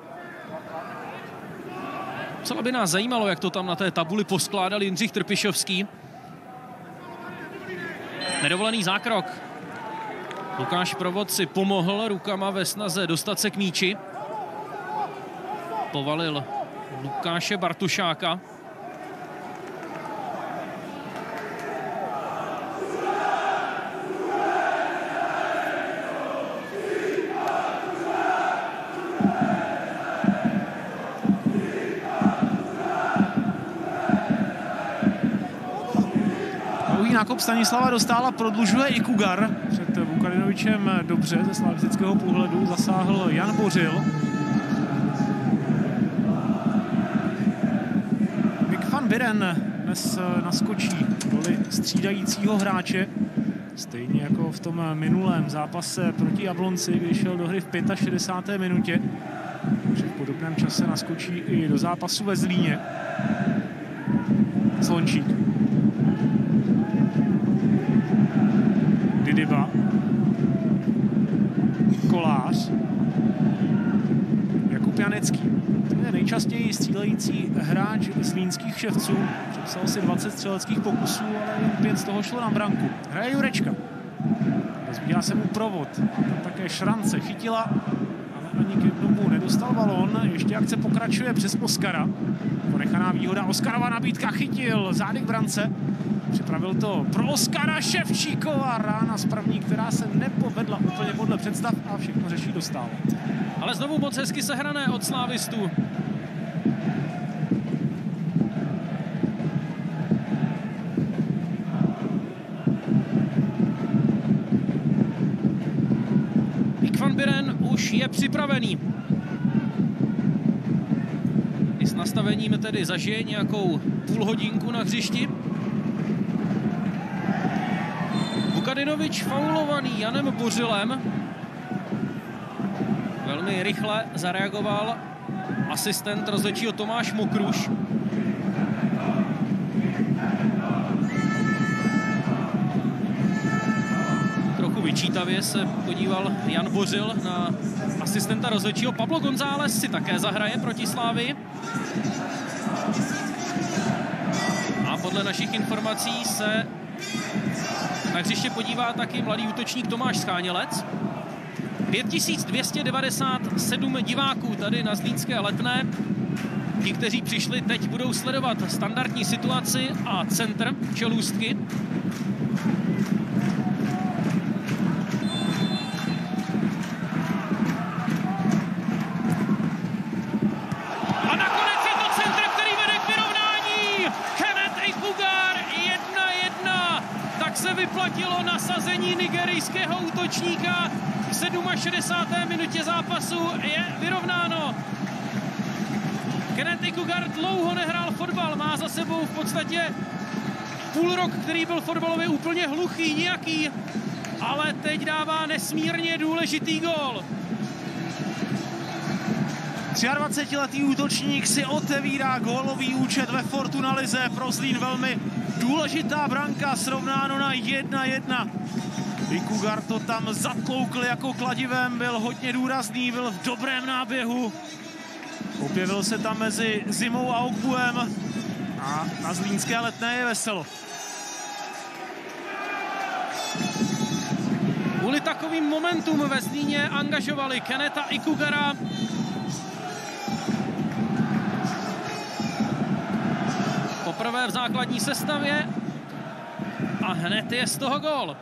[SPEAKER 14] Celá by nás zajímalo, jak to tam na té tabuli poskládal Jindřich Trpišovský. Nedovolený zákrok. Lukáš Provod si pomohl rukama ve snaze dostat se k míči. Povalil Lukáše Bartušáka.
[SPEAKER 15] Nákop Stanislava Dostála prodlužuje i Kugar. Před Vukadinovičem dobře ze slavistického pohledu zasáhl Jan Bořil. Mick van Buren dnes naskočí roli střídajícího hráče. Stejně jako v tom minulém zápase proti Jablonci, kdy šel do hry v šedesáté páté minutě. Takže v podobném čase naskočí i do zápasu ve Zlíně. Slončík. Didiba. Kolář. Jakub Janecký. To je nejčastěji střílející hráč zlínských Ševců. Přepsal si dvacet střeleckých pokusů, ale jen pět z toho šlo na branku. Hraje Jurečka. Rozbíhá se mu Provod. Tam také Šrance chytila, ale ani k jednomu nedostal balón. Ještě akce pokračuje přes Oskara. Ponechaná výhoda, Oskarova nabídka, chytil zádek brance. Připravil to pro Oskara Ševčíková, rána z první, která se nepovedla úplně podle představ a všechno řeší Dostál.
[SPEAKER 14] Ale znovu moc hezky sehrané od slávistů. Mick van Buren už je připravený. I s nastavením tedy zažije nějakou půl hodinku na hřišti. Vukadinovič faulovaný Janem Bořilem. Velmi rychle zareagoval asistent rozhodčího Tomáš Mokruš. Trochu vyčítavě se podíval Jan Bořil na asistenta rozhodčího. Pablo González si také zahraje proti Slávii. A podle našich informací se na hřiště podívá taky mladý útočník Tomáš Schánělec. pět tisíc dvě stě devadesát sedm diváků tady na zlínské Letné. Ti, kteří přišli, teď budou sledovat standardní situaci a centr Čelůstky. A nakonec je to centr, který vede k vyrovnání. Kenneth Ikugar jedna jedna. Tak se vyplatilo nasazení nigerijského útočníka. V šedesáté sedmé minutě zápasu je vyrovnáno. Kenneth Ikugar dlouho nehrál fotbal, má za sebou v podstatě půl rok, který byl fotbalově úplně hluchý, nějaký. ale teď dává nesmírně důležitý gól.
[SPEAKER 15] dvacetiletý útočník si otevírá gólový účet ve Fortuna lize. Pro Zlín velmi důležitá branka, srovnáno na jedna jedna. Ikugar to tam zatloukl jako kladivem, byl hodně důrazný, byl v dobrém náběhu. Objevil se tam mezi Zimou a Ogbuem a na zlínské Letné je veselo.
[SPEAKER 14] Kvůli takovým momentům ve Zlíně angažovali Keneta Ikugara. Poprvé v základní sestavě a hned je z toho gól.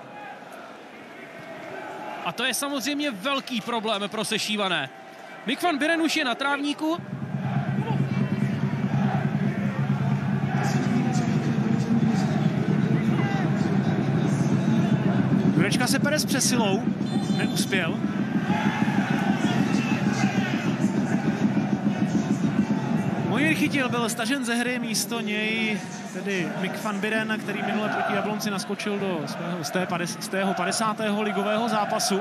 [SPEAKER 14] A to je samozřejmě velký problém pro sešívané. Mick van Buren už je na trávníku.
[SPEAKER 15] Jurečka se pere s přesilou, neuspěl. Mojmír Chytil byl stažen ze hry, místo něj tedy Mick van Buren, který minule proti Jablonci naskočil do svého z tého padesátého ligového zápasu.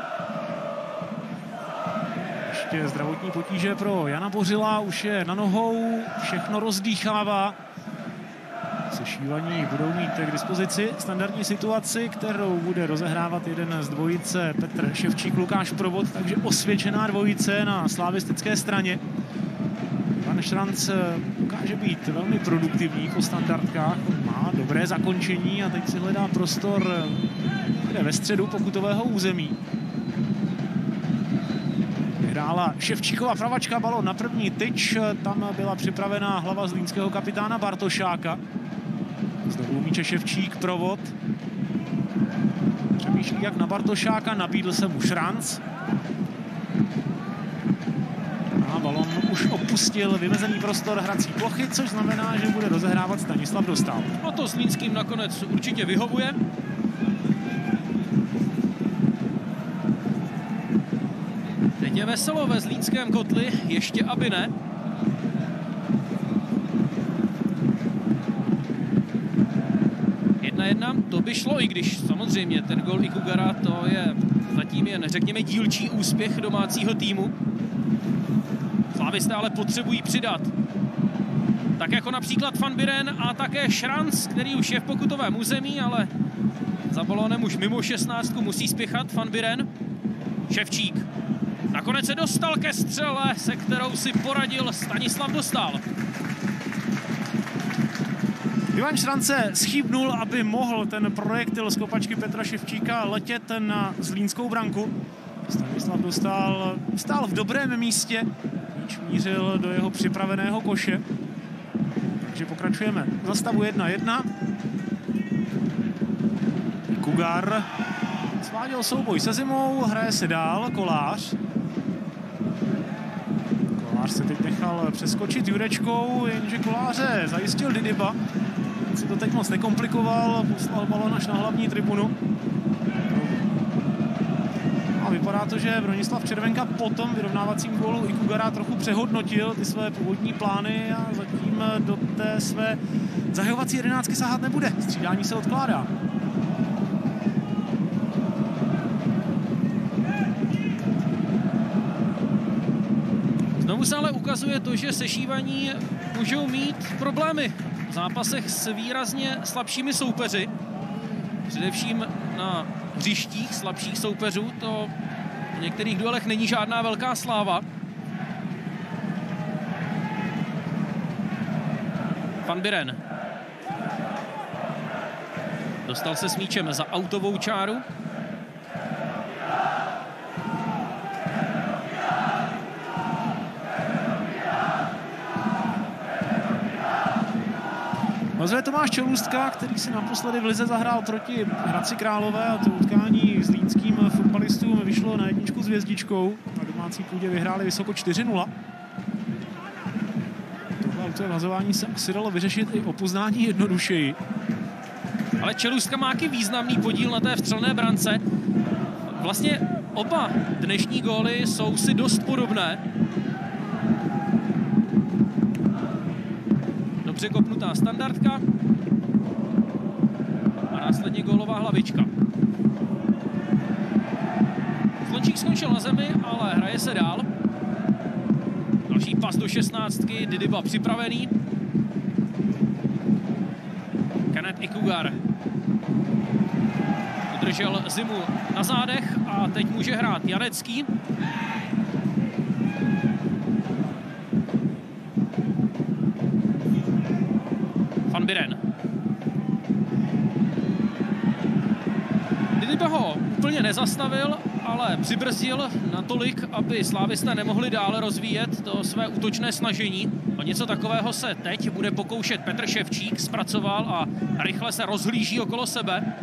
[SPEAKER 15] Ještě zdravotní potíže pro Jana Bořila, už je na nohou, všechno rozdýchává. Sešívaní budou mít k dispozici standardní situaci, kterou bude rozehrávat jeden z dvojice Petr Ševčík, Lukáš Provod, takže osvědčená dvojice na slavistické straně. Pan Šranc dokáže být velmi produktivní po standardkách, má dobré zakončení a teď si hledá prostor kde ve středu pokutového území. Vyhrála Ševčíková pravačka, balón na první tyč, tam byla připravená hlava zlínského kapitána Bartošáka. Znovu míče Ševčík, Provod. Přemýšlí jak na Bartošáka, nabídl se mu Šranc. A balon už opustil vymezený prostor hrací plochy, což znamená, že bude rozehrávat Stanislav Dostál.
[SPEAKER 14] A to Zlínským nakonec určitě vyhovuje. Teď je veselo ve zlínském kotli, ještě aby ne. Jedna jedna, to by šlo, i když samozřejmě ten gol Ikugara, to je zatím jen, řekněme, dílčí úspěch domácího týmu. Slávisté ale potřebují přidat. Tak jako například Van Buren a také Šranc, který už je v pokutovém území, ale za balónem už mimo šestnáctku musí spěchat Van Buren. Ševčík nakonec se dostal ke střele, se kterou si poradil Stanislav Dostál.
[SPEAKER 15] Ivan Šrance schýbnul, aby mohl ten projektil z kopačky Petra Ševčíka letět na zlínskou branku. Stanislav Dostál stál v dobrém místě, míč mířil do jeho připraveného koše. Takže pokračujeme za stavu jedna jedna. Kugar sváděl souboj se Zimou, hraje se dál, Kolář. Kolář se teď nechal přeskočit Jurečkou, jenže Koláře zajistil Didyba. Si to teď moc nekomplikoval, poslal balón až na hlavní tribunu. A vypadá to, že Bronislav Červenka po tom vyrovnávacím gólu Ikugara trochu přehodnotil ty své původní plány a zatím do té své zahajovací jedenáctky sahat nebude. Střídání se odkládá.
[SPEAKER 14] Znovu se ale ukazuje to, že sešívaní můžou mít problémy v zápasech s výrazně slabšími soupeři. Především na hřištích slabších soupeřů. To v některých duelech není žádná velká sláva. Van Buren dostal se s míčem za autovou čáru.
[SPEAKER 15] Vazuje Tomáš Čelůstka, který si naposledy v lize zahrál proti Hradci Králové a to utkání s línským fotbalistům vyšlo na jedničku s hvězdičkou. Na domácí půdě vyhráli vysoko čtyři nula. Tohle autové vazování se asi dalo vyřešit i o poznání jednodušeji.
[SPEAKER 14] Ale Čelůstka má taky významný podíl na té vstřelné brance. Vlastně oba dnešní góly jsou si dost podobné. Dobře kopnutá standardka a následně gólová hlavička. Slončík skončil na zemi, ale hraje se dál. Další pas do šestnáctky, Didiba připravený. Kenneth Ikugar udržel Zimu na zádech a teď může hrát Janecký. Van Biren. Didiba ho úplně nezastavil, ale přibrzdil natolik, aby slávisté nemohli dále rozvíjet to své útočné snažení. O něco takového se teď bude pokoušet Petr Ševčík, zpracoval a rychle se rozhlíží okolo sebe.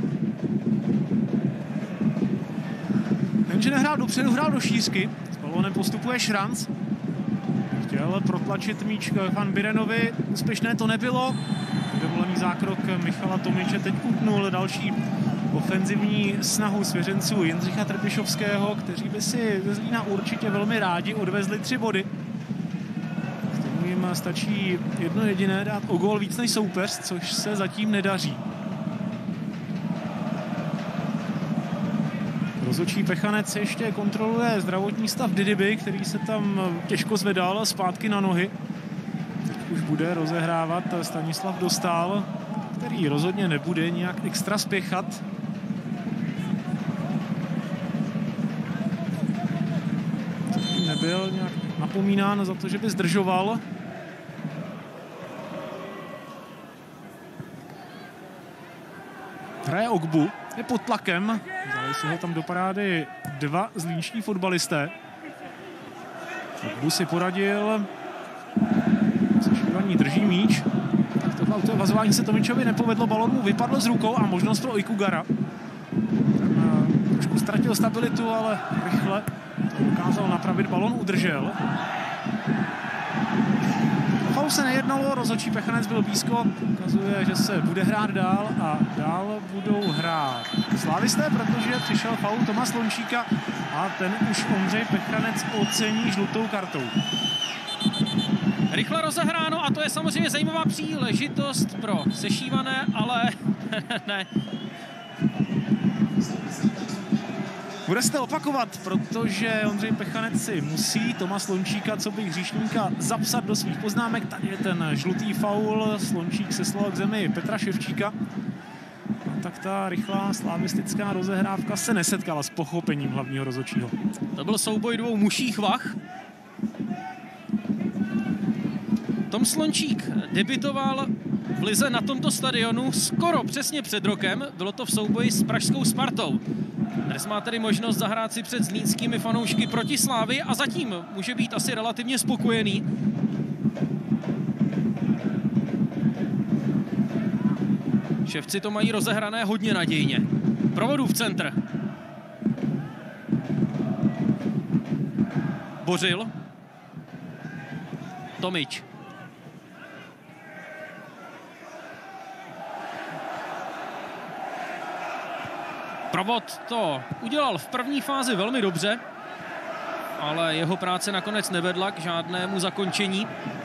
[SPEAKER 15] Jenže nehrál dopředu, hrál do šířky. S balonem postupuje Šranc. Chtěl protlačit míč k Van Birenovi. Úspěšné to nebylo. Dovolený zákrok Michala Tomiče teď utnul další ofenzivní snahu svěřenců Jindřicha Trpišovského, kteří by si ze Zlína určitě velmi rádi odvezli tři body. K tomu jim stačí jedno jediné, dát o gól víc než soupeř, což se zatím nedaří. Rozhodčí Pechanec ještě kontroluje zdravotní stav Didiby, který se tam těžko zvedal zpátky na nohy. Teď už bude rozehrávat Stanislav Dostál, který rozhodně nebude nějak extra spěchat. Nebyl nějak napomínán za to, že by zdržoval. Hraje Ogbu, je pod tlakem. Vzali si ho tam do parády dva zlínští fotbalisté. Ogbu si poradil. Zašívaní drží míč. Tak tohle autovazování se Tomičovi nepovedlo, balon mu vypadl z rukou a možnost pro Ikugara. Ten trošku ztratil stabilitu, ale rychle to dokázal napravit, balon udržel. Faul se nejednalo, rozhodčí Pechanec byl blízko, ukazuje, že se bude hrát dál a dál budou hrát slávisté, protože přišel faul Toma Slončíka a ten už Ondřej Pechanec ocení žlutou kartou.
[SPEAKER 14] Rychle rozehráno a to je samozřejmě zajímavá příležitost pro sešívané, ale ne.
[SPEAKER 15] Bude se to opakovat, protože Ondřej Pechanec si musí Toma Slončíka, co by hříšníka, zapsat do svých poznámek. Tady je ten žlutý faul, Slončík seslal k zemi Petra Ševčíka. No, tak ta rychlá slavistická rozehrávka se nesetkala s pochopením hlavního rozhodčího.
[SPEAKER 14] To byl souboj dvou muších vah. Tom Slončík debitoval v lize na tomto stadionu skoro přesně před rokem. Bylo to v souboji s pražskou Spartou. Dnes má tedy možnost zahrát si před zlínskými fanoušky proti Slávii a zatím může být asi relativně spokojený. Ševci to mají rozehrané hodně nadějně. Provodův centr. Bořil. Tomič. Provod to udělal v první fázi velmi dobře, ale jeho práce nakonec nevedla k žádnému zakončení.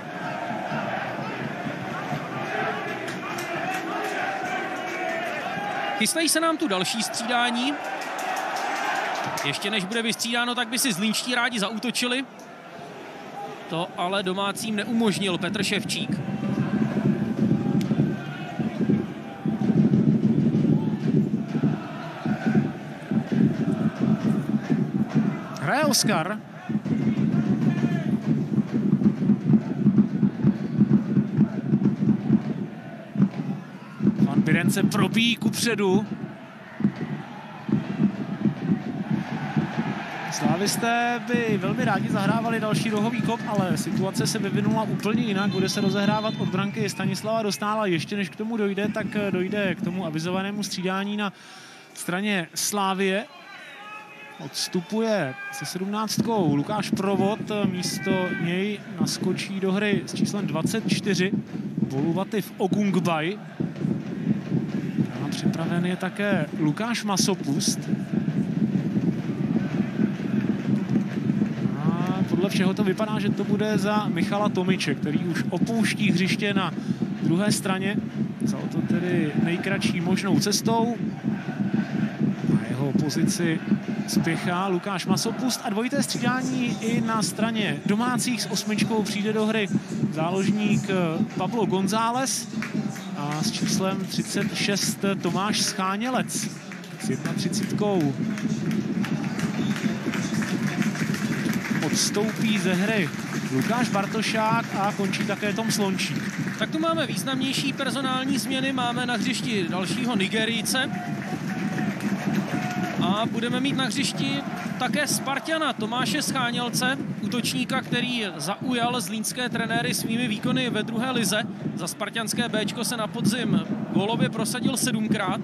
[SPEAKER 14] Chystají se nám tu další střídání. Ještě než bude vystřídáno, tak by si zlínští rádi zaútočili. To ale domácím neumožnil Petr Ševčík.
[SPEAKER 15] Hraje Oskar. Van Biren se probíjí kupředu. Slávisté by velmi rádi zahrávali další rohový kop, ale situace se vyvinula úplně jinak. Bude se rozehrávat od branky Stanislava Dostála. Ještě než k tomu dojde, tak dojde k tomu avizovanému střídání na straně Slávie. Odstupuje se sedmnáctkou Lukáš Provod, místo něj naskočí do hry s číslem dvacet čtyři Boluvativ Ogungbaj. A připraven je také Lukáš Masopust. A podle všeho to vypadá, že to bude za Michala Tomiče, který už opouští hřiště na druhé straně. Vzal to tedy nejkratší možnou cestou. pozici spěchá Lukáš Masopust a dvojité střídání i na straně domácích. S osmičkou přijde do hry záložník Pablo González a s číslem třicet šest Tomáš Schánělec s třicítkou odstoupí ze hry Lukáš Bartošák a končí také Tom Slončík.
[SPEAKER 14] Tak tu máme významnější personální změny, máme na hřišti dalšího Nigerijce a budeme mít na hřišti také Spartana Tomáše Schánělce, útočníka, který zaujal zlínské trenéry svými výkony ve druhé lize. Za spartanské béčko se na podzim gólově prosadil sedmkrát.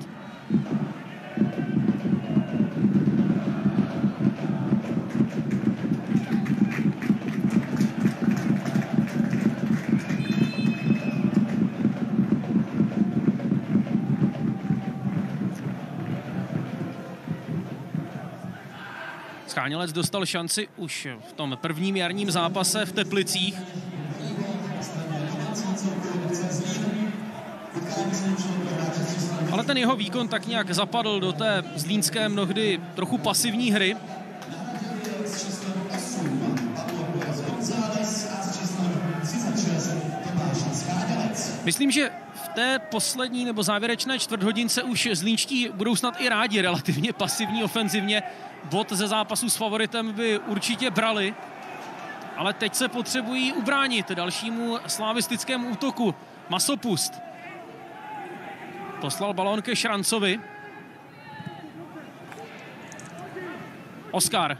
[SPEAKER 14] Schánělec dostal šanci už v tom prvním jarním zápase v Teplicích. Ale ten jeho výkon tak nějak zapadl do té zlínské mnohdy trochu pasivní hry. Myslím, že v té poslední nebo závěrečné čtvrthodince už zlínští budou snad i rádi relativně pasivní ofenzivně. Bod ze zápasu s favoritem by určitě brali, ale teď se potřebují ubránit dalšímu slavistickému útoku. Masopust poslal balón ke Šrancovi. Oskar.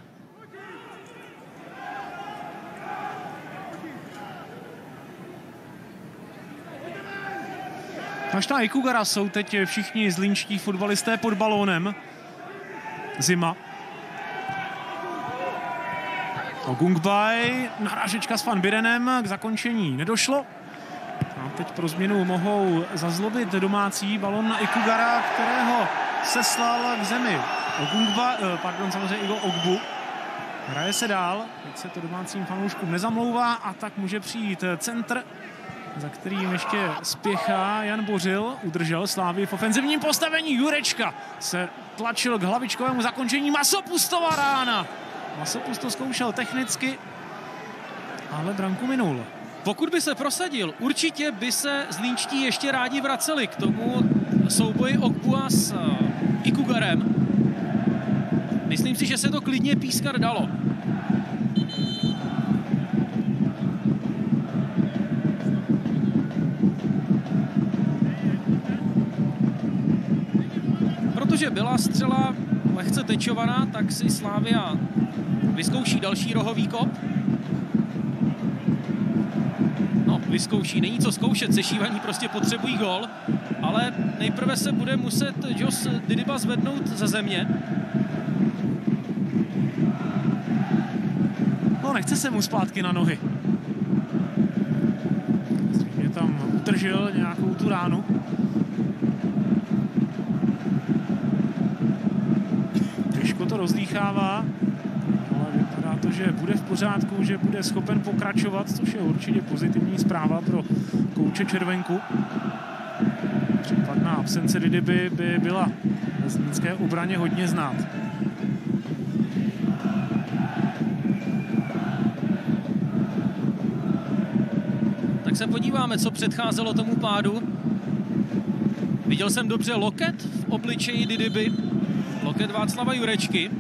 [SPEAKER 15] Až na Ikugara jsou teď všichni zlínští fotbalisté pod balónem. Zima. Ogungbaj, narážečka s Van Birenem, k zakončení nedošlo. A teď pro změnu mohou zazlobit domácí balon na Ikugara, kterého seslal k zemi Ogungbaj, pardon, samozřejmě Igo Ogbu. Hraje se dál, teď se to domácím fanouškům nezamlouvá a tak může přijít centr, za kterým ještě spěchá Jan Bořil. Udržel Slávy v ofenzivním postavení. Jurečka se tlačil k hlavičkovému zakončení. Masopustova rána. Masopust to zkoušel technicky, ale branku minul.
[SPEAKER 14] Pokud by se prosadil, určitě by se zlínští ještě rádi vraceli k tomu souboji Ogbua s Ikugarem. Myslím si, že se to klidně pískat dalo. Protože byla střela lehce tečovaná, tak si Slavia vyzkouší další rohový kop. No, vyzkouší, není co zkoušet, Sešívaní prostě potřebují gol, ale nejprve se bude muset Jos Didyba zvednout ze země.
[SPEAKER 15] No, nechce se mu zpátky na nohy. Zřejmě tam utržil nějakou tu ránu. Těžko to rozdýchává, ale vypadá to, že bude v pořádku, že bude schopen pokračovat, což je určitě pozitivní zpráva pro kouče Červenku. Případná absence Didyby by byla ve zlínské obraně hodně znát.
[SPEAKER 14] Tak se podíváme, co předcházelo tomu pádu. Viděl jsem dobře loket v obličeji Didyby. Loket Václava Jurečky.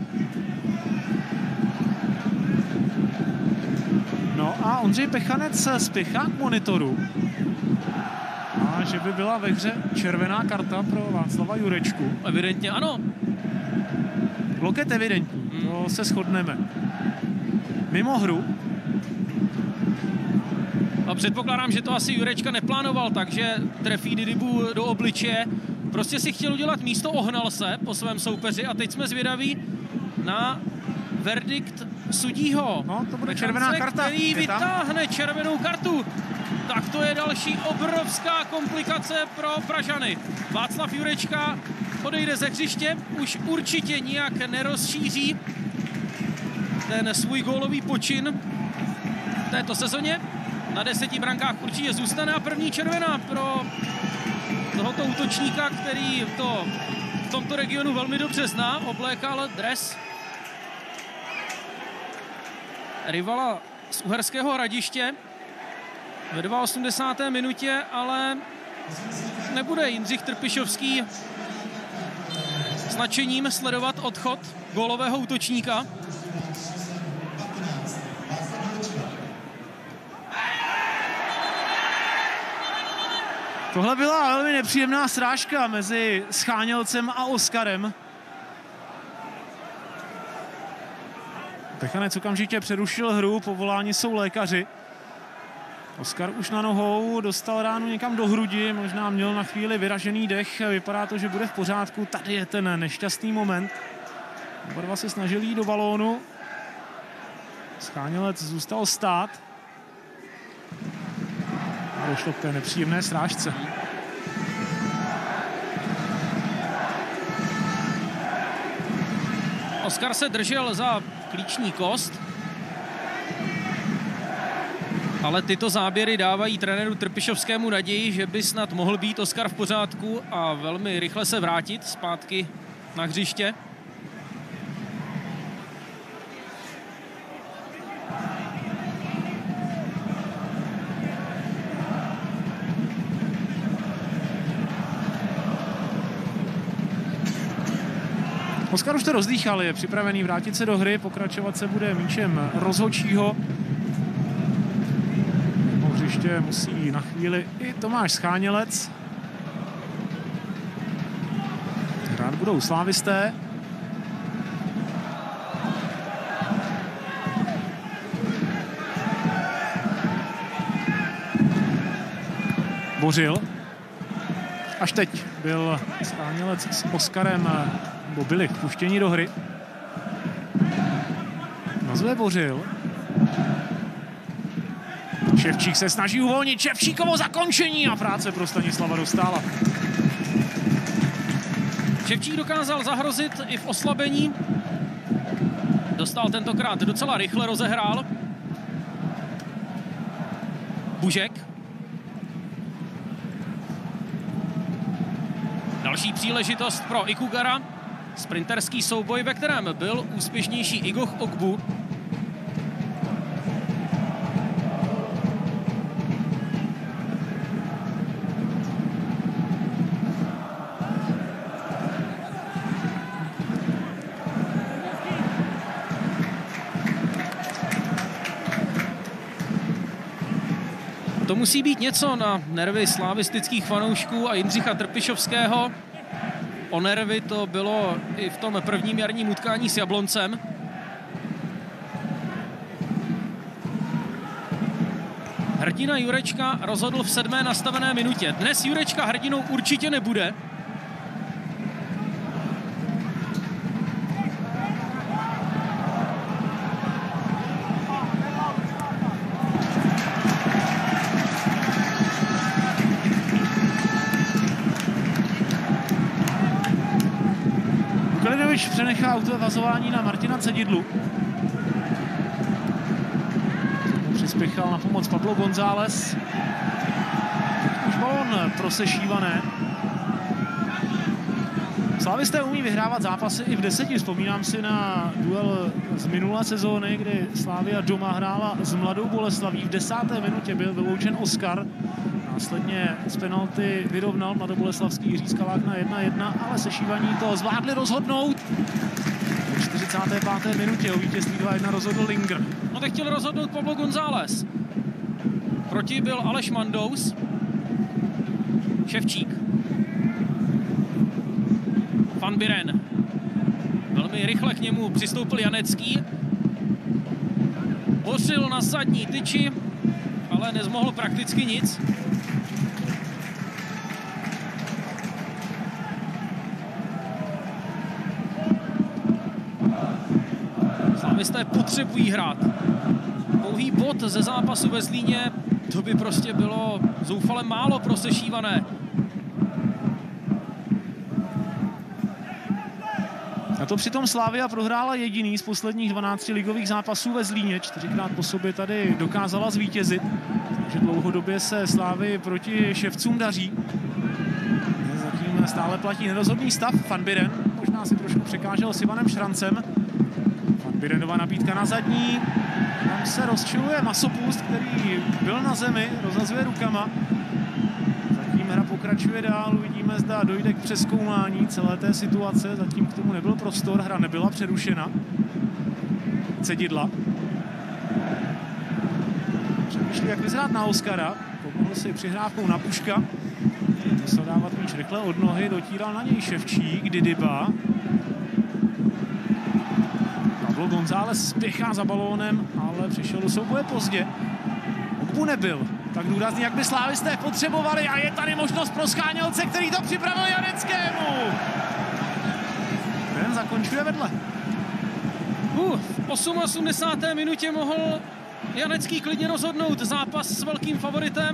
[SPEAKER 15] No a Ondřej Pechanec spěchá k monitoru. A že by byla ve hře červená karta pro Václava Jurečku.
[SPEAKER 14] Evidentně ano.
[SPEAKER 15] Loket evidentní, hmm. to se shodneme. Mimo hru.
[SPEAKER 14] A předpokládám, že to asi Jurečka neplánoval, takže trefí Didybu do obličeje. Prostě si chtěl udělat místo, ohnal se po svém soupeři a teď jsme zvědaví na verdikt sudího.
[SPEAKER 15] No, to bude červená karta.
[SPEAKER 14] Který vytáhne červenou kartu. Tak to je další obrovská komplikace pro Pražany. Václav Jurečka odejde ze hřiště, už určitě nijak nerozšíří ten svůj gólový počin v této sezóně. Na deseti brankách určitě zůstane a první červená pro tohoto útočníka, který to tomto regionu velmi dobře zná, oblékal dres rivala z Uherského Hradiště ve osmdesáté druhé minutě, ale nebude Jindřich Trpišovský s nadšením sledovat odchod gólového útočníka.
[SPEAKER 15] Tohle byla velmi nepříjemná srážka mezi Schánělcem a Oskarem. Pechanec okamžitě přerušil hru, povoláni jsou lékaři. Oskar už na nohou, dostal ránu někam do hrudi, možná měl na chvíli vyražený dech, vypadá to, že bude v pořádku. Tady je ten nešťastný moment. Oba dva se snažili jít do balónu. Schánělec zůstal stát. Došlo k té nepříjemné srážce.
[SPEAKER 14] Oskar se držel za klíční kost, ale tyto záběry dávají trenéru Trpišovskému naději, že by snad mohl být Oskar v pořádku a velmi rychle se vrátit zpátky na hřiště.
[SPEAKER 15] Oskar už to rozdýchal, je připravený vrátit se do hry, pokračovat se bude míčem rozhodčího. Po hřiště musí na chvíli i Tomáš Schánělec. Hrát budou slávisté. Bořil. Až teď byl Schánělec s Oskarem, nebo byli puštěni do hry. Nazve Bořil. Ševčík se snaží uvolnit Ševčíkovo zakončení a práce pro Stanislava Dostála.
[SPEAKER 14] Ševčík dokázal zahrozit i v oslabení. Dostal tentokrát docela rychle, rozehrál. Bužek. Další příležitost pro Ikugara. Sprinterský souboj, ve kterém byl úspěšnější Igoch Ogbu. To musí být něco na nervy slavistických fanoušků a Jindřicha Trpišovského. O nervy to bylo i v tom prvním jarním utkání s Jabloncem. Hrdina Jurečka rozhodl v sedmé nastavené minutě. Dnes Jurečka hrdinou určitě nebude.
[SPEAKER 15] Přenechá auto vazování na Martina Cedidlu. Přispěchal na pomoc Pablo González. Už balon prosešívané. Slávisté umí vyhrávat zápasy i v deseti. Vzpomínám si na duel z minulé sezóny, kdy Slavia doma hrála s Mladou Boleslaví. V desáté minutě byl vyloučen Oskar. Následně z penalty vyrovnal mladoboleslavský Jiří Skalák na jedna jedna, ale sešívaní to zvládli rozhodnout. V čtyřicáté páté minutě o vítězství dva jedna rozhodl Linger.
[SPEAKER 14] No teď chtěl rozhodnout Pablo González. Proti byl Aleš Mandous. Ševčík. Van Biren. Velmi rychle k němu přistoupil Janecký. Bořil na zadní tyči, ale nezmohl prakticky nic. Slavisté potřebují hrát. Pouhý bod ze zápasu ve Zlíně, to by prostě bylo zoufale málo pro sešívané.
[SPEAKER 15] A to přitom Slavia prohrála jediný z posledních dvanácti ligových zápasů ve Zlíně. Čtyřikrát po sobě tady dokázala zvítězit. Takže dlouhodobě se Slavii proti Ševcům daří. Zatím stále platí nerozhodný stav. Van Biren možná si trošku překážel s Ivanem Šrancem. Van Birenova nabídka na zadní. Tam se rozčiluje Masopust, který byl na zemi, rozhazuje rukama. Zatím hra pokračuje dál, uvidíme, zda dojde k přezkoumání celé té situace. Zatím k tomu nebyl prostor, hra nebyla přerušena. Cedidla. Přemýšlí, jak vyzrát na Oskara. Pomohl si přihrávkou na Puška. Musel dávat míč rychle od nohy, dotíral na něj Ševčík, Didyba. Pablo González spěchá za balónem, ale přišel do souboje pozdě. Ogbu nebyl tak důrazný, jak by slávisté potřebovali, a je tady možnost pro Schánělce, který to připravil Janeckému. Ten zakončuje vedle.
[SPEAKER 14] Uh, v osmdesáté osmé minutě mohl Janecký klidně rozhodnout zápas s velkým favoritem.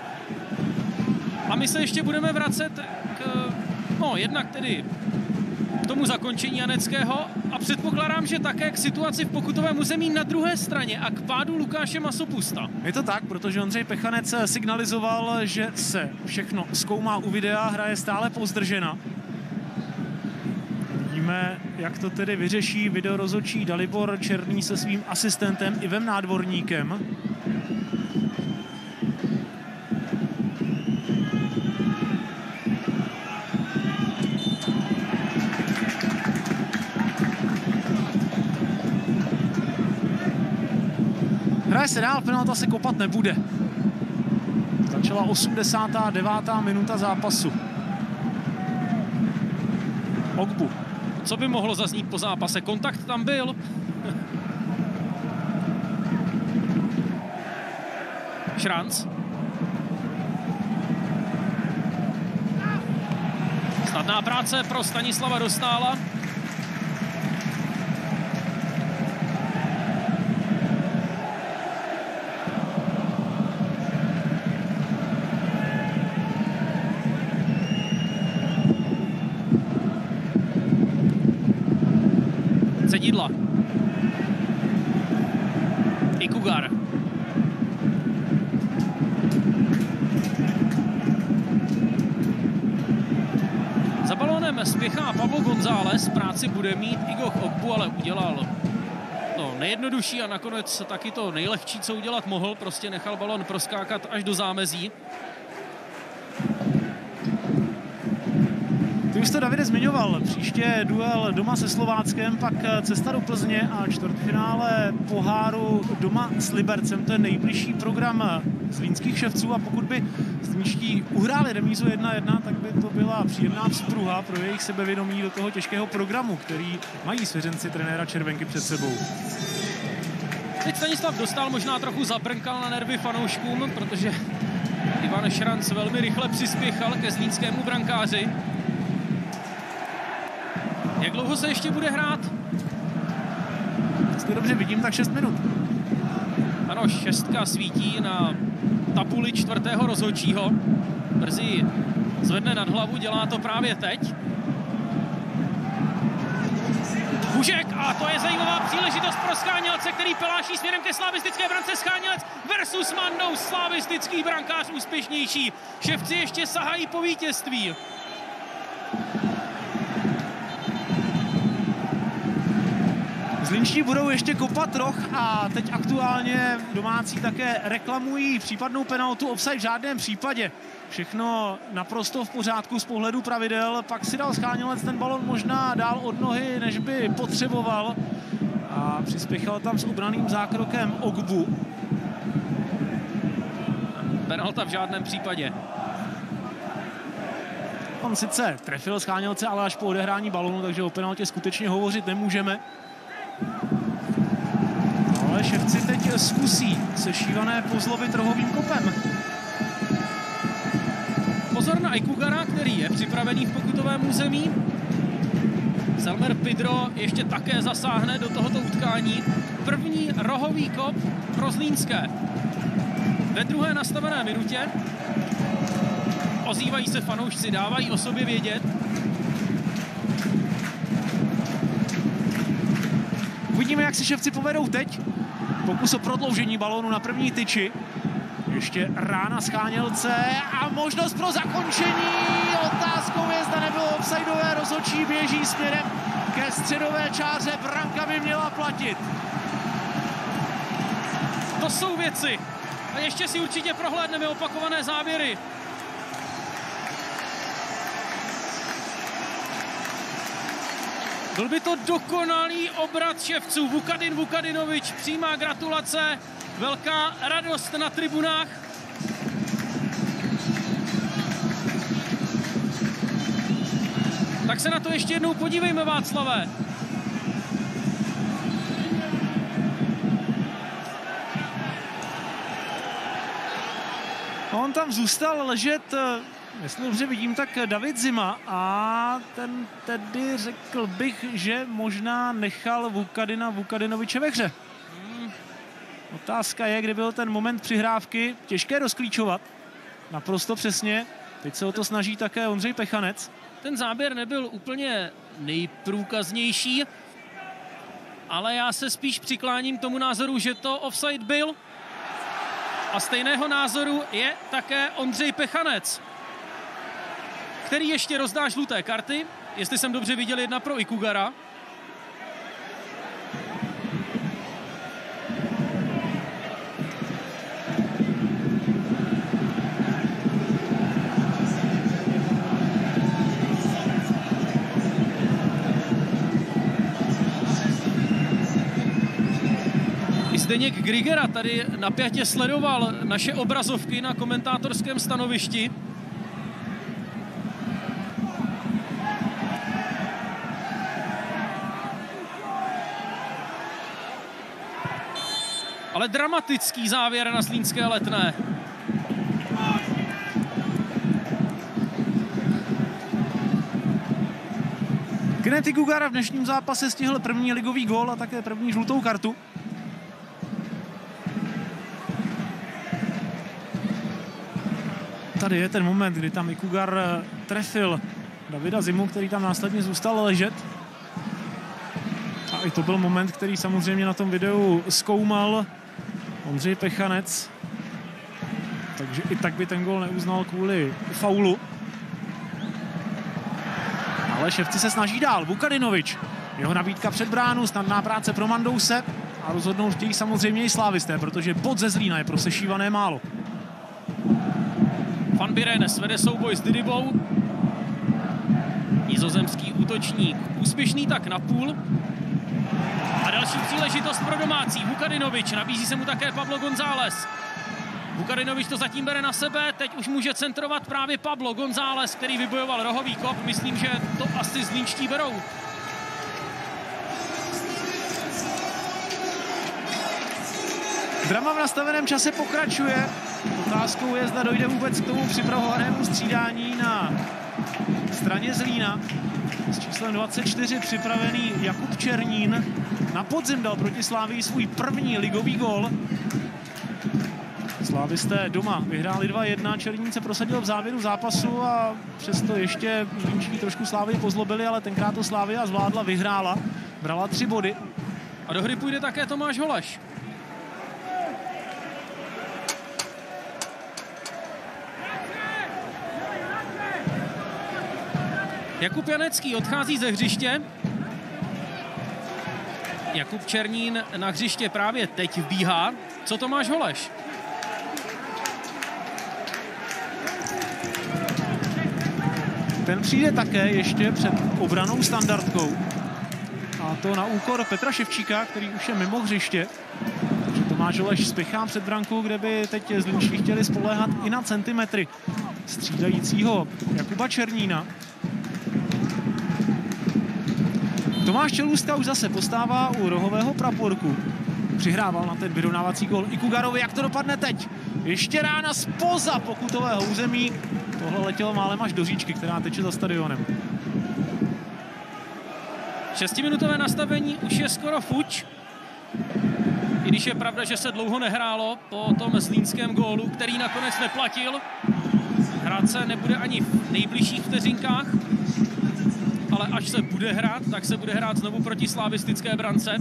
[SPEAKER 14] A my se ještě budeme vracet k, no, jednak tedy k tomu zakončení Janeckého a předpokládám, že také k situaci v pokutovém území na druhé straně a k pádu Lukáše Masopusta.
[SPEAKER 15] Je to tak, protože Ondřej Pechanec signalizoval, že se všechno zkoumá u videa, hra je stále pozdržena. Vidíme, jak to tedy vyřeší videorozhodčí Dalibor Černý se svým asistentem Ivem Nádvorníkem. Hraje se dál, penalta se kopat nebude. Začala osmdesátá devátá minuta zápasu. Ogbu.
[SPEAKER 14] Co by mohlo zaznít po zápase? Kontakt tam byl. Šranc. Snadná práce pro Stanislava Dostála. Cedidla. Ikugar. Za balónem spěchá Pablo González, práci bude mít Igoch Ogbu, ale udělal to nejjednodušší a nakonec taky to nejlehčí, co udělat mohl, prostě nechal balón proskákat až do zámezí.
[SPEAKER 15] Ty už to, Davide, zmiňoval. Příště duel doma se Slováckem, pak cesta do Plzně a čtvrtfinále poháru doma s Libercem. To je nejbližší program zlínských ševců a pokud by zlínští uhráli remízu jedna jedna, tak by to byla příjemná vzpruha pro jejich sebevědomí do toho těžkého programu, který mají svěřenci trenéra Červenky před sebou.
[SPEAKER 14] Teď Stanislav Dostál možná trochu zabrnkal na nervy fanouškům, protože Ivan Šranc velmi rychle přispěchal ke zlínskému brankáři. Jak dlouho se ještě bude hrát?
[SPEAKER 15] Jestli dobře vidím, tak šest minut.
[SPEAKER 14] Ano, šestka svítí na tabuli čtvrtého rozhodčího. Brzy zvedne nad hlavu, dělá to právě teď. Hužek, a to je zajímavá příležitost pro Schánělce, který peláší směrem ke slavistické brance. Schánělec versus Mandous, slavistický brankář úspěšnější. Ševci ještě sahají po vítězství.
[SPEAKER 15] Zlínští budou ještě kopat roh a teď aktuálně domácí také reklamují případnou penaltu, offside v žádném případě. Všechno naprosto v pořádku z pohledu pravidel, pak si dal Schánělec ten balon možná dál od nohy, než by potřeboval a přispěchal tam s obraným zákrokem Ogbu.
[SPEAKER 14] Penalta v žádném případě.
[SPEAKER 15] On sice trefil Schánělce, ale až po odehrání balonu, takže o penaltě skutečně hovořit nemůžeme. Ale Ševci teď zkusí sešívané pozlovit rohovým kopem.
[SPEAKER 14] Pozor na Ikugara, který je připravený v pokutovém území. Selmer Pidro ještě také zasáhne do tohoto utkání. První rohový kop pro zlínské. Ve druhé nastavené minutě ozývají se fanoušci, dávají o sobě vědět.
[SPEAKER 15] Uvidíme, jak si Ševci povedou teď. Pokus o prodloužení balónu na první tyči. Ještě rána schánělce a možnost pro zakončení. Otázkou je, zda nebylo offsideové, rozhodčí běží směrem ke středové čáře, branka by měla platit.
[SPEAKER 14] To jsou věci. A ještě si určitě prohlédneme opakované záběry. Byl by to dokonalý obrat ševců. Vukadin Vukadinovič, přímá gratulace, velká radost na tribunách. Tak se na to ještě jednou podívejme, Václave.
[SPEAKER 15] On tam zůstal ležet, jestli dobře vidím, tak David Zima a ten tedy řekl bych, že možná nechal Vukadina Vukadinoviče ve hře. Hmm. Otázka je, kdy byl ten moment přihrávky, těžké rozklíčovat, naprosto přesně. Teď se o to snaží také Ondřej Pechanec.
[SPEAKER 14] Ten záběr nebyl úplně nejprůkaznější, ale já se spíš přikláním k tomu názoru, že to offside byl. A stejného názoru je také Ondřej Pechanec, který ještě rozdá žluté karty. Jestli jsem dobře viděl, jedna pro Ikugara. Zdeněk Grigera tady napjatě sledoval naše obrazovky na komentátorském stanovišti. Ale dramatický závěr na zlínské Letné.
[SPEAKER 15] Kenneth Ikugara v dnešním zápase stihl první ligový gól a také první žlutou kartu. Tady je ten moment, kdy tam Ikugar trefil Davida Zimu, který tam následně zůstal ležet. A i to byl moment, který samozřejmě na tom videu zkoumal Ondřej Pechanec. Takže i tak by ten gól neuznal kvůli faulu. Ale ševci se snaží dál. Vukadinovič. Jeho nabídka před bránu, snadná práce pro Mandouse. A rozhodnout chtějí samozřejmě i slávisté, protože bod ze Zlína je pro sešívané málo.
[SPEAKER 14] Van Buren svede souboj s Didybou. Nizozemský útočník úspěšný tak na půl. A další příležitost pro domácí. Vukadinovič, nabízí se mu také Pablo González. Vukadinovič to zatím bere na sebe, teď už může centrovat právě Pablo González, který vybojoval rohový kop. Myslím, že to asi zlínští berou.
[SPEAKER 15] Drama v nastaveném čase pokračuje. Otázkou je, zda dojde vůbec k tomu připravovanému střídání na straně Zlína. S číslem dvacet čtyři připravený Jakub Černín na podzim dal proti Slávii svůj první ligový gól. Slávisté doma vyhráli dva jedna, Černín se prosadil v závěru zápasu a přesto ještě zlínští trošku Slávii pozlobili, ale tenkrát to Slávia zvládla, vyhrála, brala tři body.
[SPEAKER 14] A do hry půjde také Tomáš Holeš. Jakub Janecký odchází ze hřiště. Jakub Černín na hřiště právě teď vbíhá. Co Tomáš Holeš?
[SPEAKER 15] Ten přijde také ještě před obranou standardkou. A to na úkor Petra Ševčíka, který už je mimo hřiště. Takže Tomáš Holeš spěchá před branku, kde by teď zlínští chtěli spoléhat i na centimetry střídajícího Jakuba Černína. Tomáš Čelůstka už zase postává u rohového praporku. Přihrával na ten vyrovnávací gól Ikugarovi. Jak to dopadne teď? Ještě rána spoza pokutového území. Tohle letělo málem až do říčky, která teče za stadionem.
[SPEAKER 14] Šestiminutové nastavení už je skoro fuč. I když je pravda, že se dlouho nehrálo po tom zlínském gólu, který nakonec neplatil. Hrát se nebude ani v nejbližších vteřinkách. Ale až se bude hrát, tak se bude hrát znovu proti slavistické brance.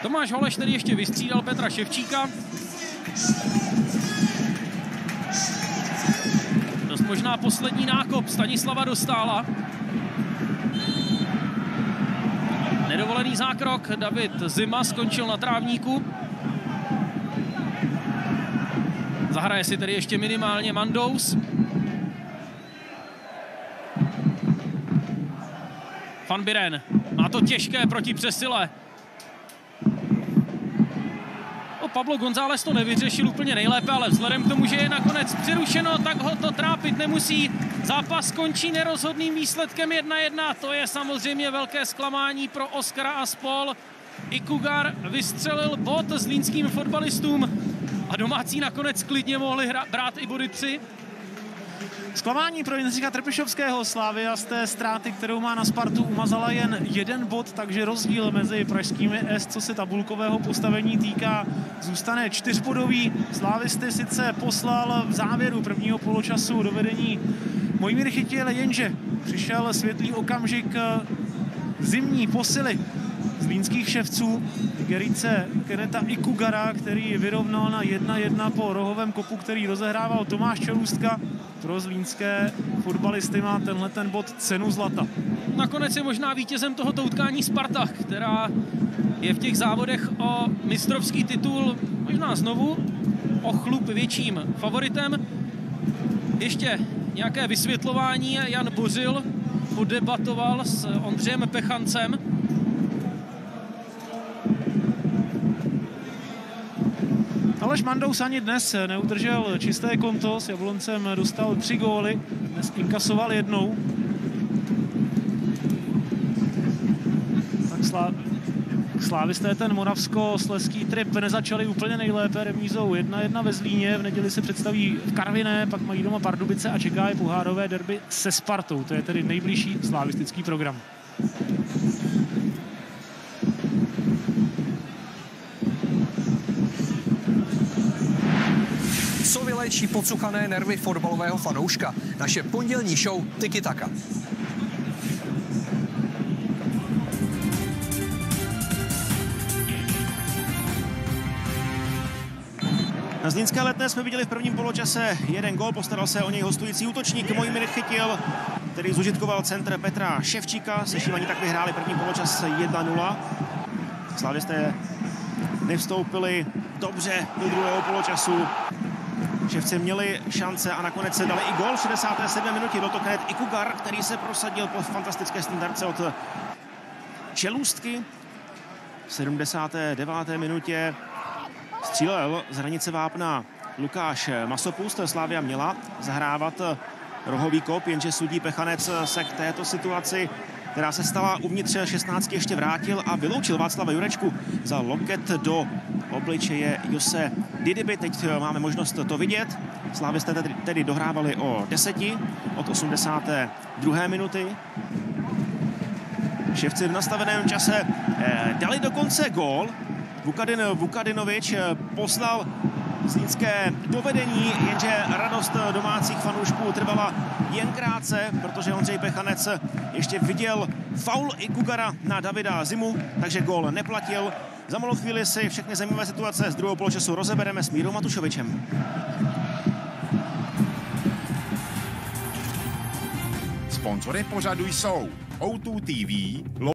[SPEAKER 14] Tomáš Holeš tedy ještě vystřídal Petra Ševčíka. Dost možná poslední nákop Stanislava Dostála. Nedovolený zákrok, David Zima skončil na trávníku. Zahraje si tedy ještě minimálně Mandous. Van Biren má to těžké proti přesile. O, Pablo González to nevyřešil úplně nejlépe, ale vzhledem k tomu, že je nakonec přerušeno, tak ho to trápit nemusí. Zápas skončí nerozhodným výsledkem jedna jedna. To je samozřejmě velké zklamání pro Oskara a spol. I Kugar vystřelil bod zlínským fotbalistům a domácí nakonec klidně mohli hra, brát i body tři.
[SPEAKER 15] Zklamání pro Jindřicha Trpišovského. Slavia z té ztráty, kterou má na Spartu, umazala jen jeden bod, takže rozdíl mezi pražskými S, co se tabulkového postavení týká, zůstane čtyřbodový. Slávisty sice poslal v závěru prvního poločasu do vedení Mojmír Chytil, jenže přišel světlý okamžik zimní posily zlínských ševců, Gerice Keneta i Kugara, který vyrovnal na jedna jedna po rohovém kopu, který rozehrával Tomáš Čelůstka. Pro zlínské fotbalisty má tenhle ten bod cenu zlata.
[SPEAKER 14] Nakonec je možná vítězem tohoto utkání Sparta, která je v těch závodech o mistrovský titul možná znovu o chlup větším favoritem. Ještě nějaké vysvětlování. Jan Bořil podebatoval s Ondřejem Pechancem.
[SPEAKER 15] Aleš Mandous ani dnes neudržel čisté konto, s Jabloncem dostal tři góly, dnes inkasoval jednou. Tak slá... slávisté ten moravsko-slezský trip nezačali úplně nejlépe, remízou jedna jedna ve Zlíně, v neděli se představí v Karviné, pak mají doma Pardubice a čeká je pohárové derby se Spartou, to je tedy nejbližší slavistický program.
[SPEAKER 2] Co vyléčí pocuchané nervy fotbalového fanouška? Naše pondělní show Tiki Taka.
[SPEAKER 10] Na zlínské Letné jsme viděli v prvním poločase jeden gól, postaral se o něj hostující útočník Mojmír Chytil, který zužitkoval centr Petra Ševčíka. Sešívaní tak vyhráli první poločas jedna nula. Slavisté nevstoupili dobře do druhého poločasu. Ševci měli šance a nakonec se dali i gól v šedesáté sedmé minutě. Byl to hned i Kugar, který se prosadil po fantastické standardce od Čelůstky. V sedmdesáté deváté minutě střílel z hranice vápna Lukáš Masopust. Slavia měla zahrávat rohový kop, jenže sudí Pechanec se k této situaci, která se stala uvnitř šestnáctky, ještě vrátil a vyloučil Václava Jurečku za loket do obličeje Jose Didyby. Teď máme možnost to vidět. Slávisté tedy, tedy dohrávali o deseti od osmdesáté druhé minuty. Ševci v nastaveném čase eh, dali dokonce gól. Vukadin Vukadinovič poslal zlínské dovedení, jenže radost domácích fanoušků trvala jen krátce, protože Ondřej Pechanec ještě viděl faul i Kugara na Davida Zimu, takže gól neplatil. Za malou chvíli si všechny zajímavé situace z druhého poločasu rozebereme s Mírou Matušovičem.
[SPEAKER 9] Sponzory pořadu jsou ó dva T V,